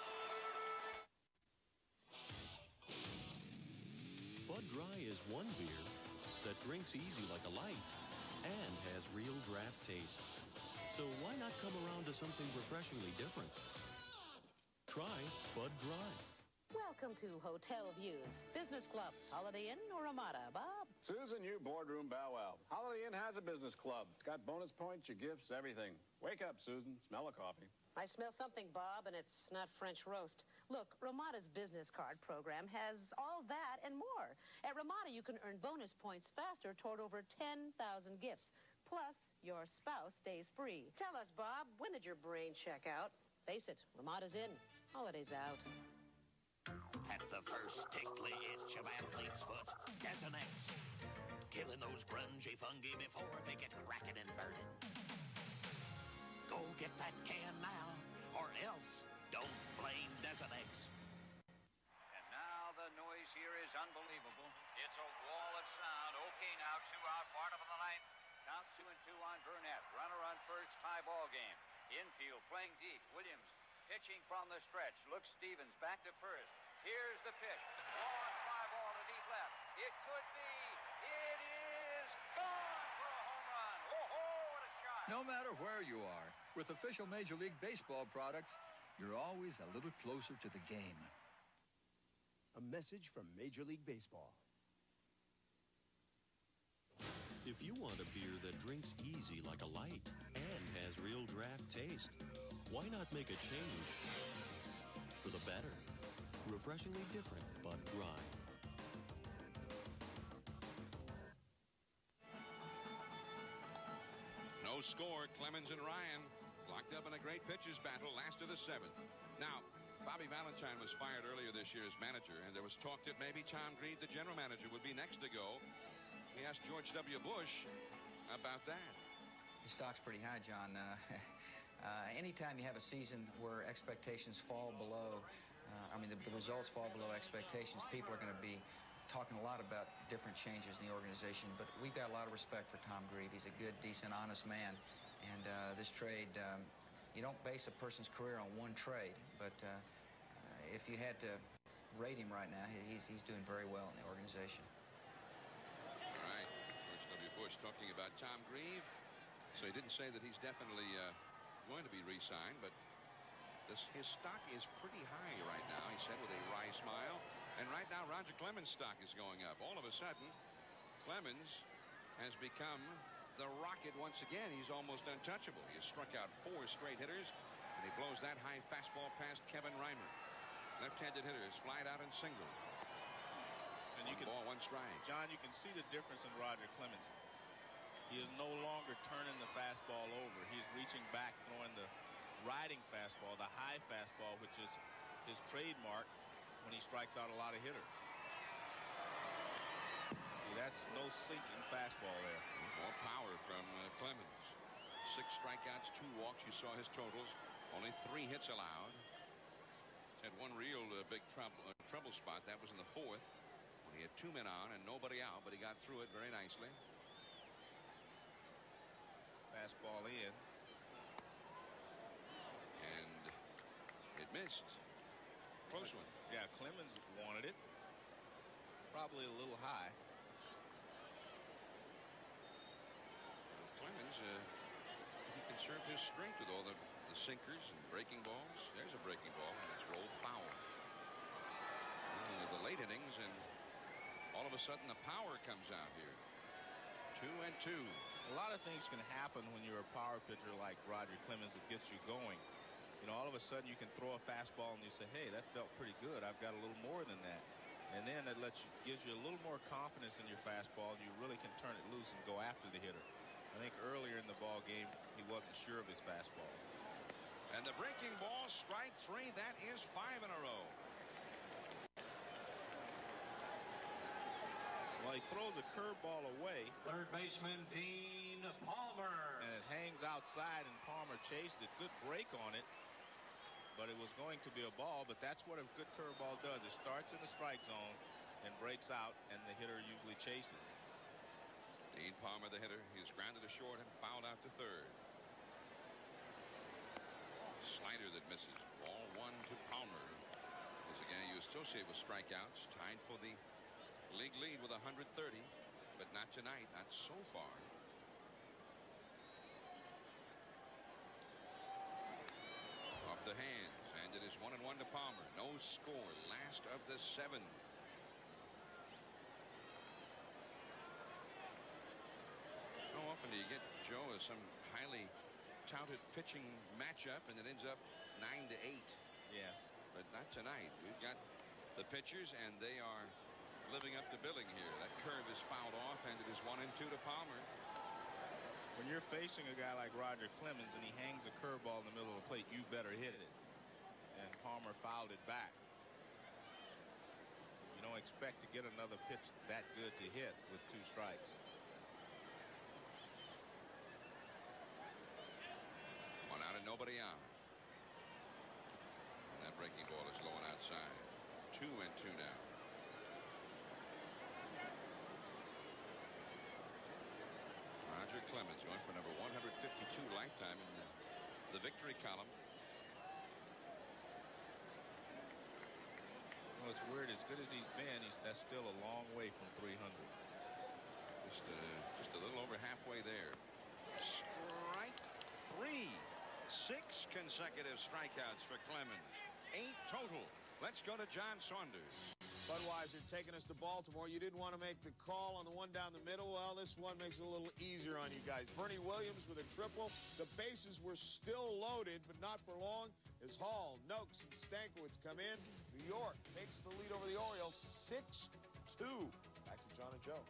Bud Dry is one beer that drinks easy like a light and has real draft taste. So why not come around to something refreshingly different? Try Bud Dry. Welcome to Hotel Views, Business Clubs, Holiday Inn, or Ramada. Bob? Susan, you boardroom bow wow. Holiday Inn has a business club. It's got bonus points, your gifts, everything. Wake up, Susan. Smell a coffee. I smell something, Bob, and it's not French roast. Look, Ramada's business card program has all that and more. At Ramada, you can earn bonus points faster toward over ten thousand gifts. Plus, your spouse stays free. Tell us, Bob, when did your brain check out? Face it, Ramada's in, holidaay's out. At the first tickly itch of athlete's foot, Desonex. Killing those grungy fungi before they get cracking and burning. Go get that can now, or else don't blame Desonex. And now the noise here is unbelievable. It's a wall of sound. Okay, now two out, bottom of the ninth. Count two and two on Burnett. Runner on first, tie ball game. Infield playing deep. Williams pitching from the stretch. Looks Stevens back to first. Here's the pitch. Long fly ball to deep left. It could be. It is gone for a home run. Oh, what a shot. No matter where you are, with official Major League Baseball products, you're always a little closer to the game. A message from Major League Baseball. If you want a beer that drinks easy like a light and has real draft taste, why not make a change for the better? Refreshingly different, but dry. No score. Clemens and Ryan locked up in a great pitchers battle, last of the seventh. Now, Bobby Valentine was fired earlier this year as manager, and there was talk that maybe Tom Grieve, the general manager, would be next to go. We asked George W. Bush about that. The stock's pretty high, John. Uh, uh, anytime you have a season where expectations fall below, uh, I mean, the, the results fall below expectations, people are going to be talking a lot about different changes in the organization. But we've got a lot of respect for Tom Grieve. He's a good, decent, honest man. And uh, this trade, um, you don't base a person's career on one trade. But uh, uh, if you had to rate him right now, he's, he's doing very well in the organization. All right. George W. Bush talking about Tom Grieve. So he didn't say that he's definitely uh, going to be re-signed, but this, his stock is pretty high right now, he said with a wry smile. And right now, Roger Clemens' stock is going up. All of a sudden, Clemens has become the Rocket once again. He's almost untouchable. He has struck out four straight hitters, and he blows that high fastball past Kevin Reimer. Left-handed hitters fly out and single. And you one can, ball, one strike. John, you can see the difference in Roger Clemens. He is no longer turning the fastball over. He's reaching back, throwing the riding fastball, the high fastball, which is his trademark when he strikes out a lot of hitters. See, that's no sinking fastball there. More power from uh, Clemens. Six strikeouts, two walks. You saw his totals. Only three hits allowed. He's had one real uh, big trouble, uh, trouble spot. That was in the fourth when he had two men on and nobody out, but he got through it very nicely. Fastball in. And it missed. Close one. Yeah, Clemens wanted it. Probably a little high. Clemens, uh, he conserved his strength with all the, the sinkers and breaking balls. There's a breaking ball, and it's rolled foul. Uh, the late innings, and all of a sudden the power comes out here. Two and two. A lot of things can happen when you're a power pitcher like Roger Clemens that gets you going. You know, all of a sudden you can throw a fastball and you say, hey, that felt pretty good. I've got a little more than that. And then that lets you, gives you a little more confidence in your fastball, and you really can turn it loose and go after the hitter. I think earlier in the ball game, he wasn't sure of his fastball. And the breaking ball, strike three. That is five in a row. Well, he throws a curveball away. Third baseman, Dean Palmer. And it hangs outside, and Palmer chased it. Good break on it. But it was going to be a ball, but that's what a good curveball does. It starts in the strike zone and breaks out, and the hitter usually chases. Dean Palmer, the hitter, he's grounded to short and fouled out to third. Slider that misses. Ball one to Palmer. Is a guy you associate with strikeouts, tied for the league lead with one hundred thirty, but not tonight, not so far. Off the hands, and it is one and one to Palmer. No score, last of the seventh. How often do you get, Joe, as some highly touted pitching matchup and it ends up nine to eight? Yes. But not tonight. We've got the pitchers, and they are living up to billing here. That curve is fouled off, and it is one and two to Palmer. When you're facing a guy like Roger Clemens and he hangs a curveball in the middle of the plate, you better hit it. And Palmer fouled it back. You don't expect to get another pitch that good to hit with two strikes. One out and nobody out. And that breaking ball is low and outside. Two and two now. Roger Clemens going for number one hundred fifty-two lifetime in the, the victory column. Well, it's weird. As good as he's been, he's that's still a long way from three hundred. Just uh, just a little over halfway there. Strike three. Six consecutive strikeouts for Clemens. Eight total. Let's go to John Saunders. Budweiser taking us to Baltimore. You didn't want to make the call on the one down the middle. Well, this one makes it a little easier on you guys. Bernie Williams with a triple. The bases were still loaded, but not for long, as Hall, Noakes, and Stankiewicz come in. New York takes the lead over the Orioles, six two. Back to John and Joe.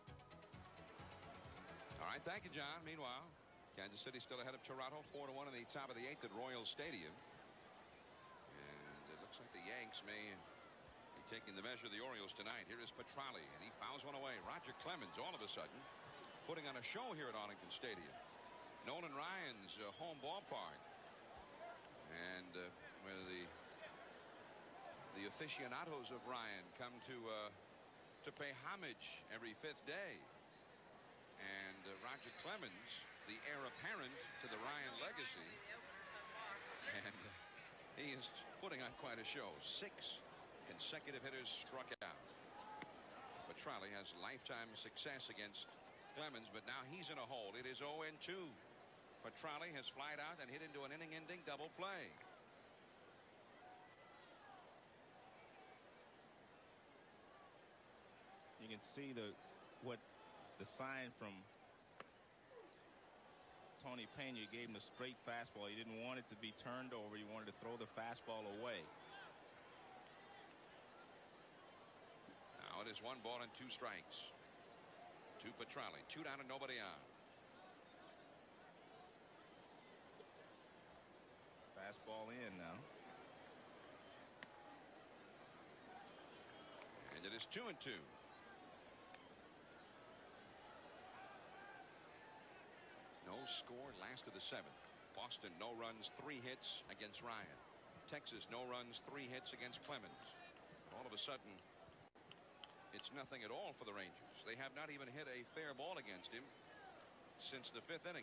All right, thank you, John. Meanwhile, Kansas City still ahead of Toronto, four to one in the top of the eighth at Royal Stadium. And it looks like the Yanks may be taking the measure of the Orioles tonight. Here is Petrali, and he fouls one away. Roger Clemens, all of a sudden, putting on a show here at Arlington Stadium. Nolan Ryan's uh, home ballpark. And uh, where the the aficionados of Ryan come to uh, to pay homage every fifth day. And uh, Roger Clemens, the heir apparent to the Ryan legacy, and uh, he is putting on quite a show. Six consecutive hitters struck out. Petrali has lifetime success against Clemens, but now he's in a hole. It is oh and two. Petrali has flied out and hit into an inning-ending double play. You can see the what the sign from Tony Pena gave him a straight fastball. He didn't want it to be turned over. He wanted to throw the fastball away. Now it is one ball and two strikes to Petrali. Two down and nobody out. Fastball in now. And it is two and two. No score, last of the seventh. Boston, no runs, three hits against Ryan. Texas, no runs, three hits against Clemens. All of a sudden, it's nothing at all for the Rangers. They have not even hit a fair ball against him since the fifth inning.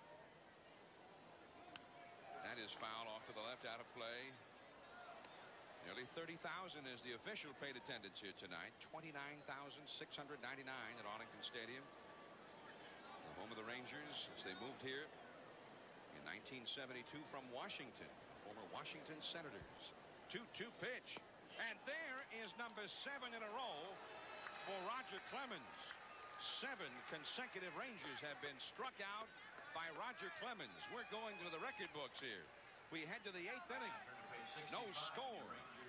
That is foul off to the left, out of play. Nearly thirty thousand is the official paid attendance here tonight. twenty-nine thousand six hundred ninety-nine at Arlington Stadium, the home of the Rangers, as they moved here in nineteen seventy-two from Washington, former Washington Senators. two two pitch, and there is number seven in a row for Roger Clemens. Seven consecutive Rangers have been struck out by Roger Clemens. We're going to the record books here. We head to the eighth inning. No score.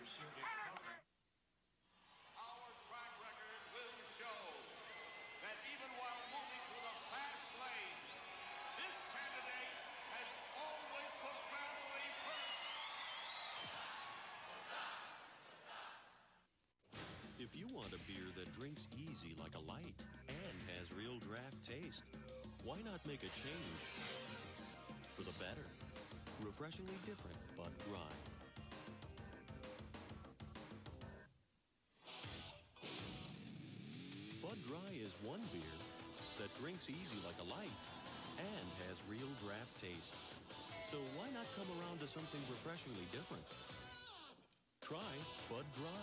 Our track record will show that even while moving through the fast lane, this candidate has always put family first. If you want a beer that drinks easy like a light and has real draft taste, why not make a change for the better? Refreshingly different, but dry. Bud Dry is one beer that drinks easy like a light and has real draft taste. So why not come around to something refreshingly different? Try Bud Dry.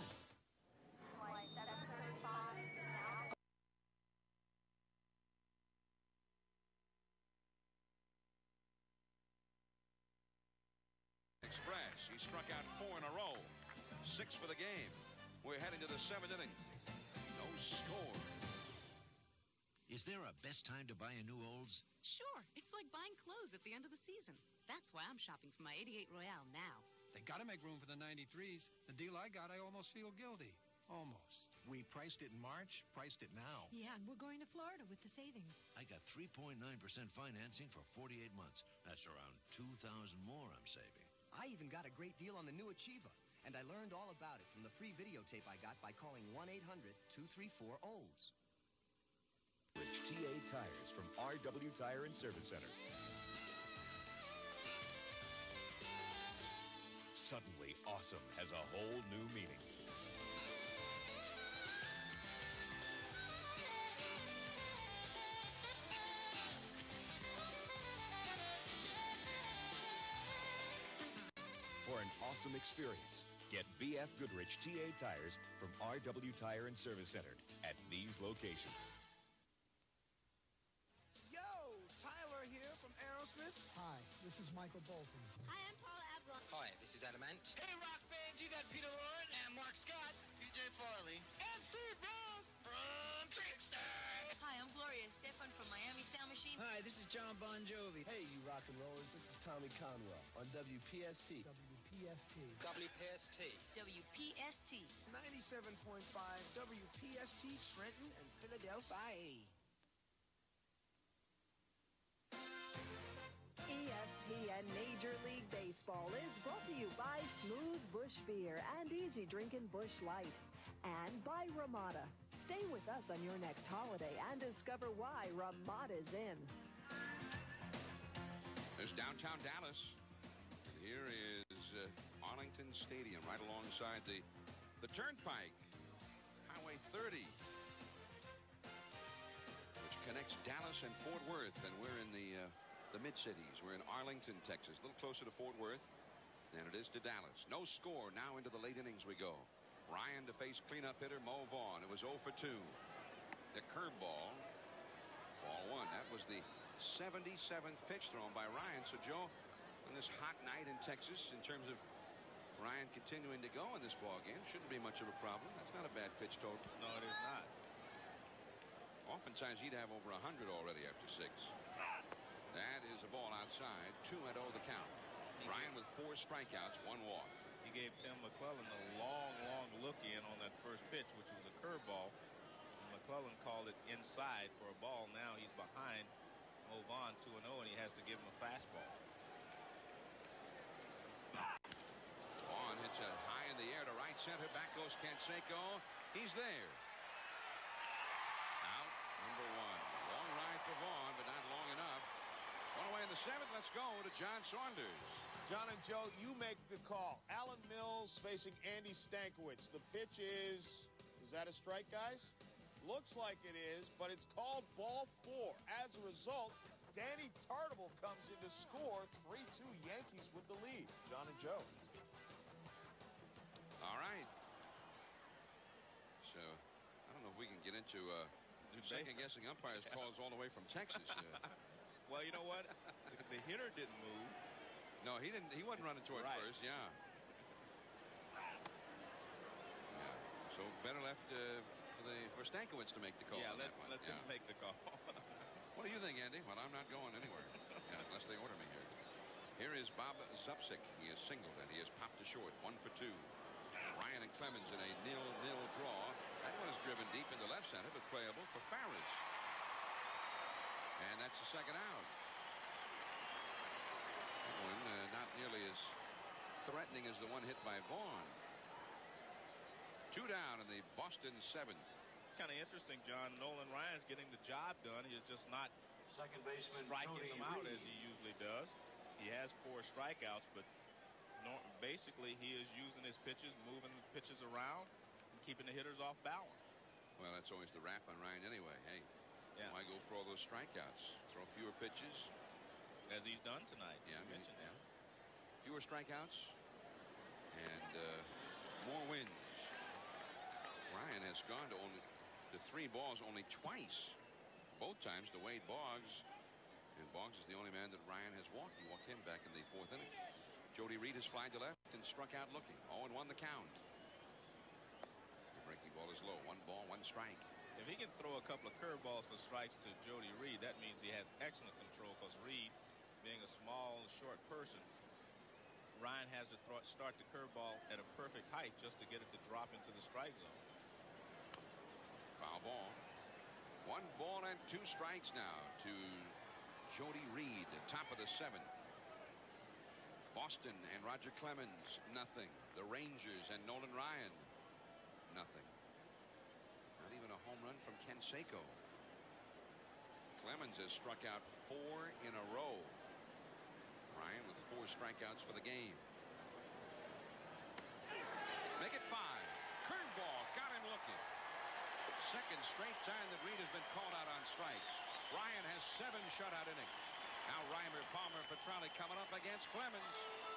Express. He struck out four in a row. Six for the game. We're heading to the seventh inning. No score. Is there a best time to buy a new Olds? Sure. It's like buying clothes at the end of the season. That's why I'm shopping for my eighty-eight Royale now. They got to make room for the ninety-threes. The deal I got, I almost feel guilty. Almost. We priced it in March, priced it now. Yeah, and we're going to Florida with the savings. I got three point nine percent financing for forty-eight months. That's around two thousand more I'm saving. I even got a great deal on the new Achieva, and I learned all about it from the free videotape I got by calling one eight hundred two three four olds. Rich T A Tires from R W Tire and Service Center. Suddenly awesome has a whole new meaning. For an awesome experience, get B F Goodrich T A Tires from R W Tire and Service Center at these locations. Yo, Tyler here from Aerosmith. Hi, this is Michael Bolton. Hi, I'm Paula Abdul. Hi, this is Adamant. Hey, rock fans, you got Peter Lorre and Mark Scott. P J Farley. And Steve Brown from Trickster. Hi, I'm Gloria Stefan from Miami Sound Machine. Hi, this is John Bon Jovi. Hey, you rock and rollers. This is Tommy Conwell on W P S T. W P S T. W P S T. W P S T. ninety-seven point five W P S T, Trenton and Philadelphia. E S P N Major League Baseball is brought to you by Smooth Bush Beer and Easy Drinking Bush Light. And by Ramada. Stay with us on your next holiday and discover why Ramada's in. There's downtown Dallas. Here is uh, Arlington Stadium, right alongside the, the Turnpike, Highway thirty, which connects Dallas and Fort Worth. And we're in the, uh, the mid-cities. We're in Arlington, Texas, a little closer to Fort Worth than it is to Dallas. No score. Now into the late innings we go. Ryan to face cleanup hitter Mo Vaughn. It was oh for two. The curveball, ball one. That was the seventy-seventh pitch thrown by Ryan. So, Joe, on this hot night in Texas, in terms of Ryan continuing to go in this ball game, shouldn't be much of a problem. That's not a bad pitch total. No, it is not. Oftentimes he'd have over one hundred already after six. That is a ball outside. Two and oh the count. Ryan with four strikeouts, one walk. He gave Tim McClellan a long, long look in on that first pitch, which was a curveball. And McClellan called it inside for a ball. Now he's behind Mo Vaughn two and oh, and he has to give him a fastball. Vaughn hits it high in the air to right center. Back goes Canseco. He's there. Out number one. Long ride for Vaughn, but not long enough. One away in the seventh. Let's go to John Saunders. John and Joe, you make the call. Alan Mills facing Andy Stankiewicz. The pitch is, is that a strike, guys? Looks like it is, but it's called ball four. As a result, Danny Tartable comes in to score. three two Yankees with the lead. John and Joe. All right. So, I don't know if we can get into uh, second-guessing umpires calls all the way from Texas. Uh, well, you know what? the, the hitter didn't move. No, he didn't. He wasn't running toward right. first. Yeah. Yeah. So better left uh, for the for Stankiewicz to make the call. Yeah, on let, that one. let yeah. them make the call. What do you think, Andy? Well, I'm not going anywhere yeah, unless they order me here. Here is Bob Zupsik. He is singled and he has popped to short. One for two. Ryan and Clemens in a nil-nil draw. That one is driven deep into left center, but playable for Farris. And that's the second out. That one uh, not nearly as threatening as the one hit by Vaughn. Two down in the Boston seventh. Kind of interesting, John. Nolan Ryan's getting the job done. He's just not second baseman striking Jody them out Reed. as he usually does. He has four strikeouts, but no, basically he is using his pitches, moving the pitches around, and keeping the hitters off balance. Well, that's always the rap on Ryan anyway. Hey, yeah. Why go for all those strikeouts? Throw fewer pitches. As he's done tonight. Yeah, I mean, yeah. Fewer strikeouts and uh, more wins. Ryan has gone to only to three balls only twice. Both times to Wade Boggs. And Boggs is the only man that Ryan has walked. He walked him back in the fourth inning. Jody Reed has flied to left and struck out looking. oh and one the count. The breaking ball is low. One ball, one strike. If he can throw a couple of curveballs for strikes to Jody Reed, that means he has excellent control, because Reed, being a small, short person, Ryan has to throw, start the curveball at a perfect height just to get it to drop into the strike zone. Foul ball. One ball and two strikes now to Jody Reed, top of the seventh. Boston and Roger Clemens, nothing. The Rangers and Nolan Ryan, nothing. Not even a home run from Ken Seko. Clemens has struck out four in a row. Ryan with four strikeouts for the game. Make it five. Curveball, got him looking. Second straight time that Reed has been called out on strikes. Ryan has seven shutout innings. Now Reimer, Palmer, Petrali coming up against Clemens.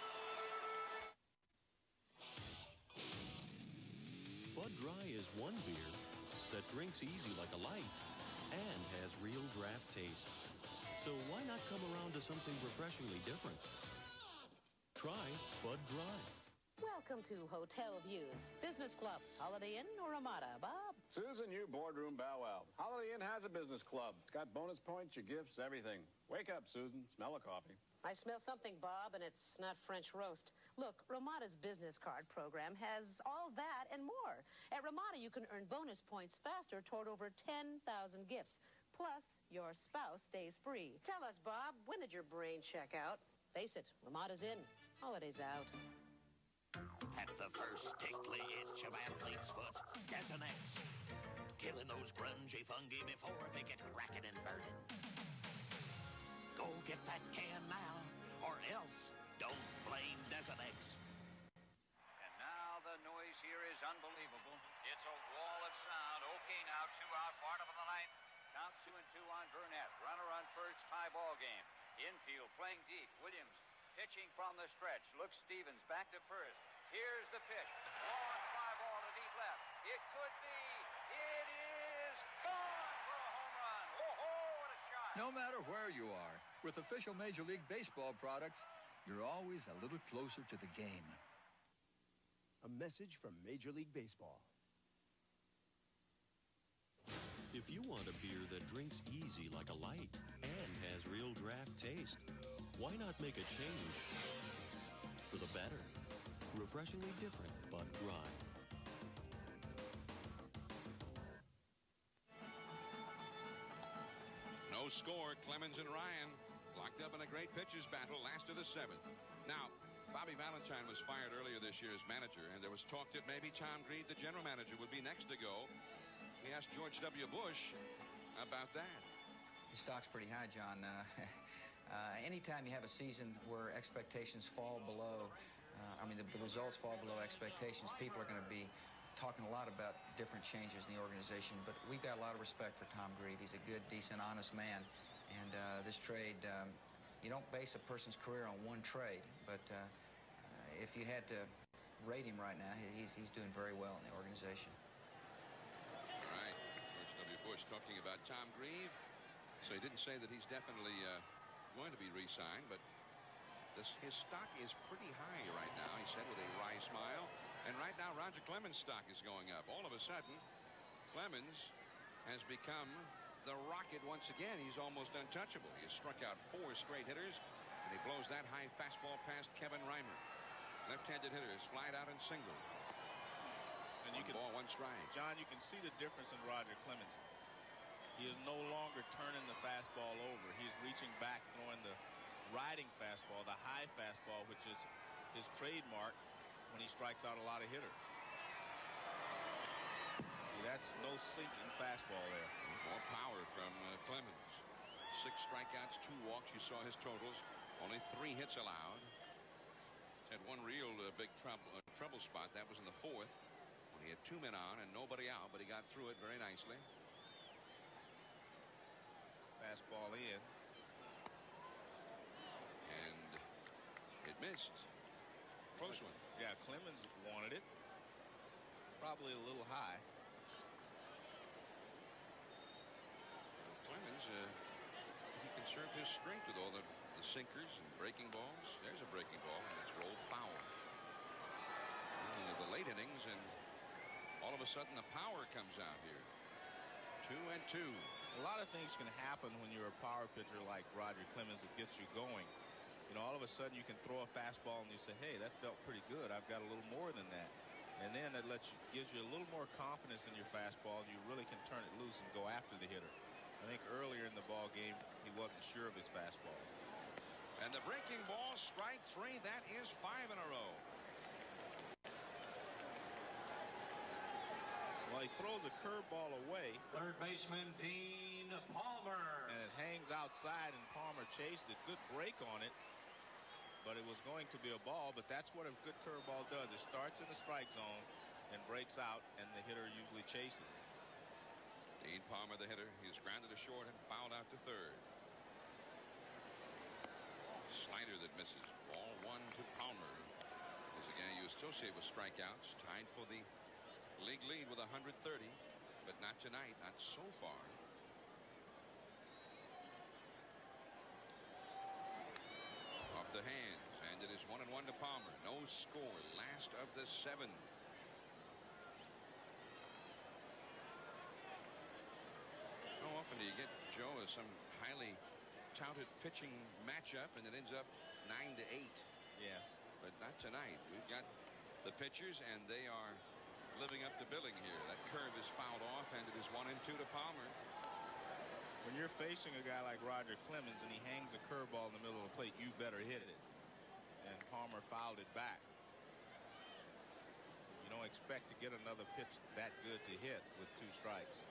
Bud Dry is one beer that drinks easy like a light and has real draft taste. So why not come around to something refreshingly different? Try Bud Dry. Welcome to Hotel Views, Business Club, Holiday Inn or Ramada. Bob? Susan, you boardroom bow wow. Holiday Inn has a business club. It's got bonus points, your gifts, everything. Wake up, Susan. Smell a coffee. I smell something, Bob, and it's not French roast. Look, Ramada's business card program has all that and more. At Ramada, you can earn bonus points faster toward over ten thousand gifts. Plus, your spouse stays free. Tell us, Bob, when did your brain check out? Face it, Ramada's in. Holidays out. At the first tickly itch of athlete's foot, there's an X. Killing those grungy fungi before they get cracking and burning. Go get that can now, or else don't blame Desonex. And now the noise here is unbelievable. It's a wall of sound. Okay, now two out, bottom of the ninth. Count two and two on Burnett. Runner on first, tie ball game. Infield playing deep. Williams pitching from the stretch. Looks Stevens back to first. Here's the pitch. Long fly ball to deep left. It could be. It is gone for a home run. Oh, what a shot. No matter where you are, with official Major League Baseball products, you're always a little closer to the game. A message from Major League Baseball. If you want a beer that drinks easy like a light and has real draft taste, why not make a change for the better? Refreshingly different, but dry. No score. Clemens and Ryan locked up in a great pitchers battle last of the seventh. Now, Bobby Valentine was fired earlier this year as manager, and there was talk that maybe Tom Greed, the general manager, would be next to go. We asked George W. Bush about that. The stock's pretty high, John. Uh, uh, anytime you have a season where expectations fall below, uh, I mean, the, the results fall below expectations, people are going to be talking a lot about different changes in the organization. But we've got a lot of respect for Tom Grieve. He's a good, decent, honest man. And uh, this trade, um, you don't base a person's career on one trade. But uh, uh, if you had to rate him right now. He, he's, he's doing very well in the organization. All right. George W. Bush talking about Tom Grieve. So he didn't say that he's definitely uh, going to be re-signed, but this, his stock is pretty high right now, he said with a wry smile. And right now, Roger Clemens' stock is going up. All of a sudden, Clemens has become the Rocket once again. He's almost untouchable. He has struck out four straight hitters, and he blows that high fastball past Kevin Reimer. Left-handed hitters flied out and singled. And you one can, ball, one strike. John, you can see the difference in Roger Clemens. He is no longer turning the fastball over. He's reaching back, throwing the riding fastball, the high fastball, which is his trademark when he strikes out a lot of hitters. See, that's no sinking fastball there. More power from uh, Clemens. Six strikeouts, two walks. You saw his totals. Only three hits allowed. He's had one real uh, big trouble, uh, trouble spot. That was in the fourth when he had two men on and nobody out, but he got through it very nicely. Fastball in. And it missed. Close one. Yeah, Clemens wanted it. Probably a little high. Clemens, uh, he conserved his strength with all the, the sinkers and breaking balls. There's a breaking ball, and it's rolled foul. Into the late innings, and all of a sudden the power comes out here. Two and two. A lot of things can happen when you're a power pitcher like Roger Clemens that gets you going. You know, all of a sudden you can throw a fastball and you say, hey, that felt pretty good. I've got a little more than that. And then that lets you, gives you a little more confidence in your fastball, and you really can turn it loose and go after the hitter. I think earlier in the ball game he wasn't sure of his fastball. And the breaking ball, strike three. That is five in a row. Well, he throws a curveball away. Third baseman Dean Palmer. And it hangs outside, and Palmer chases it. Good break on it. But it was going to be a ball, but that's what a good curveball does. It starts in the strike zone and breaks out, and the hitter usually chases it. Dean Palmer, the hitter, he is grounded to short and fouled out to third. Slider that misses. Ball one to Palmer. Is a guy you associate with strikeouts, tied for the league lead with one hundred thirty, but not tonight, not so far. Off the hands, and it is one and one to Palmer. No score. Last of the seventh. How often do you get, Joe, as some highly touted pitching matchup and it ends up nine to eight? Yes. But not tonight. We've got the pitchers, and they are living up to billing here. That curve is fouled off, and it is one and two to Palmer. When you're facing a guy like Roger Clemens and he hangs a curveball in the middle of the plate, you better hit it. And Palmer fouled it back. You don't expect to get another pitch that good to hit with two strikes.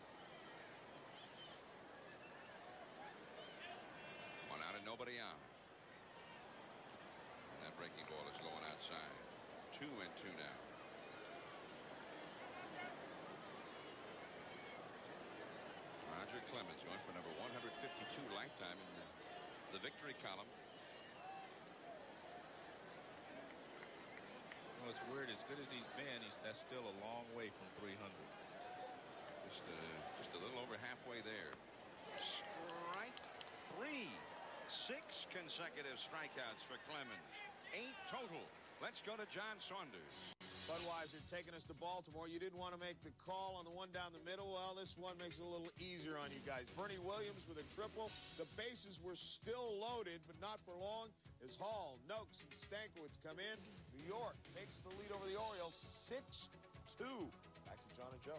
One out and nobody out. And that breaking ball is going outside. Two and two now. Roger Clemens going for number one hundred fifty-two lifetime in the, the victory column. Well, it's weird. As good as he's been, he's that's still a long way from three hundred. Just uh, just a little over halfway there. Strike three. Six consecutive strikeouts for Clemens. Eight total. Let's go to John Saunders. Budweiser taking us to Baltimore. You didn't want to make the call on the one down the middle. Well, this one makes it a little easier on you guys. Bernie Williams with a triple. The bases were still loaded, but not for long, as Hall, Noakes, and Stankiewicz come in. New York takes the lead over the Orioles, six two. Back to John and Joe.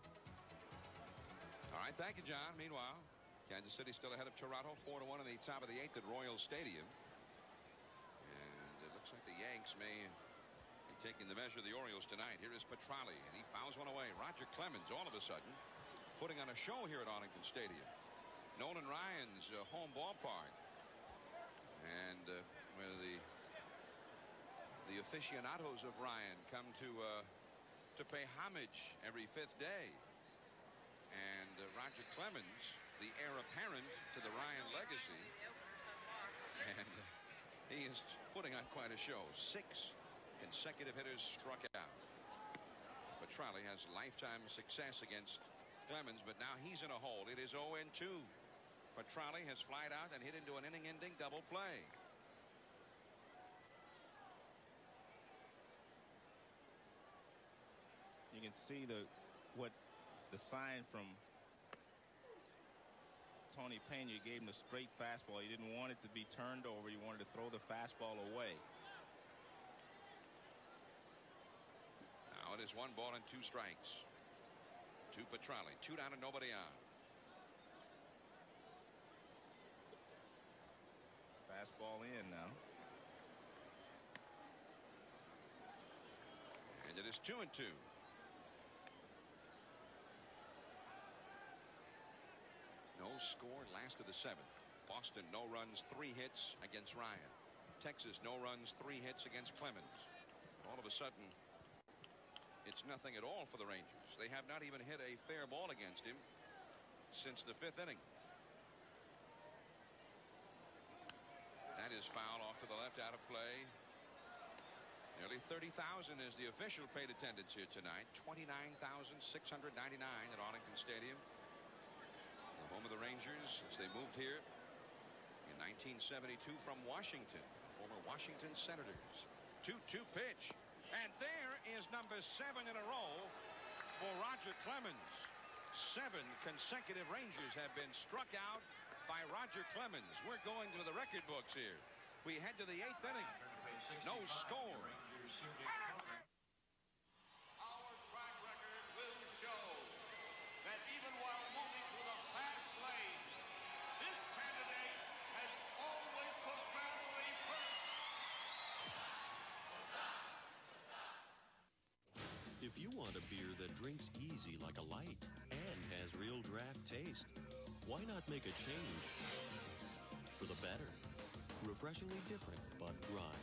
All right, thank you, John. Meanwhile, Kansas City still ahead of Toronto, four to one in the top of the eighth at Royal Stadium. And it looks like the Yanks may be taking the measure of the Orioles tonight. Here is Petrali, and he fouls one away. Roger Clemens, all of a sudden, putting on a show here at Arlington Stadium. Nolan Ryan's uh, home ballpark. And uh, where the the aficionados of Ryan come to uh, to pay homage every fifth day. And uh, Roger Clemens, the heir apparent to the Ryan legacy, and uh, he is putting on quite a show. Six consecutive hitters struck out. Petrale has lifetime success against Clemens, but now he's in a hole. It is oh and two. Petrale has flied out and hit into an inning-ending double play. You can see the what the sign from Tony Pena gave him a straight fastball. He didn't want it to be turned over. He wanted to throw the fastball away. Now it is one ball and two strikes to Petrale. Two down and nobody on. Fastball in now. And it is two and two. No score, last of the seventh. Boston, no runs, three hits against Ryan. Texas, no runs, three hits against Clemens. All of a sudden, it's nothing at all for the Rangers. They have not even hit a fair ball against him since the fifth inning. That is foul off to the left, out of play. Nearly thirty thousand is the official paid attendance here tonight. twenty-nine thousand six hundred ninety-nine at Arlington Stadium. The home of the Rangers as they moved here in nineteen seventy-two from Washington, former Washington Senators. two two pitch, and there is number seven in a row for Roger Clemens. Seven consecutive Rangers have been struck out by Roger Clemens. We're going to the record books here. We head to the eighth inning. No score. Our track record will show that even while moving through the fast lane, this candidate has always put family first. If you want a beer that drinks easy like a light and has real draft taste, why not make a change for the better? Refreshingly different, but dry.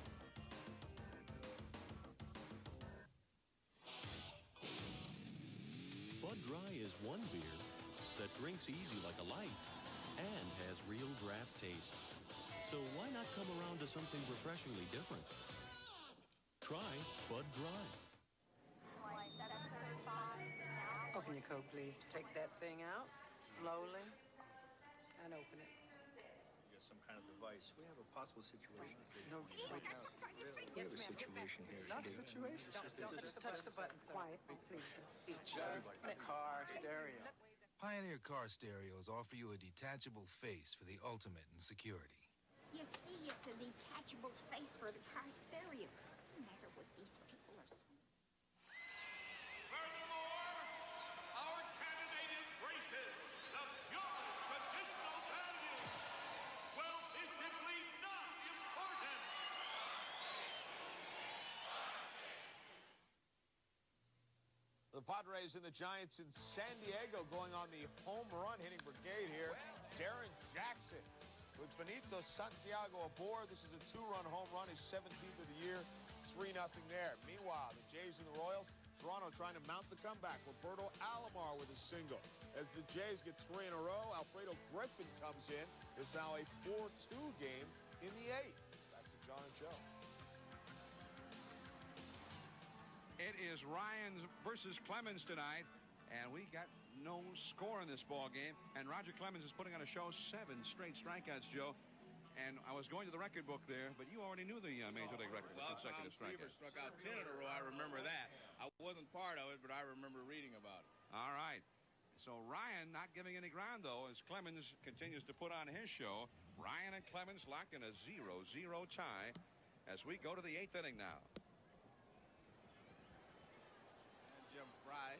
Bud Dry is one beer that drinks easy like a light and has real draft taste. So why not come around to something refreshingly different? Try Bud Dry. Open your coat, please. Take that thing out slowly and open it. You got some kind of device. We have a possible situation. No, wait, no. Really? We have a situation here. Not a situation. Don't, don't just touch the button, sir. Quiet, please. It's just a car stereo. Pioneer Car Stereos offer you a detachable face for the ultimate in security. You see, it's a detachable face for the car stereo. What's the matter with these people? Are... Furthermore, our candidate embraces the purest traditional values. Wealth is simply not important. The Padres and the Giants in San Diego going on the home run hitting brigade here. Darren Jackson with Benito Santiago aboard. This is a two-run home run, his seventeenth of the year. three nothing there. Meanwhile, the Jays and the Royals, Toronto trying to mount the comeback. Roberto Alomar with a single. As the Jays get three in a row, Alfredo Griffin comes in. It's now a four two game in the eighth. Back to John and Joe. It is Ryan versus Clemens tonight, and we got no score in this ball game. And Roger Clemens is putting on a show, seven straight strikeouts, Joe. And I was going to the record book there, but you already knew the uh, Major League record of consecutive strikeouts. Struck out ten in a row. I remember that. I wasn't part of it, but I remember reading about it. All right. So Ryan not giving any ground, though, as Clemens continues to put on his show. Ryan and Clemens locked in a zero zero tie as we go to the eighth inning now. Jim Fry.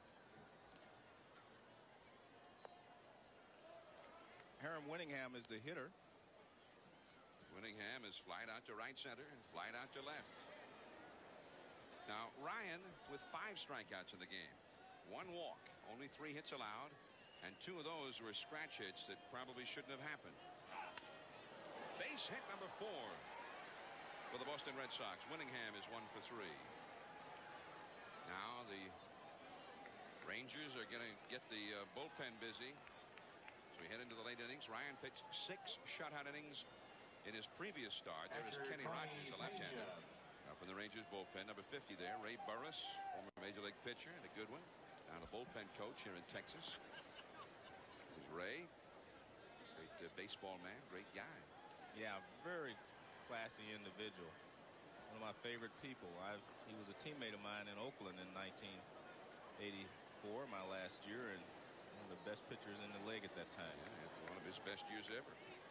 Hiram Winningham is the hitter. Winningham is flied out to right center and flied out to left. Now Ryan with five strikeouts in the game. One walk, only three hits allowed, and two of those were scratch hits that probably shouldn't have happened. Base hit number four for the Boston Red Sox. Winningham is one for three. Now the Rangers are going to get the uh, bullpen busy. So we head into the late innings. Ryan pitched six shutout innings in his previous start. There is Kenny Rogers, the left-hander. Up from the Rangers bullpen. Number fifty there, Ray Burris, former Major League pitcher and a good one. Now the bullpen coach here in Texas. There's Ray. Great uh, baseball man, great guy. Yeah, very classy individual. One of my favorite people. I've he was a teammate of mine in Oakland in nineteen eighty-four, my last year, and one of the best pitchers in the league at that time. Yeah, one of his best years ever.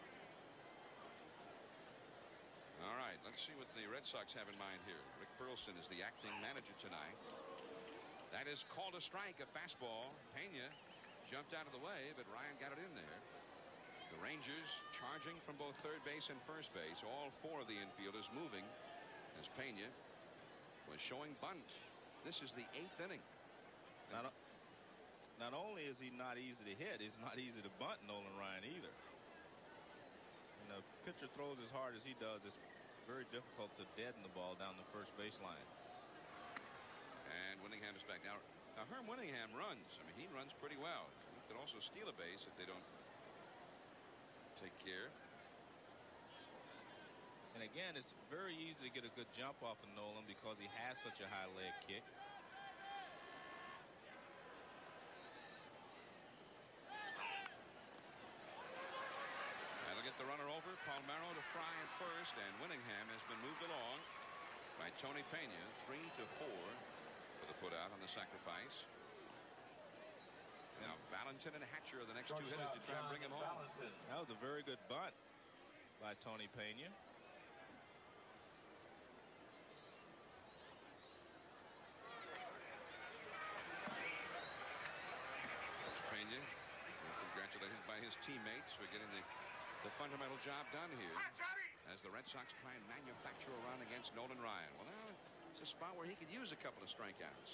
All right, let's see what the Red Sox have in mind here. Rick Burleson is the acting manager tonight. That is called a strike, a fastball. Pena jumped out of the way, but Ryan got it in there. The Rangers charging from both third base and first base. All four of the infielders moving as Pena was showing bunt. This is the eighth inning. Not, not only is he not easy to hit, he's not easy to bunt, Nolan Ryan, either. When the pitcher throws as hard as he does, it's very difficult to deaden the ball down the first baseline. And Winningham is back. Now, now Herm Winningham runs. I mean, he runs pretty well. He could also steal a base if they don't take care. And again, it's very easy to get a good jump off of Nolan because he has such a high leg kick. That'll get the runner over. Palmeiro to Fry at first, and Winningham has been moved along by Tony Pena. Three to four for the put out on the sacrifice. Now Valentin and Hatcher are the next two hitters to try and bring him home. That was a very good bunt by Tony Pena. Pena, congratulated by his teammates for getting the, the fundamental job done here as the Red Sox try and manufacture a run against Nolan Ryan. Well, now it's a spot where he could use a couple of strikeouts.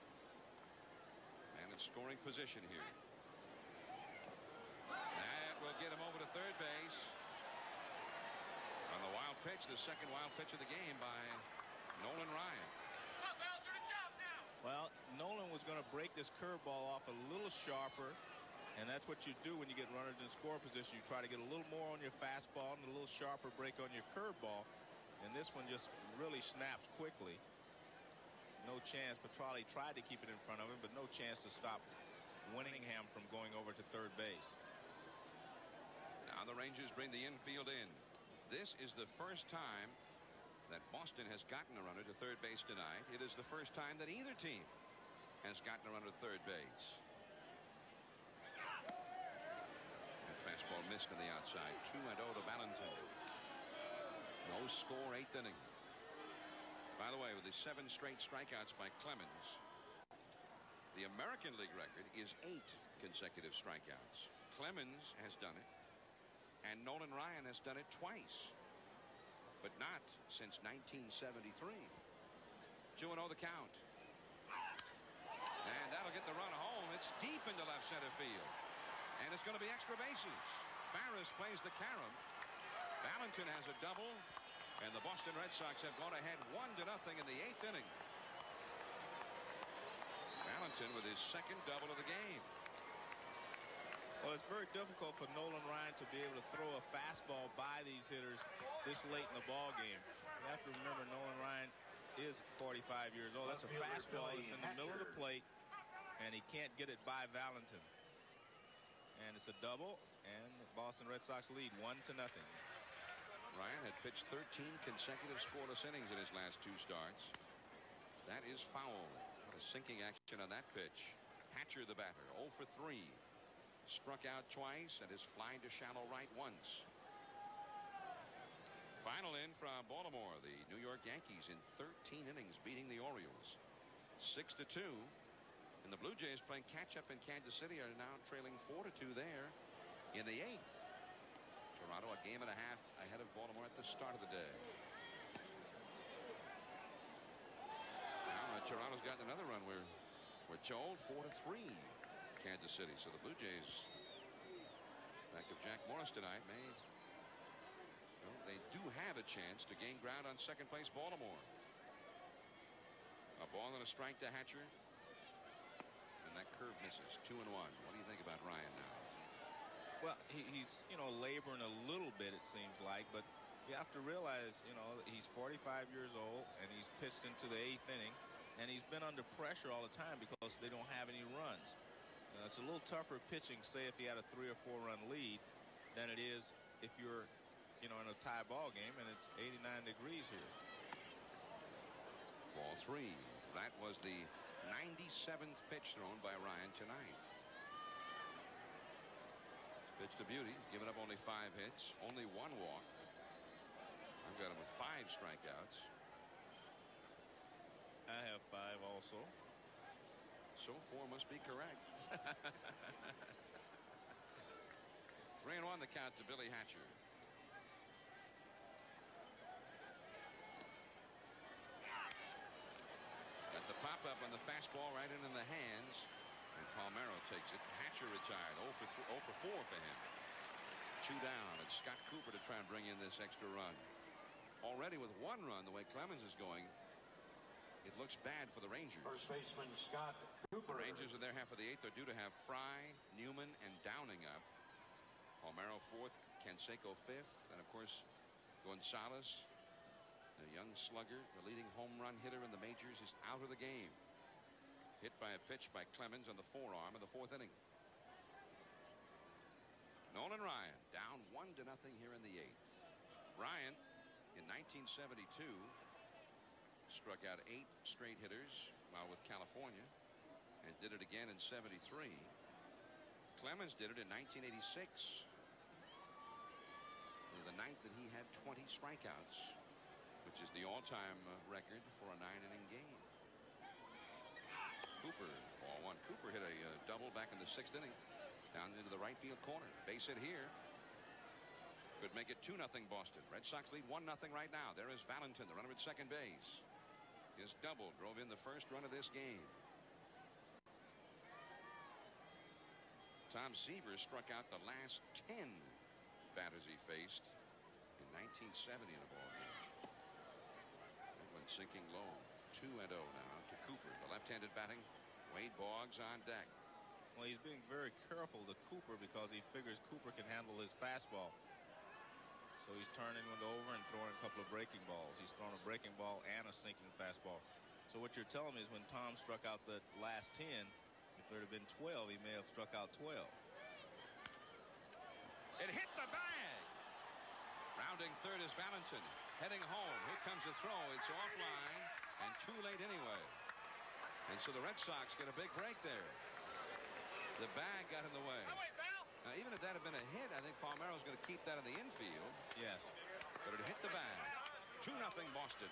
And it's scoring position here. That will get him over to third base. On the wild pitch, the second wild pitch of the game by Nolan Ryan. Well, Nolan was going to break this curveball off a little sharper, and that's what you do when you get runners in score position. You try to get a little more on your fastball and a little sharper break on your curveball, and this one just really snaps quickly. No chance. Petralli tried to keep it in front of him, but no chance to stop Winningham from going over to third base. Now the Rangers bring the infield in. This is the first time that Boston has gotten a runner to third base tonight. It is the first time that either team has gotten a runner to third base. That fastball missed on the outside. two and oh to Valentin. No score, eighth inning. By the way, with the seven straight strikeouts by Clemens, the American League record is eight consecutive strikeouts. Clemens has done it, and Nolan Ryan has done it twice, but not since nineteen seventy-three. two and oh the count. And that'll get the run home. It's deep into left center field. And it's going to be extra bases. Farris plays the carom. Valentin has a double. And the Boston Red Sox have gone ahead one to nothing in the eighth inning. Valentin with his second double of the game. Well, it's very difficult for Nolan Ryan to be able to throw a fastball by these hitters this late in the ball game. You have to remember Nolan Ryan is forty-five years old. That's a fastball that's in the middle of the plate, and he can't get it by Valentin. And it's a double, and the Boston Red Sox lead one to nothing. Ryan had pitched thirteen consecutive scoreless innings in his last two starts. That is foul. What a sinking action on that pitch. Hatcher, the batter, oh for three. Struck out twice and is flying to shallow right once. Final in from Baltimore. The New York Yankees in thirteen innings beating the Orioles six to two. And the Blue Jays playing catch-up in Kansas City are now trailing four to two there in the eighth. Toronto a game and a half ahead of Baltimore at the start of the day. Now uh, Toronto's got another run. We're we're told four to three Kansas City. So the Blue Jays, back of Jack Morris tonight, may well, they do have a chance to gain ground on second place Baltimore. A ball and a strike to Hatcher, and that curve misses. Two and one. What do you think about Ryan now? Well, he, he's, you know, laboring a little bit, it seems like, but you have to realize, you know, he's forty-five years old, and he's pitched into the eighth inning, and he's been under pressure all the time because they don't have any runs. Uh, it's a little tougher pitching, say, if he had a three or four run lead, than it is if you're, you know, in a tie ball game and it's eighty-nine degrees here. Ball three. That was the ninety-seventh pitch thrown by Ryan tonight. Pitch to beauty. Given up only five hits, only one walk. I've got him with five strikeouts. I have five also. So four must be correct. Three and one the count to Billy Hatcher. Got the pop up on the fastball right in, in the hands. And Palmeiro takes it. Hatcher retired. oh for four for him. Two down. It's Scott Cooper to try and bring in this extra run. Already with one run, the way Clemens is going, it looks bad for the Rangers. First baseman Scott Cooper. The Rangers in their half of the eighth are due to have Fry, Newman, and Downing up. Palmeiro fourth, Canseco fifth, and of course Gonzalez, the young slugger, the leading home run hitter in the majors, is out of the game. Hit by a pitch by Clemens on the forearm in the fourth inning. Nolan Ryan down one to nothing here in the eighth. Ryan in nineteen seventy-two struck out eight straight hitters while with California and did it again in seventy-three. Clemens did it in nineteen eighty-six. The night that he had twenty strikeouts, which is the all-time uh, record for a nine inning game. Cooper, ball one. Cooper hit a uh, double back in the sixth inning down into the right field corner. Base hit here. Could make it two nothing Boston. Red Sox lead one nothing right now. There is Valentin, the runner at second base. His double drove in the first run of this game. Tom Seaver struck out the last ten batters he faced in nineteen seventy in a ball game. That one sinking low. two and oh now to Cooper. The left-handed batting. Wade Boggs on deck. Well, he's being very careful to Cooper because he figures Cooper can handle his fastball. So he's turning it over and throwing a couple of breaking balls. He's thrown a breaking ball and a sinking fastball. So what you're telling me is when Tom struck out the last ten, if there had been twelve, he may have struck out twelve. It hit the bag. Rounding third is Valentin. Heading home. Here comes the throw. It's offline and too late anyway. And so the Red Sox get a big break there. The bag got in the way. Now, even if that had been a hit, I think Palmeiro's going to keep that in the infield. Yes. But it hit the bag. two nothing Boston.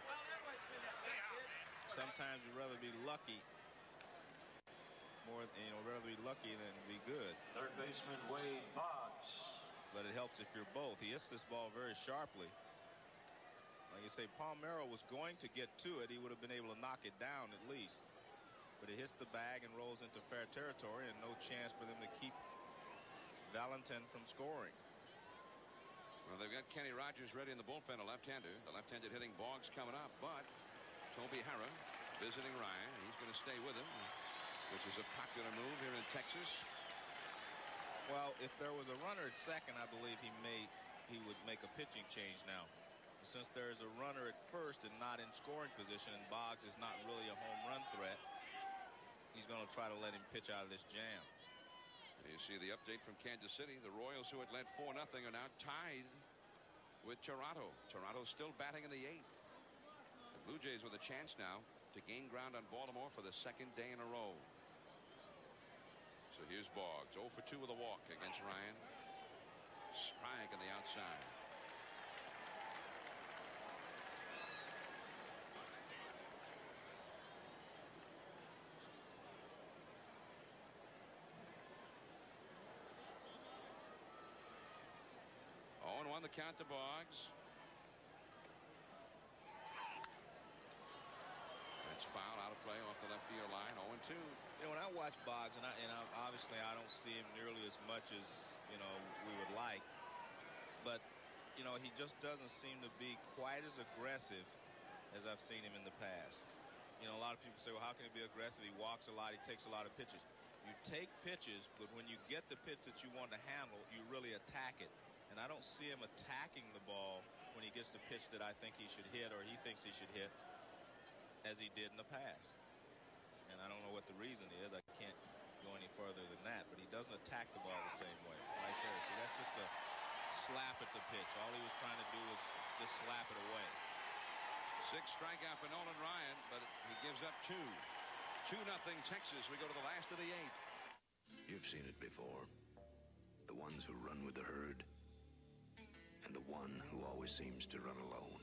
Sometimes you'd rather be lucky. More, you know, rather be lucky than be good. Third baseman Wade Boggs. But it helps if you're both. He hits this ball very sharply. Like you say, Palmeiro was going to get to it. He would have been able to knock it down at least. But it hits the bag and rolls into fair territory, and no chance for them to keep Valentin from scoring. Well, they've got Kenny Rogers ready in the bullpen, a left-hander. The left-handed hitting Boggs coming up, but Toby Harrah visiting Ryan. He's going to stay with him, which is a popular move here in Texas. Well, if there was a runner at second, I believe he may he would make a pitching change now. But since there is a runner at first and not in scoring position, and Boggs is not really a home run threat, he's going to try to let him pitch out of this jam. And you see the update from Kansas City. The Royals, who had led four nothing, are now tied with Toronto. Toronto still batting in the eighth. The Blue Jays with a chance now to gain ground on Baltimore for the second day in a row. So here's Boggs, oh for two with a walk against Ryan. Strike on the outside. oh and one the count to Boggs. That's foul out of play off the left field line. oh and two. You know, when I watch Boggs, and, I, and I, obviously I don't see him nearly as much as, you know, we would like. But, you know, he just doesn't seem to be quite as aggressive as I've seen him in the past. You know, a lot of people say, well, how can he be aggressive? He walks a lot. He takes a lot of pitches. You take pitches, but when you get the pitch that you want to handle, you really attack it. And I don't see him attacking the ball when when he gets the pitch that I think he should hit or he thinks he should hit, as he did in the past. And I don't know what the reason is. I can't go any further than that, but he doesn't attack the ball the same way. Right there. See, that's just a slap at the pitch. All he was trying to do was just slap it away. Six strikeout for Nolan Ryan, but he gives up two. Two nothing Texas. We go to the last of the eighth. You've seen it before. The ones who run with the herd, and the one who always seems to run alone.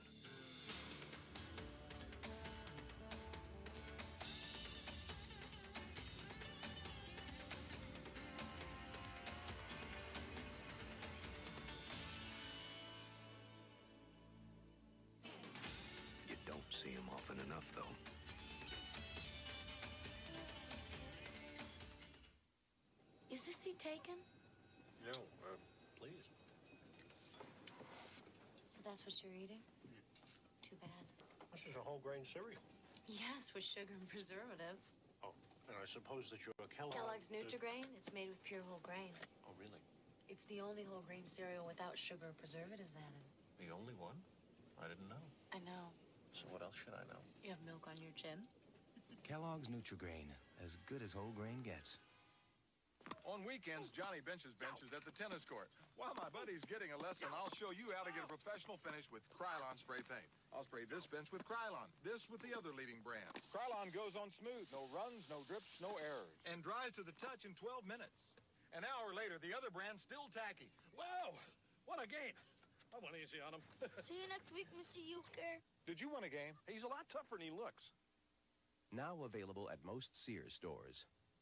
You don't see him often enough, though. Is this seat taken? No, uh, please. So that's what you're eating? Too bad. This is a whole grain cereal. Yes, with sugar and preservatives. Oh, and I suppose that you're a Kellogg. Kellogg's Nutri-Grain. It's made with pure whole grain. Oh, really? It's the only whole grain cereal without sugar or preservatives added. The only one? I didn't know. I know. So what else should I know? You have milk on your chin? Kellogg's Nutri-Grain, as good as whole grain gets. On weekends, Johnny benches benches at the tennis court. While my buddy's getting a lesson, I'll show you how to get a professional finish with Krylon spray paint. I'll spray this bench with Krylon, this with the other leading brand. Krylon goes on smooth, no runs, no drips, no errors. And dries to the touch in twelve minutes. An hour later, the other brand's still tacky. Wow, what a game. I went easy on him. See you next week, Mister Euchre. Did you win a game? He's a lot tougher than he looks. Now available at most Sears stores.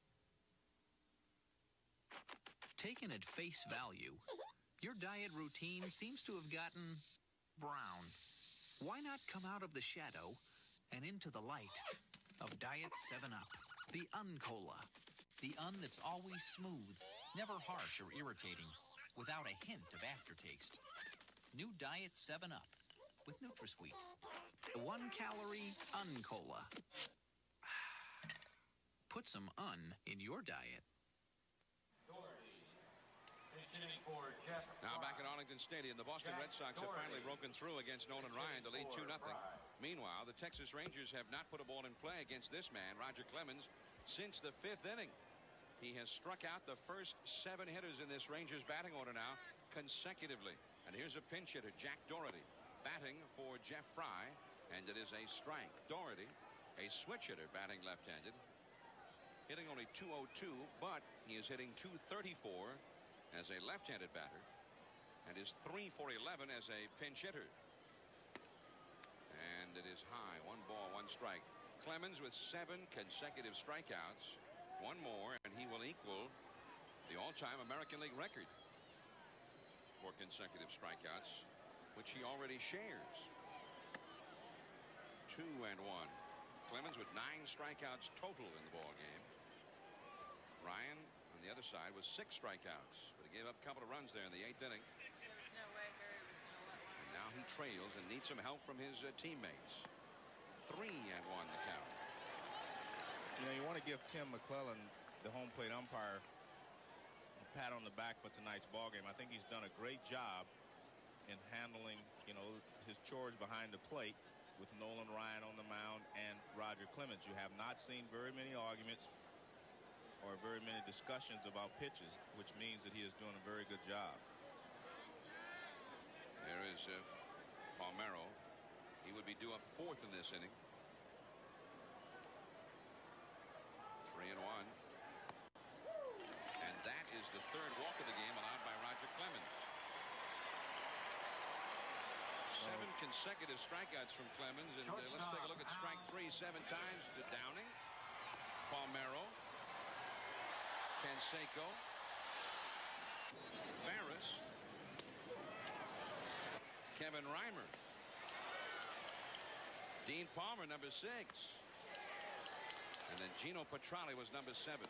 Taken at face value, your diet routine seems to have gotten brown. Why not come out of the shadow and into the light of Diet seven up, the Un-Cola, the Un that's always smooth, never harsh or irritating, without a hint of aftertaste. New Diet seven up with NutraSweet, the one-calorie Un-Cola. Put some Un in your diet. Now back at Arlington Stadium, the Boston Red Sox have finally broken through against Nolan Ryan to lead two nothing. Meanwhile, the Texas Rangers have not put a ball in play against this man, Roger Clemens, since the fifth inning. He has struck out the first seven hitters in this Rangers batting order now consecutively. And here's a pinch hitter, Jack Doherty, batting for Jeff Fry, and it is a strike. Doherty, a switch hitter, batting left-handed, hitting only two oh two, but he is hitting two thirty-four as a left-handed batter, and is three for eleven as a pinch hitter. And it is high, one ball, one strike. Clemens with seven consecutive strikeouts, one more, and he will equal the all-time American League record for consecutive strikeouts, which he already shares. Two and one. Clemens with nine strikeouts total in the ball game. Ryan on the other side with six strikeouts, but he gave up a couple of runs there in the eighth inning. And now he trails and needs some help from his uh, teammates. Three and one the count. You know, you want to give Tim McClellan, the home plate umpire, a pat on the back for tonight's ball game. I think he's done a great job in handling, you know, his chores behind the plate with Nolan Ryan on the mound and Roger Clemens. You have not seen very many arguments or very many discussions about pitches, which means that he is doing a very good job. There is uh, Palmero. He would be due up fourth in this inning. Three and one. And that is the third walk of the game allowed by Roger Clemens. Seven consecutive strikeouts from Clemens, and uh, let's take a look at strike three seven times to Downing, Palmero, Canseco, Ferris, Kevin Reimer, Dean Palmer, number six, and then Gino Petrali was number seven.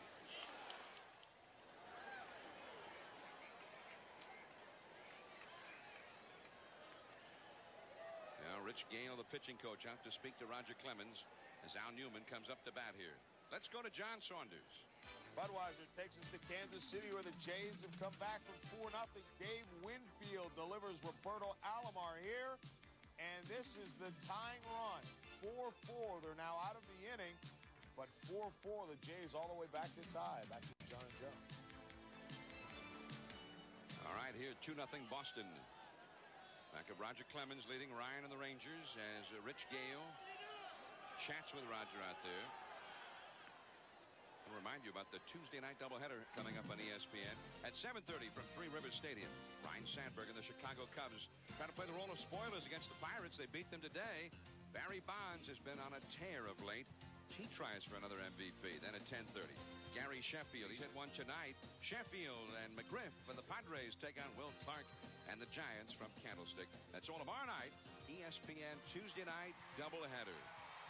Now Rich Gale, the pitching coach, out to speak to Roger Clemens as Al Newman comes up to bat here. Let's go to John Saunders. Budweiser takes us to Kansas City, where the Jays have come back from four nothing. Dave Winfield delivers Roberto Alomar here, and this is the tying run. four four. They're now out of the inning, but four four, the Jays all the way back to tie. Back to John and Joe. All right, here two nothing Boston. Back of Roger Clemens leading Ryan and the Rangers as uh, Rich Gale chats with Roger out there. I'll remind you about the Tuesday night doubleheader coming up on E S P N at seven thirty from Three Rivers Stadium. Ryan Sandberg and the Chicago Cubs trying to play the role of spoilers against the Pirates. They beat them today. Barry Bonds has been on a tear of late. He tries for another M V P. Then at ten thirty, Gary Sheffield. He's hit one tonight. Sheffield and McGriff and the Padres take on Will Clark and the Giants from Candlestick. That's all tomorrow night. E S P N Tuesday night doubleheader.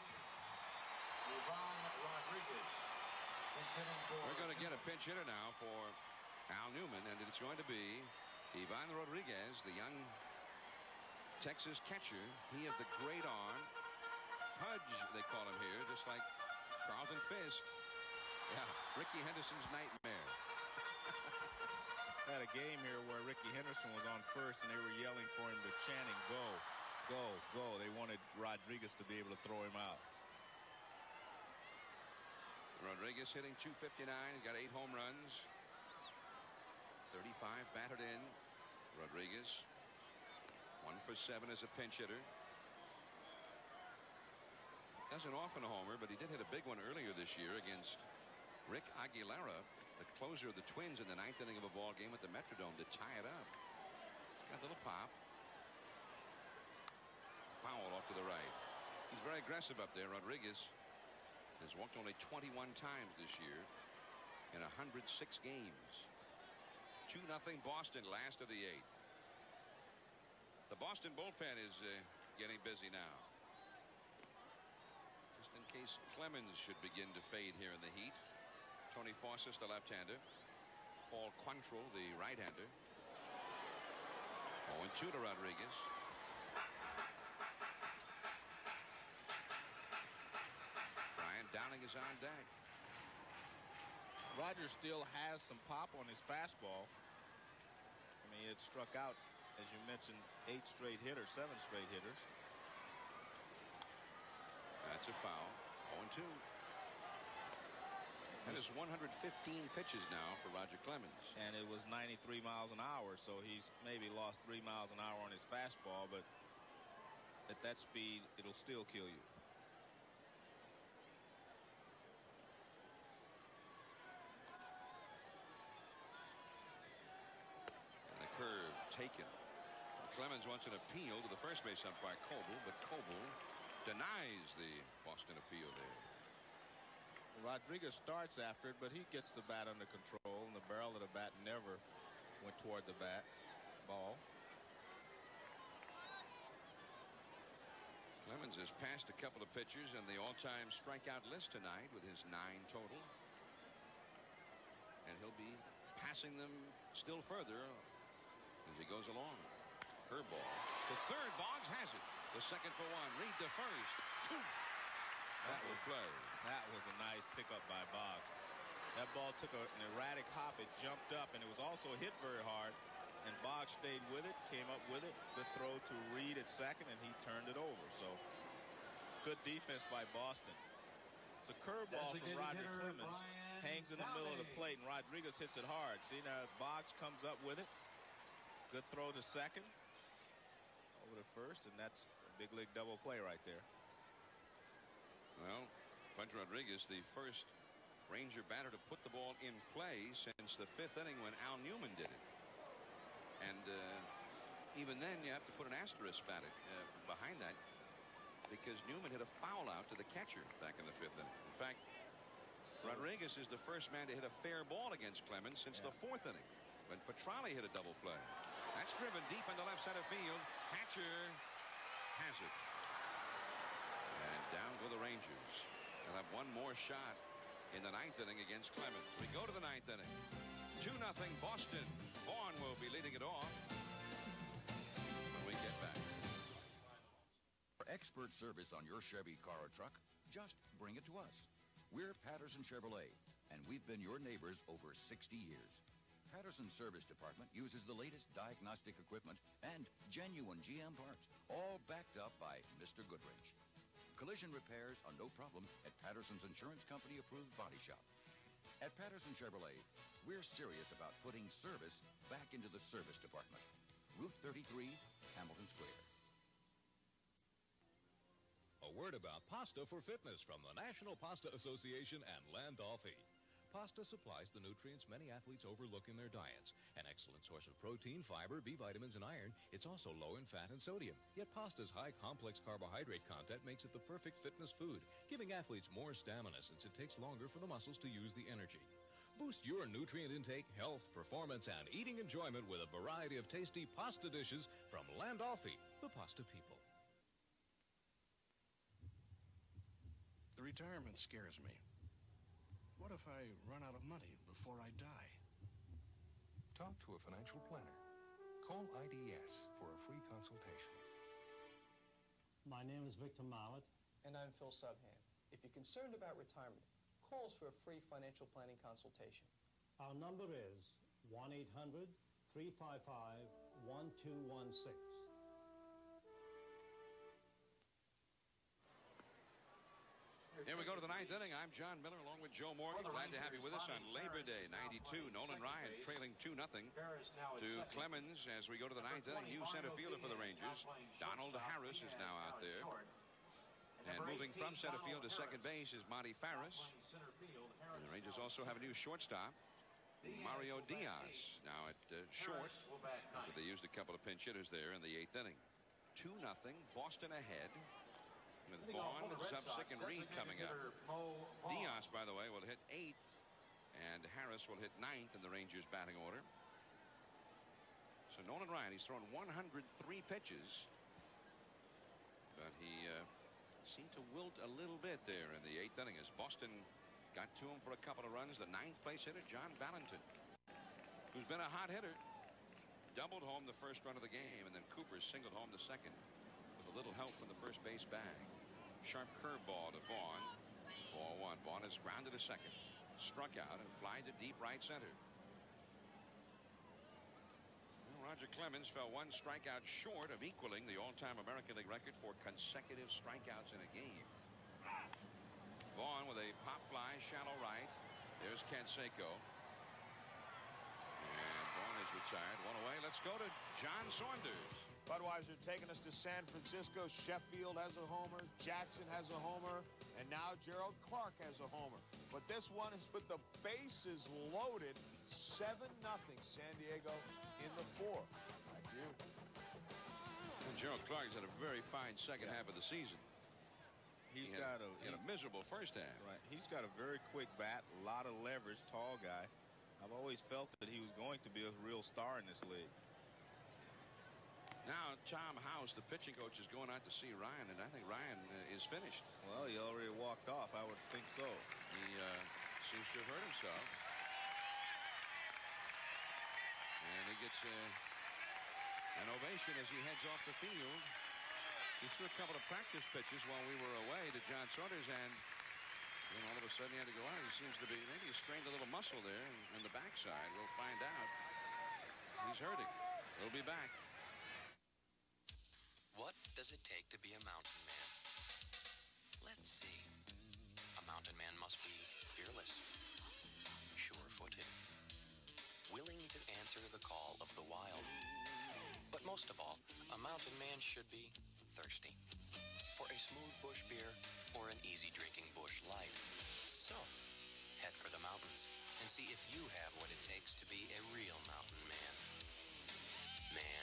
Rodriguez. We're going to get a pinch hitter now for Al Newman, and it's going to be Ivan Rodriguez, the young Texas catcher. He of the great arm. Pudge, they call him here, just like Carlton Fisk. Yeah, Ricky Henderson's nightmare. Had a game here where Ricky Henderson was on first, and they were yelling for him to chanting, go, go, go. They wanted Rodriguez to be able to throw him out. Rodriguez hitting two fifty-nine. He's got eight home runs. thirty-five batted in. Rodriguez one for seven as a pinch hitter. Doesn't often homer, but he did hit a big one earlier this year against Rick Aguilera, the closer of the Twins, in the ninth inning of a ball game at the Metrodome to tie it up. He's got a little pop. Foul off to the right. He's very aggressive up there. Rodriguez has walked only twenty-one times this year in one hundred six games. two nothing Boston, last of the eighth. The Boston bullpen is uh, getting busy now. Just in case Clemens should begin to fade here in the heat. Tony Fawcett, the left-hander. Paul Quantrill, the right-hander. oh and two to Rodriguez. Downing is on deck. Roger still has some pop on his fastball. I mean, it struck out, as you mentioned, eight straight hitters, seven straight hitters. That's a foul. oh and two. That is one hundred fifteen pitches now for Roger Clemens. And it was ninety-three miles an hour, so he's maybe lost three miles an hour on his fastball, but at that speed, it'll still kill you. Taken. Clemens wants an appeal to the first base umpire Coble, but Coble denies the Boston appeal there. Rodriguez starts after it, but he gets the bat under control, and the barrel of the bat never went toward the bat ball. Clemens has passed a couple of pitchers in the all-time strikeout list tonight with his nine total, and he'll be passing them still further as he goes along. Curveball. The third, Boggs has it. The second for one. Reed to first. Two. That was play. That was a nice pickup by Boggs. That ball took a, an erratic hop. It jumped up, and it was also hit very hard. And Boggs stayed with it, came up with it. Good throw to Reed at second, and he turned it over. So good defense by Boston. It's a curveball from Roger Clemens. Hangs in the middle of the plate, and Rodriguez hits it hard. See, now Boggs comes up with it. Good throw to second, over to first, and that's a big league double play right there. Well, Pudge Rodriguez, the first Ranger batter to put the ball in play since the fifth inning when Al Newman did it. And uh, even then, you have to put an asterisk at it uh, behind that, because Newman hit a foul out to the catcher back in the fifth inning. In fact, so, Rodriguez is the first man to hit a fair ball against Clemens since yeah. the fourth inning, when Petrale hit a double play. That's driven deep into left center field. Hatcher has it. And down go the Rangers. They'll have one more shot in the ninth inning against Clemens. We go to the ninth inning. two nothing Boston. Vaughn will be leading it off when we get back. For expert service on your Chevy car or truck, just bring it to us. We're Patterson Chevrolet. and we've been your neighbors over sixty years. Patterson's service department uses the latest diagnostic equipment and genuine G M parts, all backed up by Mister Goodrich. Collision repairs are no problem at Patterson's Insurance Company approved body shop. At Patterson Chevrolet, we're serious about putting service back into the service department. Route thirty-three, Hamilton Square. A word about pasta for fitness from the National Pasta Association and Landolfi. Pasta supplies the nutrients many athletes overlook in their diets. An excellent source of protein, fiber, B vitamins, and iron. It's also low in fat and sodium. Yet pasta's high complex carbohydrate content makes it the perfect fitness food, giving athletes more stamina since it takes longer for the muscles to use the energy. Boost your nutrient intake, health, performance, and eating enjoyment with a variety of tasty pasta dishes from Landolfi, the pasta people. The retirement scares me. What if I run out of money before I die? Talk to a financial planner. Call I D S for a free consultation. My name is Victor Mallet. And I'm Phil Subham. If you're concerned about retirement, call us for a free financial planning consultation. Our number is one eight hundred, three five five, one two one six. Here we go to the ninth inning. I'm John Miller along with Joe Morgan. Glad to have you with us on Labor Day ninety-two. Nolan Ryan trailing two nothing to Clemens as we go to the ninth inning. New center fielder for the Rangers. Donald Harris is now out there. And moving from center field to second base is Monty Farris. And the Rangers also have a new shortstop, Mario Diaz, now at uh, short. But they used a couple of pinch hitters there in the eighth inning. two nothing, Boston ahead. With Vaughn, Subsick, and Reed coming up. Diaz, by the way, will hit eighth, and Harris will hit ninth in the Rangers' batting order. So Nolan Ryan, he's thrown one hundred three pitches, but he uh, seemed to wilt a little bit there in the eighth inning as Boston got to him for a couple of runs. The ninth place hitter, John Valentin, who's been a hot hitter, doubled home the first run of the game, and then Cooper singled home the second with a little help from the first base bag. Sharp curveball to Vaughn. Ball one. Vaughn is grounded to second. Struck out and fly to deep right center. Well, Roger Clemens fell one strikeout short of equaling the all-time American League record for consecutive strikeouts in a game. Vaughn with a pop fly, shallow right. There's Canseco. And Vaughn is retired. One away. Let's go to John Saunders. Budweiser taking us to San Francisco. Sheffield has a homer. Jackson has a homer. And now Gerald Clark has a homer. But this one has put the bases loaded. seven nothing San Diego in the fourth. Back to you. And Gerald Clark has had a very fine second yeah. half of the season. He's he got had, a, he had a miserable first half. Right. He's got a very quick bat, a lot of leverage, tall guy. I've always felt that he was going to be a real star in this league. Now Tom House, the pitching coach, is going out to see Ryan, and I think Ryan uh, is finished. Well, he already walked off. I would think so. He uh, seems to have hurt himself. And he gets uh, an ovation as he heads off the field. He threw a couple of practice pitches while we were away to John Saunders, and then all of a sudden he had to go out. He seems to be, maybe he strained a little muscle there in the backside. We'll find out. He's hurting. He'll be back. What does it take to be a mountain man? Let's see. A mountain man must be fearless, sure-footed, willing to answer the call of the wild. But most of all, a mountain man should be thirsty for a smooth bush beer or an easy drinking bush light. So, head for the mountains and see if you have what it takes to be a real mountain man. Man.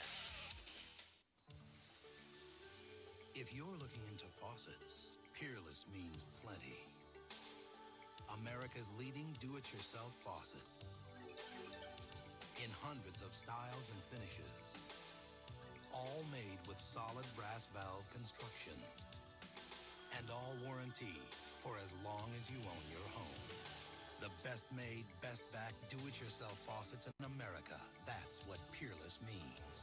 If you're looking into faucets, Peerless means plenty. America's leading do-it-yourself faucet. In hundreds of styles and finishes. All made with solid brass valve construction. And all warranty for as long as you own your home. The best made, best back do-it-yourself faucets in America. That's what Peerless means.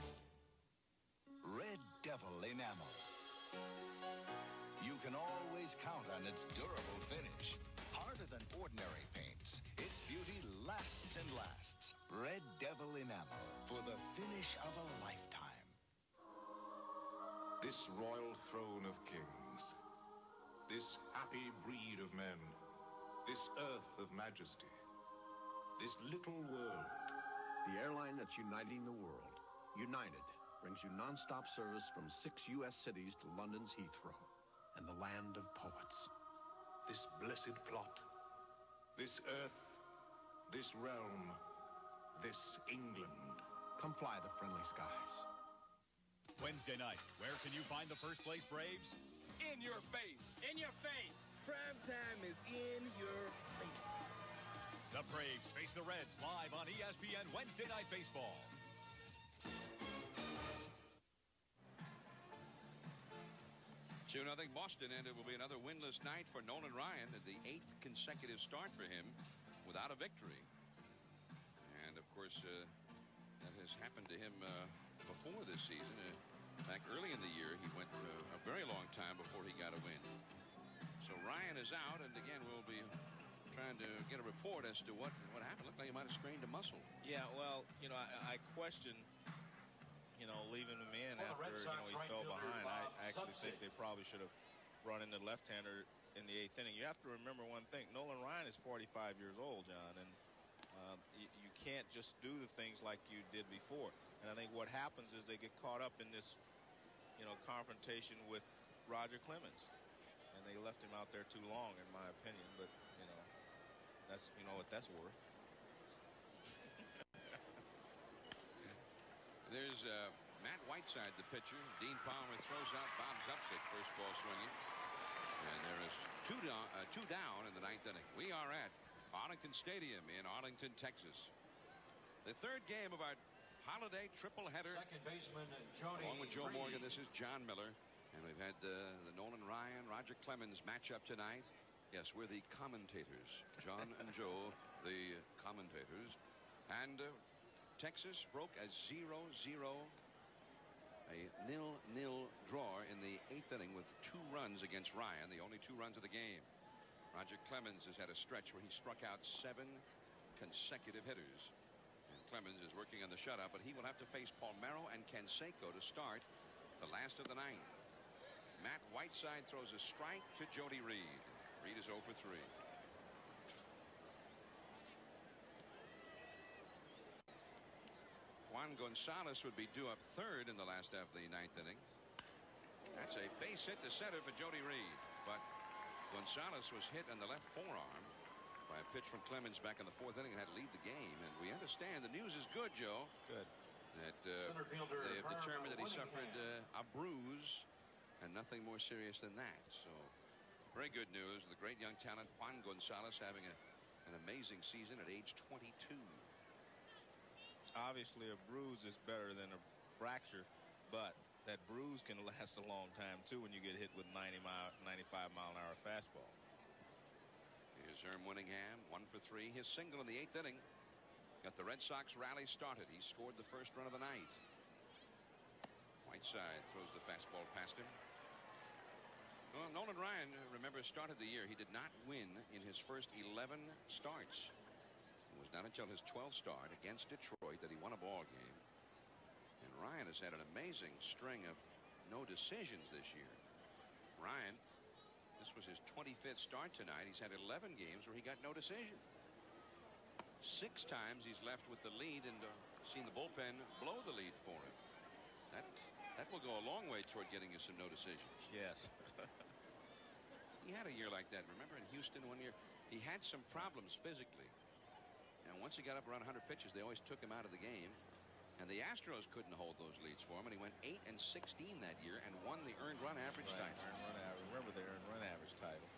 Red Devil enamel. You can always count on its durable finish. Hard harder than ordinary paints. Its beauty lasts and lasts. Red Devil Enamel for the finish of a lifetime. This royal throne of kings, this happy breed of men, this earth of majesty, this little world. The airline that's uniting the world, United, brings you nonstop service from six U S cities to London's Heathrow and the land of poets. This blessed plot, this earth, this realm, this England. Come fly the friendly skies. Wednesday night, where can you find the first place Braves? In your face. In your face. Prime time is in your face. The Braves face the Reds live on E S P N Wednesday Night Baseball. two nothing Boston, and it will be another winless night for Nolan Ryan, the eighth consecutive start for him without a victory. And, of course, uh, that has happened to him uh, before this season. Uh, back early in the year, he went uh, a very long time before he got a win. So Ryan is out, and again, we'll be trying to get a report as to what, what happened. Looked like he might have strained a muscle. Yeah, well, you know, I, I question, you know, leaving him in well, after, you know, he fell behind. I actually think they probably should have brought in the left-hander in the eighth inning. You have to remember one thing. Nolan Ryan is forty-five years old, John, and uh, you, you can't just do the things like you did before. And I think what happens is they get caught up in this, you know, confrontation with Roger Clemens. And they left him out there too long, in my opinion. But, you know, that's, you know what that's worth. There's uh, Matt Whiteside, the pitcher. Dean Palmer throws out Bob's upset. First ball swinging. And there is two down, uh, two down in the ninth inning. We are at Arlington Stadium in Arlington, Texas. The third game of our holiday triple header. Second baseman Jody Along with Joe Reed. Morgan, this is John Miller. And we've had the, the Nolan Ryan, Roger Clemens matchup tonight. Yes, we're the commentators. John and Joe, the commentators. And uh, Texas broke a zero zero, a nil nil draw in the eighth inning with two runs against Ryan, the only two runs of the game. Roger Clemens has had a stretch where he struck out seven consecutive hitters. And Clemens is working on the shutout, but he will have to face Palmeiro and Canseco to start the last of the ninth. Matt Whiteside throws a strike to Jody Reed. Reed is oh for three. Juan Gonzalez would be due up third in the last half of the ninth inning. That's a base hit to center for Jody Reed. But Gonzalez was hit on the left forearm by a pitch from Clemens back in the fourth inning and had to lead the game. And we understand the news is good, Joe. Good. That uh, they have determined that he suffered uh, a bruise and nothing more serious than that. So very good news. The great young talent Juan Gonzalez having a, an amazing season at age twenty-two. Obviously, a bruise is better than a fracture, but that bruise can last a long time, too, when you get hit with ninety mile, ninety-five mile an hour fastball. Here's Erm Winningham, one for three. His single in the eighth inning got the Red Sox rally started. He scored the first run of the night. Whiteside throws the fastball past him. Well, Nolan Ryan, remember, started the year. He did not win in his first eleven starts. It was not until his twelfth start against Detroit that he won a ball game. And Ryan has had an amazing string of no decisions this year. Ryan, this was his twenty-fifth start tonight. He's had eleven games where he got no decision. Six times he's left with the lead and uh, seen the bullpen blow the lead for him. That that will go a long way toward getting you some no decisions. Yes. He had a year like that. Remember in Houston one year, he had some problems physically. And once he got up around one hundred pitches, they always took him out of the game. And the Astros couldn't hold those leads for him. And he went eight and sixteen that year and won the earned run average right, title. Earned run average. Remember the earned run average title.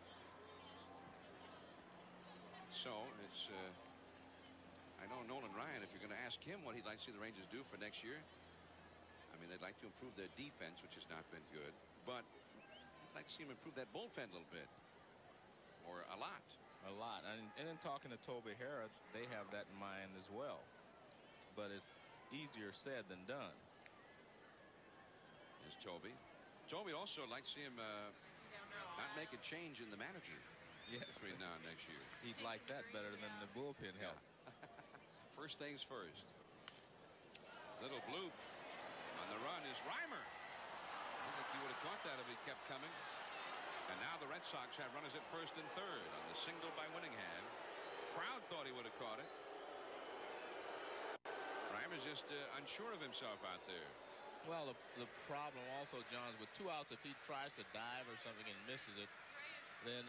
So it's, uh, I know Nolan Ryan, if you're going to ask him what he'd like to see the Rangers do for next year, I mean, they'd like to improve their defense, which has not been good. But I'd like to see him improve that bullpen a little bit. Or a lot. A lot. And, and in talking to Toby Harrah, they have that in mind as well. But it's easier said than done. There's Toby. Toby also likes to see him uh, not make a change in the manager. Yes. between now and next year. He'd like that better than the bullpen help. Yeah. First things first. Little bloop on the run is Reimer. I think he would have caught that if he kept coming. And now the Red Sox have runners at first and third on the single by Winningham. Crowd thought he would have caught it. Reimer's just uh, unsure of himself out there. Well, the, the problem also, John, is with two outs, if he tries to dive or something and misses it, then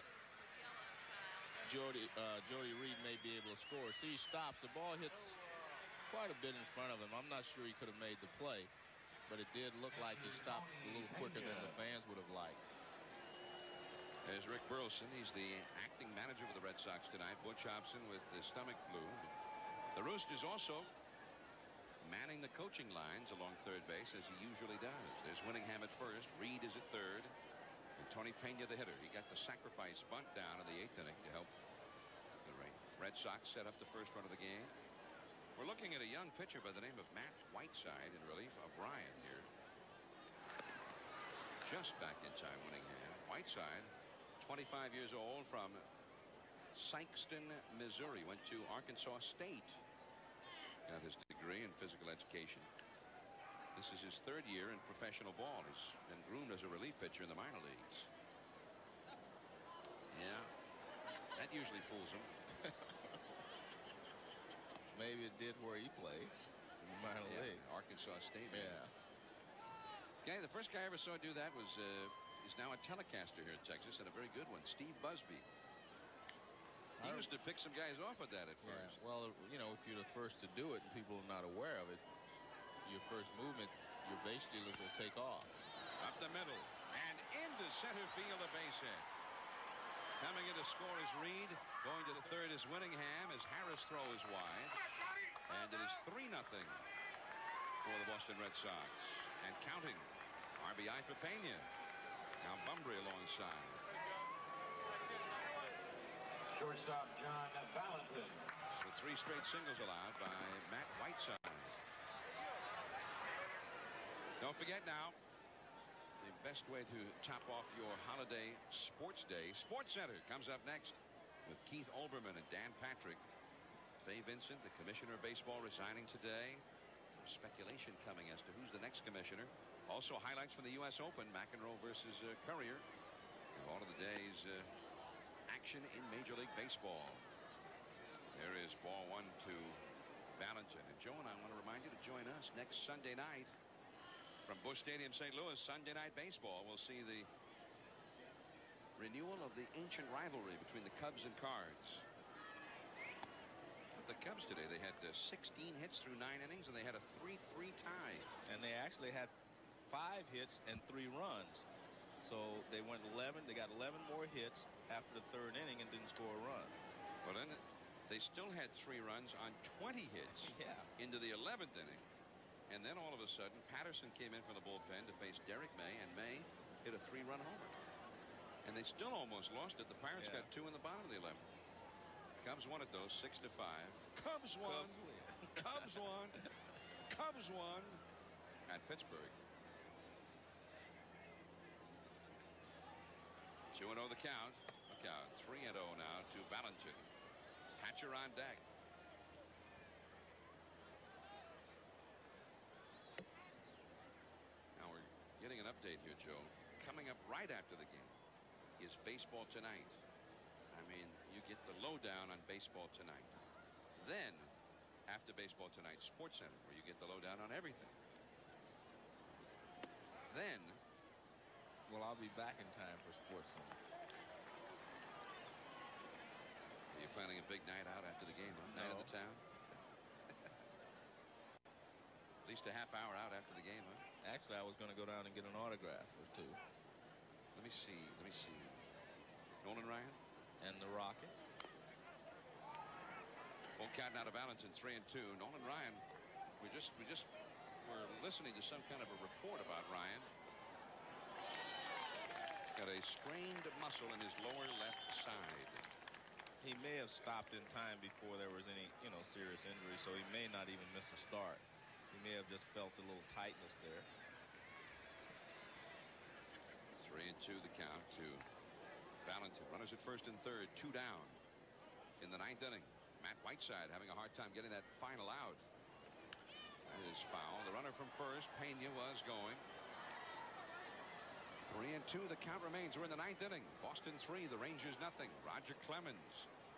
Jody, uh, Jody Reed may be able to score. See, he stops. The ball hits quite a bit in front of him. I'm not sure he could have made the play, but it did look like he stopped a little quicker than the fans would have liked. There's Rick Burleson. He's the acting manager for the Red Sox tonight. Butch Hobson with the stomach flu. The Roosters also manning the coaching lines along third base as he usually does. There's Winningham at first. Reed is at third. And Tony Pena, the hitter. He got the sacrifice bunt down in the eighth inning to help the Red Sox set up the first run of the game. We're looking at a young pitcher by the name of Matt Whiteside in relief of Ryan here. Just back in time, Winningham. Whiteside, twenty-five years old, from Sikeston, Missouri. Went to Arkansas State. Got his degree in physical education. This is his third year in professional ball. He's been groomed as a relief pitcher in the minor leagues. Yeah, that usually fools him. Maybe it did where he played in the minor Yeah, leagues. Arkansas State. Yeah. Okay, the first guy I ever saw do that was uh, is now a telecaster here in Texas, and a very good one, Steve Busby. He used to pick some guys off of that at first. Yeah, well, you know, if you're the first to do it and people are not aware of it, your first movement, your base stealers will take off. Up the middle and into center field, a base hit. Coming in to score is Reed. Going to the third is Winningham as Harris throw is wide. And it is three nothing for the Boston Red Sox. And counting. R B I for Pena. Now Bumbry alongside. Shortstop John Valentin. So three straight singles allowed by Matt Whiteside. Don't forget now, the best way to top off your holiday sports day. Sports Center comes up next with Keith Olbermann and Dan Patrick. Fay Vincent, the commissioner of baseball, resigning today. There's speculation coming as to who's the next commissioner. Also highlights from the U S Open, McEnroe versus uh, Courier. And all of the day's uh, action in Major League Baseball. There is ball one to Valentin. And Joe and I want to remind you to join us next Sunday night from Busch Stadium, Saint Louis. Sunday Night Baseball. We'll see the renewal of the ancient rivalry between the Cubs and Cards. But the Cubs today, they had uh, sixteen hits through nine innings, and they had a three three tie. And they actually had five hits and three runs. So they went eleven. They got eleven more hits after the third inning and didn't score a run. Well, then they still had three runs on twenty hits yeah. into the eleventh inning. And then all of a sudden, Patterson came in from the bullpen to face Derek May, and May hit a three-run homer. And they still almost lost it. The Pirates yeah. got two in the bottom of the eleventh. Cubs won it, though, six to five. Cubs won. Cubs win. Cubs won. Cubs won at Pittsburgh. two and oh the count. Look out. three and oh now to Valentin. Hatcher on deck. Now we're getting an update here, Joe. Coming up right after the game is Baseball Tonight. I mean, you get the lowdown on Baseball Tonight. Then, after Baseball Tonight, Sports Center, where you get the lowdown on everything. Then, well, I'll be back in time for Sports Center. Are you planning a big night out after the game, huh? No. Night of the town? At least a half hour out after the game, huh? Actually, I was going to go down and get an autograph or two. Let me see. Let me see. Nolan Ryan? And the Rocket. Full count now to Valentin, three and two. Nolan Ryan, we just we just were listening to some kind of a report about Ryan. Got a strained muscle in his lower left side. He may have stopped in time before there was any, you know, serious injury, so he may not even miss a start. He may have just felt a little tightness there. Three and two the count to Valentin, runners at first and third, two down in the ninth inning. Matt Whiteside having a hard time getting that final out. That is foul. The runner from first, Pena, was going. Three and two, the count remains. We're in the ninth inning. Boston three, the Rangers nothing. Roger Clemens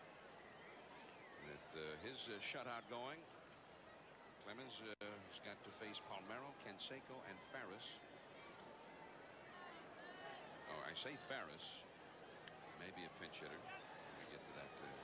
with uh, his uh, shutout going. Clemens uh, has got to face Palmeiro, Canseco, and Ferris. Oh, I say Ferris. Maybe a pinch hitter. We get to that uh,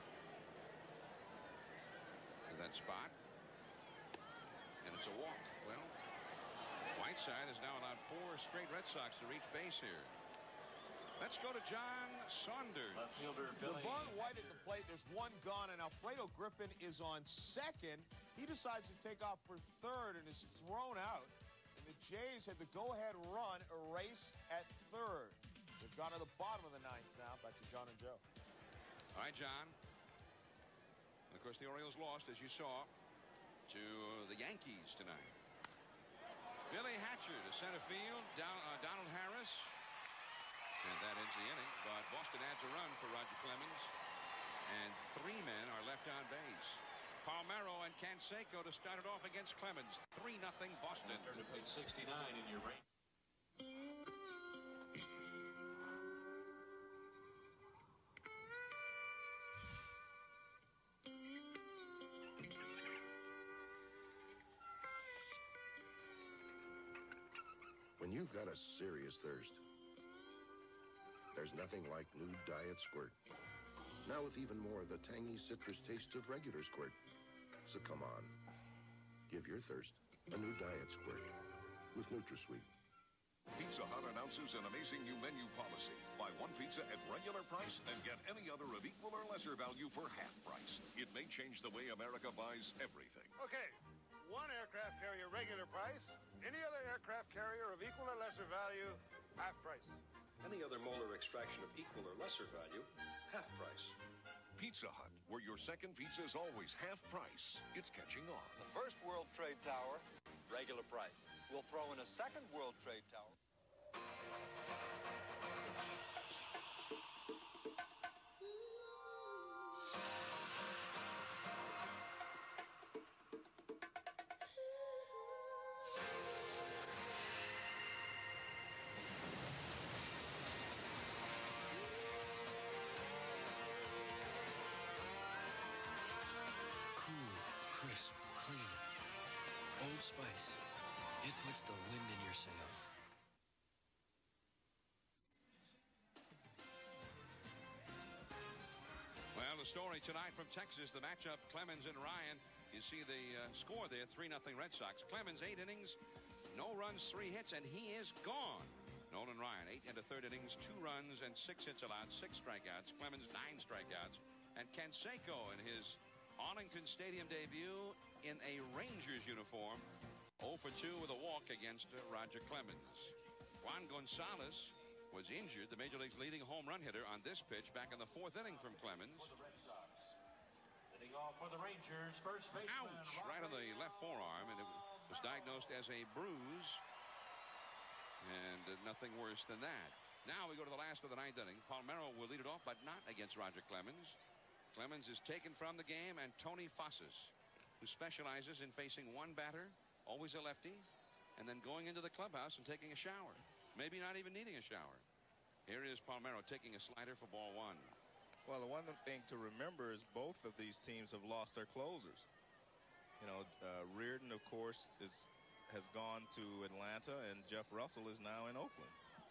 to that spot. And it's a walk. Well, Whiteside has now allowed four straight Red Sox to reach base here. Let's go to John Saunders. Devon White at the plate. There's one gone, and Alfredo Griffin is on second. He decides to take off for third and is thrown out. And the Jays had the go-ahead run erased at third. They've gone to the bottom of the ninth now. Back to John and Joe. All right, John. And of course, the Orioles lost, as you saw, to the Yankees tonight. Billy Hatcher to center field. Down, uh, Donald Harris. And that ends the inning. But Boston adds a run for Roger Clemens. And three men are left on base. Palmeiro and Canseco to start it off against Clemens. three nothing Boston. Turn to page sixty-nine in your range. When you've got a serious thirst, there's nothing like new Diet Squirt. Now with even more of the tangy citrus taste of regular Squirt. So come on, give your thirst a new Diet Squirt with NutraSweet. Pizza Hut announces an amazing new menu policy. Buy one pizza at regular price and get any other of equal or lesser value for half price. It may change the way America buys everything. Okay, one aircraft carrier regular price. Any other aircraft carrier of equal or lesser value, half price. Any other molar extraction of equal or lesser value, half price. Pizza Hut, where your second pizza is always half price. It's catching on. The first World Trade Tower, regular price. We'll throw in a second World Trade Tower. Crisp, clean. Old Spice. It puts the wind in your sails. Well, the story tonight from Texas, the matchup, Clemens and Ryan. You see the uh, score there, three nothing Red Sox. Clemens, eight innings, no runs, three hits, and he is gone. Nolan Ryan, eight into third innings, two runs and six hits allowed, six strikeouts. Clemens, nine strikeouts. And Canseco in his Arlington Stadium debut in a Rangers uniform, oh for two with a walk against uh, Roger Clemens. Juan Gonzalez was injured, the Major League's leading home run hitter, on this pitch back in the fourth inning from Clemens. Hitting off for the Rangers, first baseman. Ouch! Right on the left forearm, and it was diagnosed as a bruise, and uh, nothing worse than that. Now we go to the last of the ninth inning. Palmeiro will lead it off, but not against Roger Clemens. Clemens is taken from the game, and Tony Fossis, who specializes in facing one batter, always a lefty, and then going into the clubhouse and taking a shower. Maybe not even needing a shower. Here is Palmeiro taking a slider for ball one. Well, the one thing to remember is both of these teams have lost their closers. You know, uh, Reardon, of course, is has gone to Atlanta, and Jeff Russell is now in Oakland.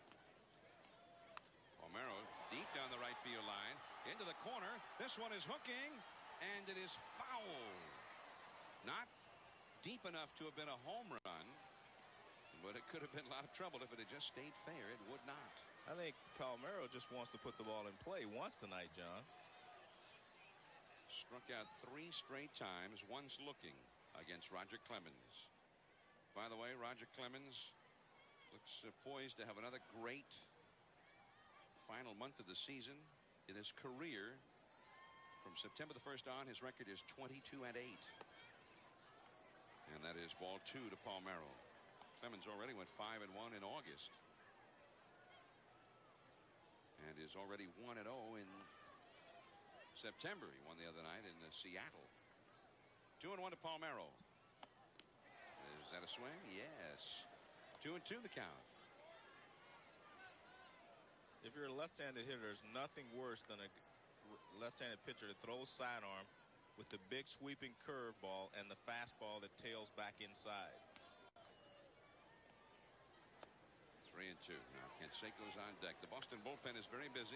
Palmeiro deep down the right field line. Into the corner. This one is hooking, and it is foul. Not deep enough to have been a home run, but it could have been a lot of trouble if it had just stayed fair. It would not. I think Palmeiro just wants to put the ball in play once tonight, John. Struck out three straight times, once looking against Roger Clemens. By the way, Roger Clemens looks uh, poised to have another great final month of the season. In his career, from September the first on, his record is twenty-two and eight. And that is ball two to Palmeiro. Clemens already went five and one in August. And is already one and oh in September. He won the other night in uh, Seattle. Two and one to Palmeiro. Is that a swing? Yes. Two and two the count. If you're a left-handed hitter, there's nothing worse than a left-handed pitcher that throws sidearm with the big sweeping curveball and the fastball that tails back inside. Three and two. Now Canseco's on deck. The Boston bullpen is very busy.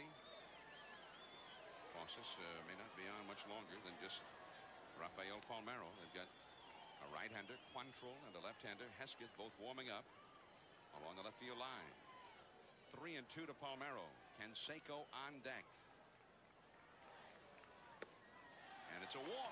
Fossis uh, may not be on much longer than just Rafael Palmeiro. They've got a right-hander, Quantrill, and a left-hander, Hesketh, both warming up along the left field line. Three and two to Palmeiro. Canseco on deck. And it's a walk.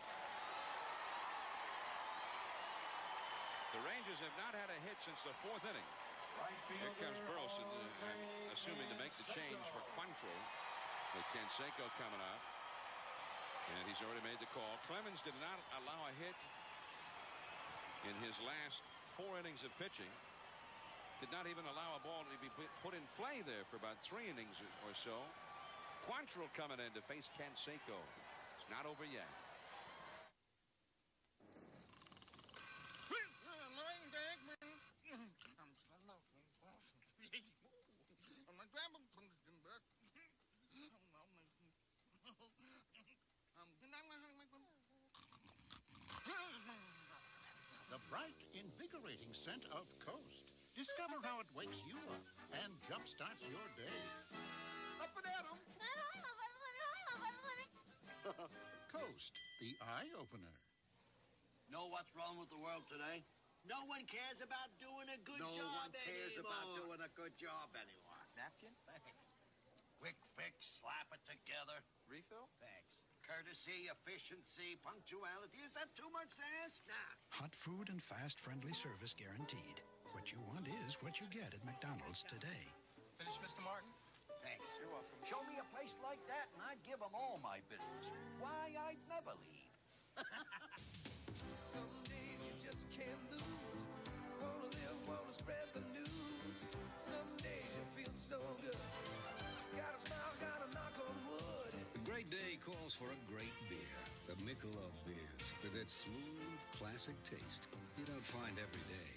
The Rangers have not had a hit since the fourth inning. Here comes Burleson, uh, assuming to make the change for Quantrill, with Canseco coming up. And he's already made the call. Clemens did not allow a hit in his last four innings of pitching. Did not even allow a ball to be put in play there for about three innings or so. Quantrill coming in to face Canseco. It's not over yet. The bright, invigorating scent of Coast. Discover how it wakes you up and jumpstarts your day. Up and at 'em. Coast, the eye-opener. Know what's wrong with the world today? No one cares about doing a good No job one cares anymore. about doing a good job anymore. Napkin? Thanks. Quick fix, slap it together. Refill? Thanks. Courtesy, efficiency, punctuality. Is that too much to ask? Nah. Hot food and fast, friendly service guaranteed. What you want is what you get at McDonald's today. Finish, Mister Martin? Thanks. You're welcome. Show me a place like that, and I'd give them all my business. Why, I'd never leave. Some days you just can't lose. Wanna live, wanna spread the news. Some days you feel so good. Gotta smile, gotta knock on wood. A great day calls for a great beer. The Michelob beers, with its smooth, classic taste you don't find every day.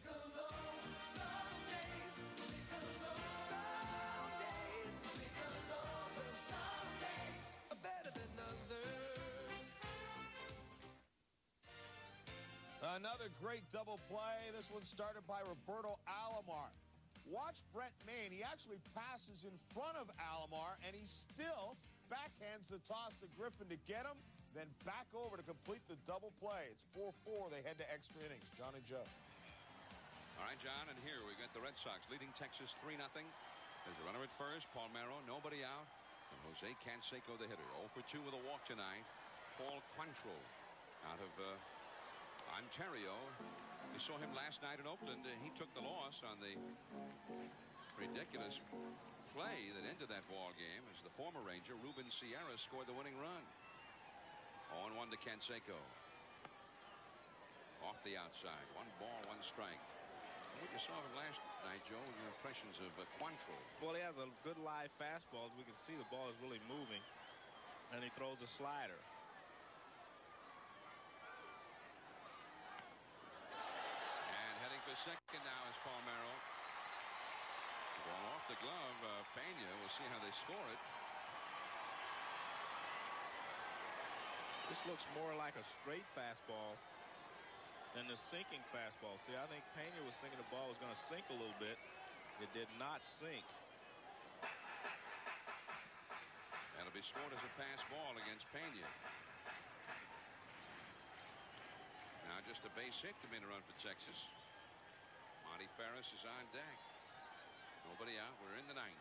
Another great double play. This one started by Roberto Alomar. Watch Brett Main. He actually passes in front of Alomar, and he still backhands the toss to Griffin to get him, then back over to complete the double play. It's four four. They head to extra innings. John and Joe. All right, John, and here we got the Red Sox leading Texas three nothing. There's a runner at first, Palmeiro, nobody out, and Jose Canseco, the hitter. oh for two with a walk tonight. Paul Quantrill out of uh, Ontario. You saw him last night in Oakland. Uh, he took the loss on the ridiculous play that ended that ball game as the former Ranger, Ruben Sierra, scored the winning run. oh and one to Canseco. Off the outside. One ball, one strike. What you saw of him last night, Joe, and your impressions of uh, Quantrill? Well, he has a good live fastball. As we can see, the ball is really moving, and he throws a slider. And heading for second now is Palmeiro. Ball off the glove. Uh, Pena. We'll see how they score it. This looks more like a straight fastball than the sinking fastball. See, I think Pena was thinking the ball was going to sink a little bit. It did not sink. That'll be scored as a pass ball against Pena. Now just a base hit to make a run for Texas. Monty Ferris is on deck. Nobody out. We're in the ninth.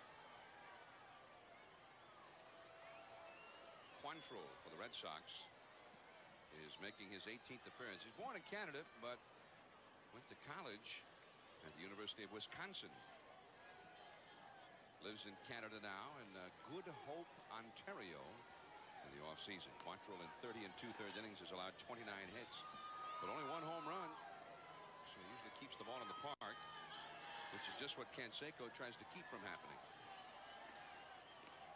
Quantrill for the Red Sox is making his eighteenth appearance. He's born in Canada, but went to college at the University of Wisconsin. Lives in Canada now in uh, Good Hope, Ontario in the offseason. Quantrill in thirty and two-thirds innings has allowed twenty-nine hits, but only one home run. So he usually keeps the ball in the park, which is just what Canseco tries to keep from happening.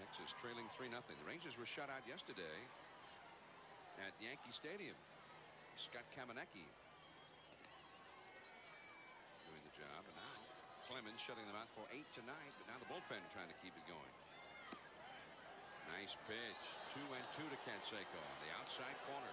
Texas trailing three nothing. The Rangers were shut out yesterday at Yankee Stadium. Scott Kamenecki doing the job, and now Clemens shutting them out for eight tonight, but now the bullpen trying to keep it going. Nice pitch. Two and two to Canseco on the outside corner.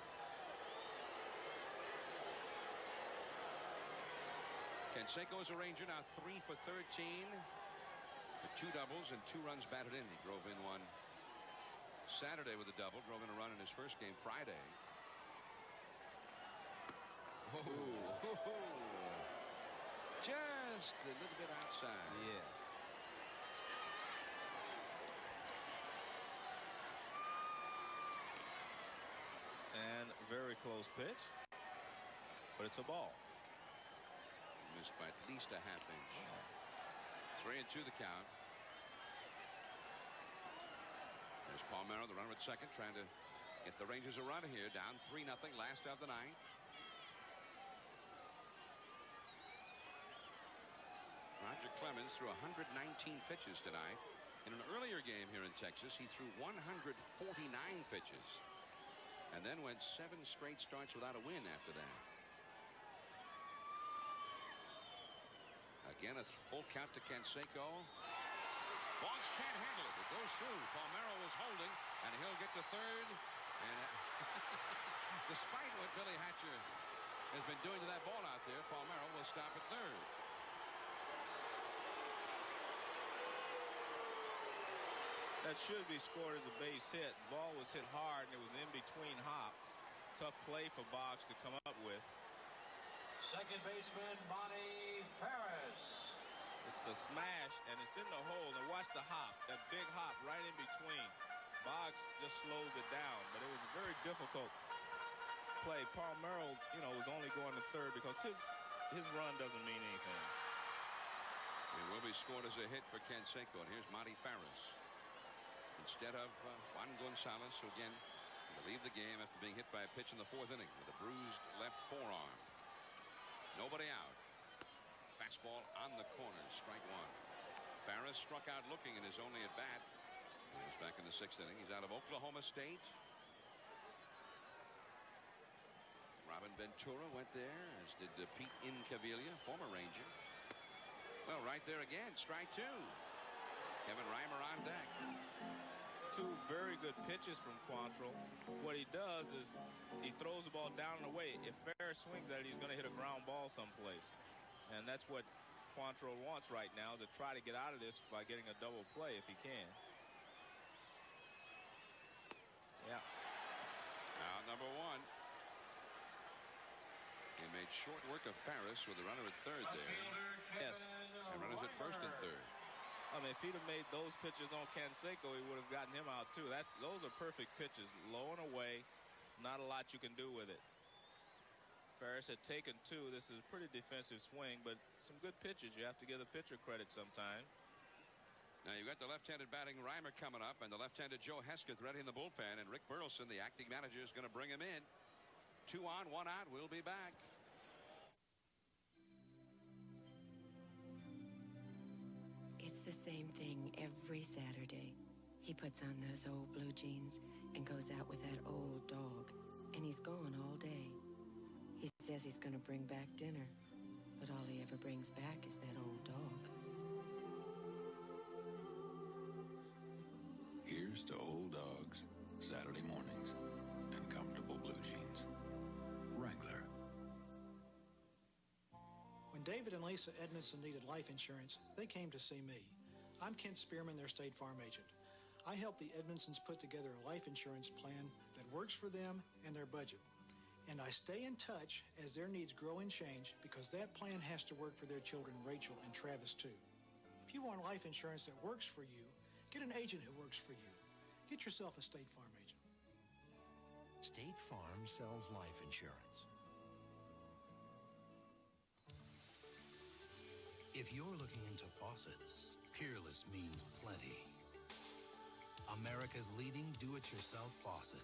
Canseco is a Ranger now three for thirteen with two doubles and two runs batted in. He drove in one Saturday with a double, drove in a run in his first game Friday. Oh, just a little bit outside. Yes. And very close pitch, but it's a ball. Missed by at least a half inch. Three and two the count. There's Palmeiro, the runner at second, trying to get the Rangers a run here. Down three nothing, last of the ninth. Roger Clemens threw one hundred nineteen pitches tonight. In an earlier game here in Texas, he threw one hundred forty-nine pitches and then went seven straight starts without a win after that. Again, a full count to Canseco. Boggs can't handle it. It goes through. Palmeiro was holding, and he'll get to third. And despite what Billy Hatcher has been doing to that ball out there, Palmeiro will stop at third. That should be scored as a base hit. The ball was hit hard, and it was in between hop. Tough play for Boggs to come up with. Second baseman, Monty Ferris. It's a smash, and it's in the hole. And watch the hop, that big hop right in between. Boggs just slows it down, but it was a very difficult play. Palmeiro, you know, was only going to third because his his run doesn't mean anything. It will be scored as a hit for Canseco, and here's Monty Ferris instead of uh, Juan Gonzalez, who again will leave the game after being hit by a pitch in the fourth inning with a bruised left forearm. Nobody out. Fastball on the corner, strike one. Ferris struck out looking in his only at bat. He's back in the sixth inning. He's out of Oklahoma State. Robin Ventura went there, as did uh, Pete Incaviglia, former Ranger. Well, right there again, strike two. Kevin Reimer on deck. Two very good pitches from Quantrill. What he does is he throws the ball down and away. If Ferris swings at it, he's going to hit a ground ball someplace. And that's what Quantrill wants right now, to try to get out of this by getting a double play if he can. Yeah. Out number one. He made short work of Ferris with the runner at third there. Yes. And runners at first and third. I mean, if he'd have made those pitches on Canseco, he would have gotten him out too. That, those are perfect pitches. Low and away. Not a lot you can do with it. Ferris had taken two. This is a pretty defensive swing, but some good pitches. You have to give the pitcher credit sometime. Now you've got the left-handed batting Reimer coming up, and the left-handed Joe Hesketh ready in the bullpen, and Rick Burleson, the acting manager, is going to bring him in. Two on, one out. We'll be back. It's the same thing every Saturday. He puts on those old blue jeans and goes out with that old dog, and he's gone all day. He says he's going to bring back dinner, but all he ever brings back is that old dog. Here's to old dogs, Saturday mornings, and comfortable blue jeans. Wrangler. When David and Lisa Edmondson needed life insurance, they came to see me. I'm Kent Spearman, their State Farm agent. I help the Edmondsons put together a life insurance plan that works for them and their budget. And I stay in touch as their needs grow and change, because that plan has to work for their children, Rachel and Travis, too. If you want life insurance that works for you, get an agent who works for you. Get yourself a State Farm agent. State Farm sells life insurance. If you're looking into faucets, Peerless means plenty. America's leading do-it-yourself faucet.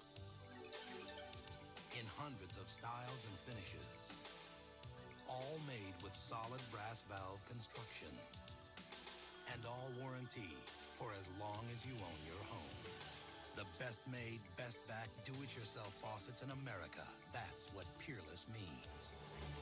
In hundreds of styles and finishes. All made with solid brass valve construction. And all warranty for as long as you own your home. The best made, best back, do-it-yourself faucets in America. That's what Peerless means.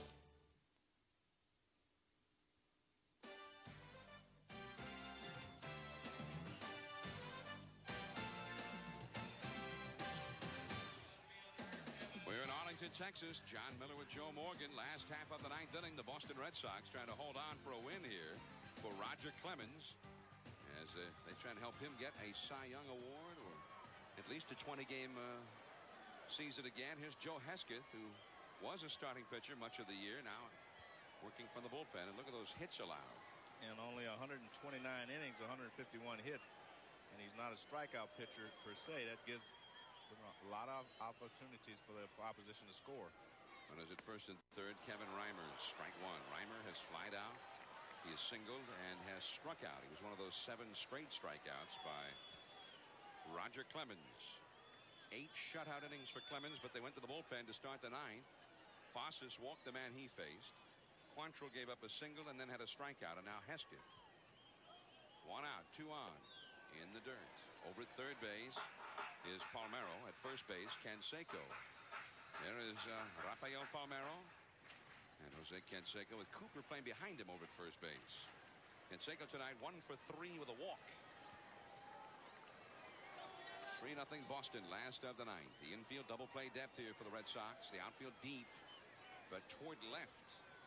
We're in Arlington, Texas. John Miller with Joe Morgan. Last half of the ninth inning, the Boston Red Sox trying to hold on for a win here for Roger Clemens as uh, they try to help him get a Cy Young Award or at least a twenty game uh, season again. Here's Joe Hesketh, who was a starting pitcher much of the year, now working from the bullpen. And look at those hits allowed. And only one hundred twenty-nine innings, one hundred fifty-one hits. And he's not a strikeout pitcher per se. That gives a lot of opportunities for the opposition to score. Runners at first and third. Kevin Reimer, strike one. Reimer has flied out. He has singled and has struck out. He was one of those seven straight strikeouts by Roger Clemens. Eight shutout innings for Clemens, but they went to the bullpen to start the ninth. Fossis walked the man he faced. Quantrill gave up a single and then had a strikeout, and now Hesketh. One out, two on, in the dirt. Over at third base is Palmeiro. At first base, Canseco. There is uh, Rafael Palmeiro and Jose Canseco with Cooper playing behind him over at first base. Canseco tonight one for three with a walk. three nothing Boston, last of the ninth. The infield double play depth here for the Red Sox. The outfield deep, but toward left.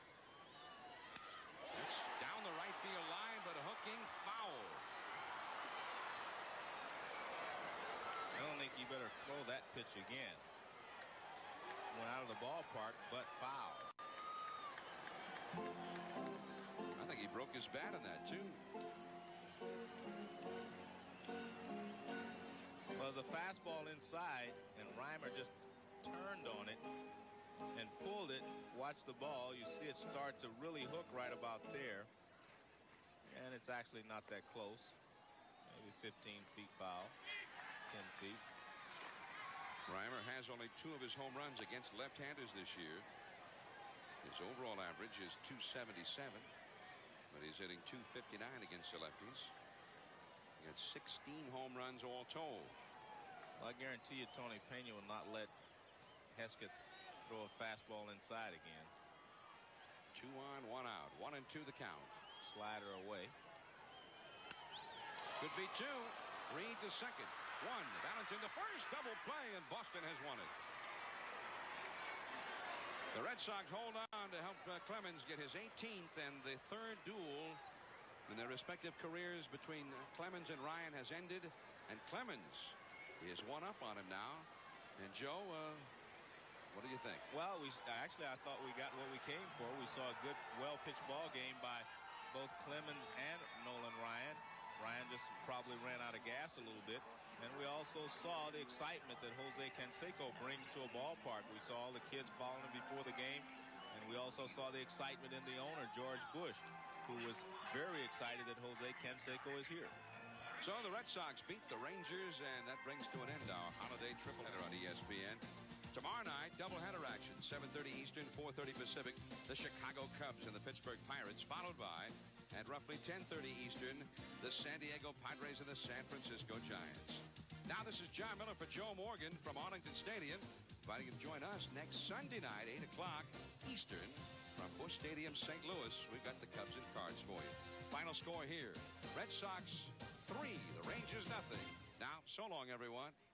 That's down the right field line, but a hooking foul. I don't think you better throw that pitch again. Went out of the ballpark, but foul. I think he broke his bat on that, too. Well, it was a fastball inside, and Reimer just turned on it and pulled it. Watch the ball. You see it start to really hook right about there. And it's actually not that close. Maybe fifteen feet foul. ten feet. Reimer has only two of his home runs against left-handers this year. His overall average is two seventy-seven, but he's hitting two fifty-nine against the lefties. He got sixteen home runs all told. Well, I guarantee you Tony Pena will not let Hesketh throw a fastball inside again. Two on, one out. One and two the count. Slider away. Could be two. Reed to second. One. Valentin the first. Double play, and Boston has won it. The Red Sox hold on to help uh, Clemens get his eighteenth and the third duel in their respective careers between Clemens and Ryan has ended, and Clemens is one up on him now. And Joe, uh, what do you think? Well, we actually I thought we got what we came for. We saw a good, well-pitched ball game by both Clemens and Nolan Ryan. Ryan just probably ran out of gas a little bit. And we also saw the excitement that Jose Canseco brings to a ballpark. We saw all the kids following him before the game. And we also saw the excitement in the owner, George Bush, who was very excited that Jose Canseco is here. So the Red Sox beat the Rangers, and that brings to an end our holiday tripleheader on E S P N. Tomorrow night, doubleheader action, seven thirty Eastern, four thirty Pacific. The Chicago Cubs and the Pittsburgh Pirates, followed by, at roughly ten thirty Eastern, the San Diego Padres and the San Francisco Giants. Now this is John Miller for Joe Morgan from Arlington Stadium, inviting you to join us next Sunday night, eight o'clock Eastern, from Busch Stadium, Saint Louis. We've got the Cubs and Cards for you. Final score here, Red Sox three, the Rangers nothing. Now, so long, everyone.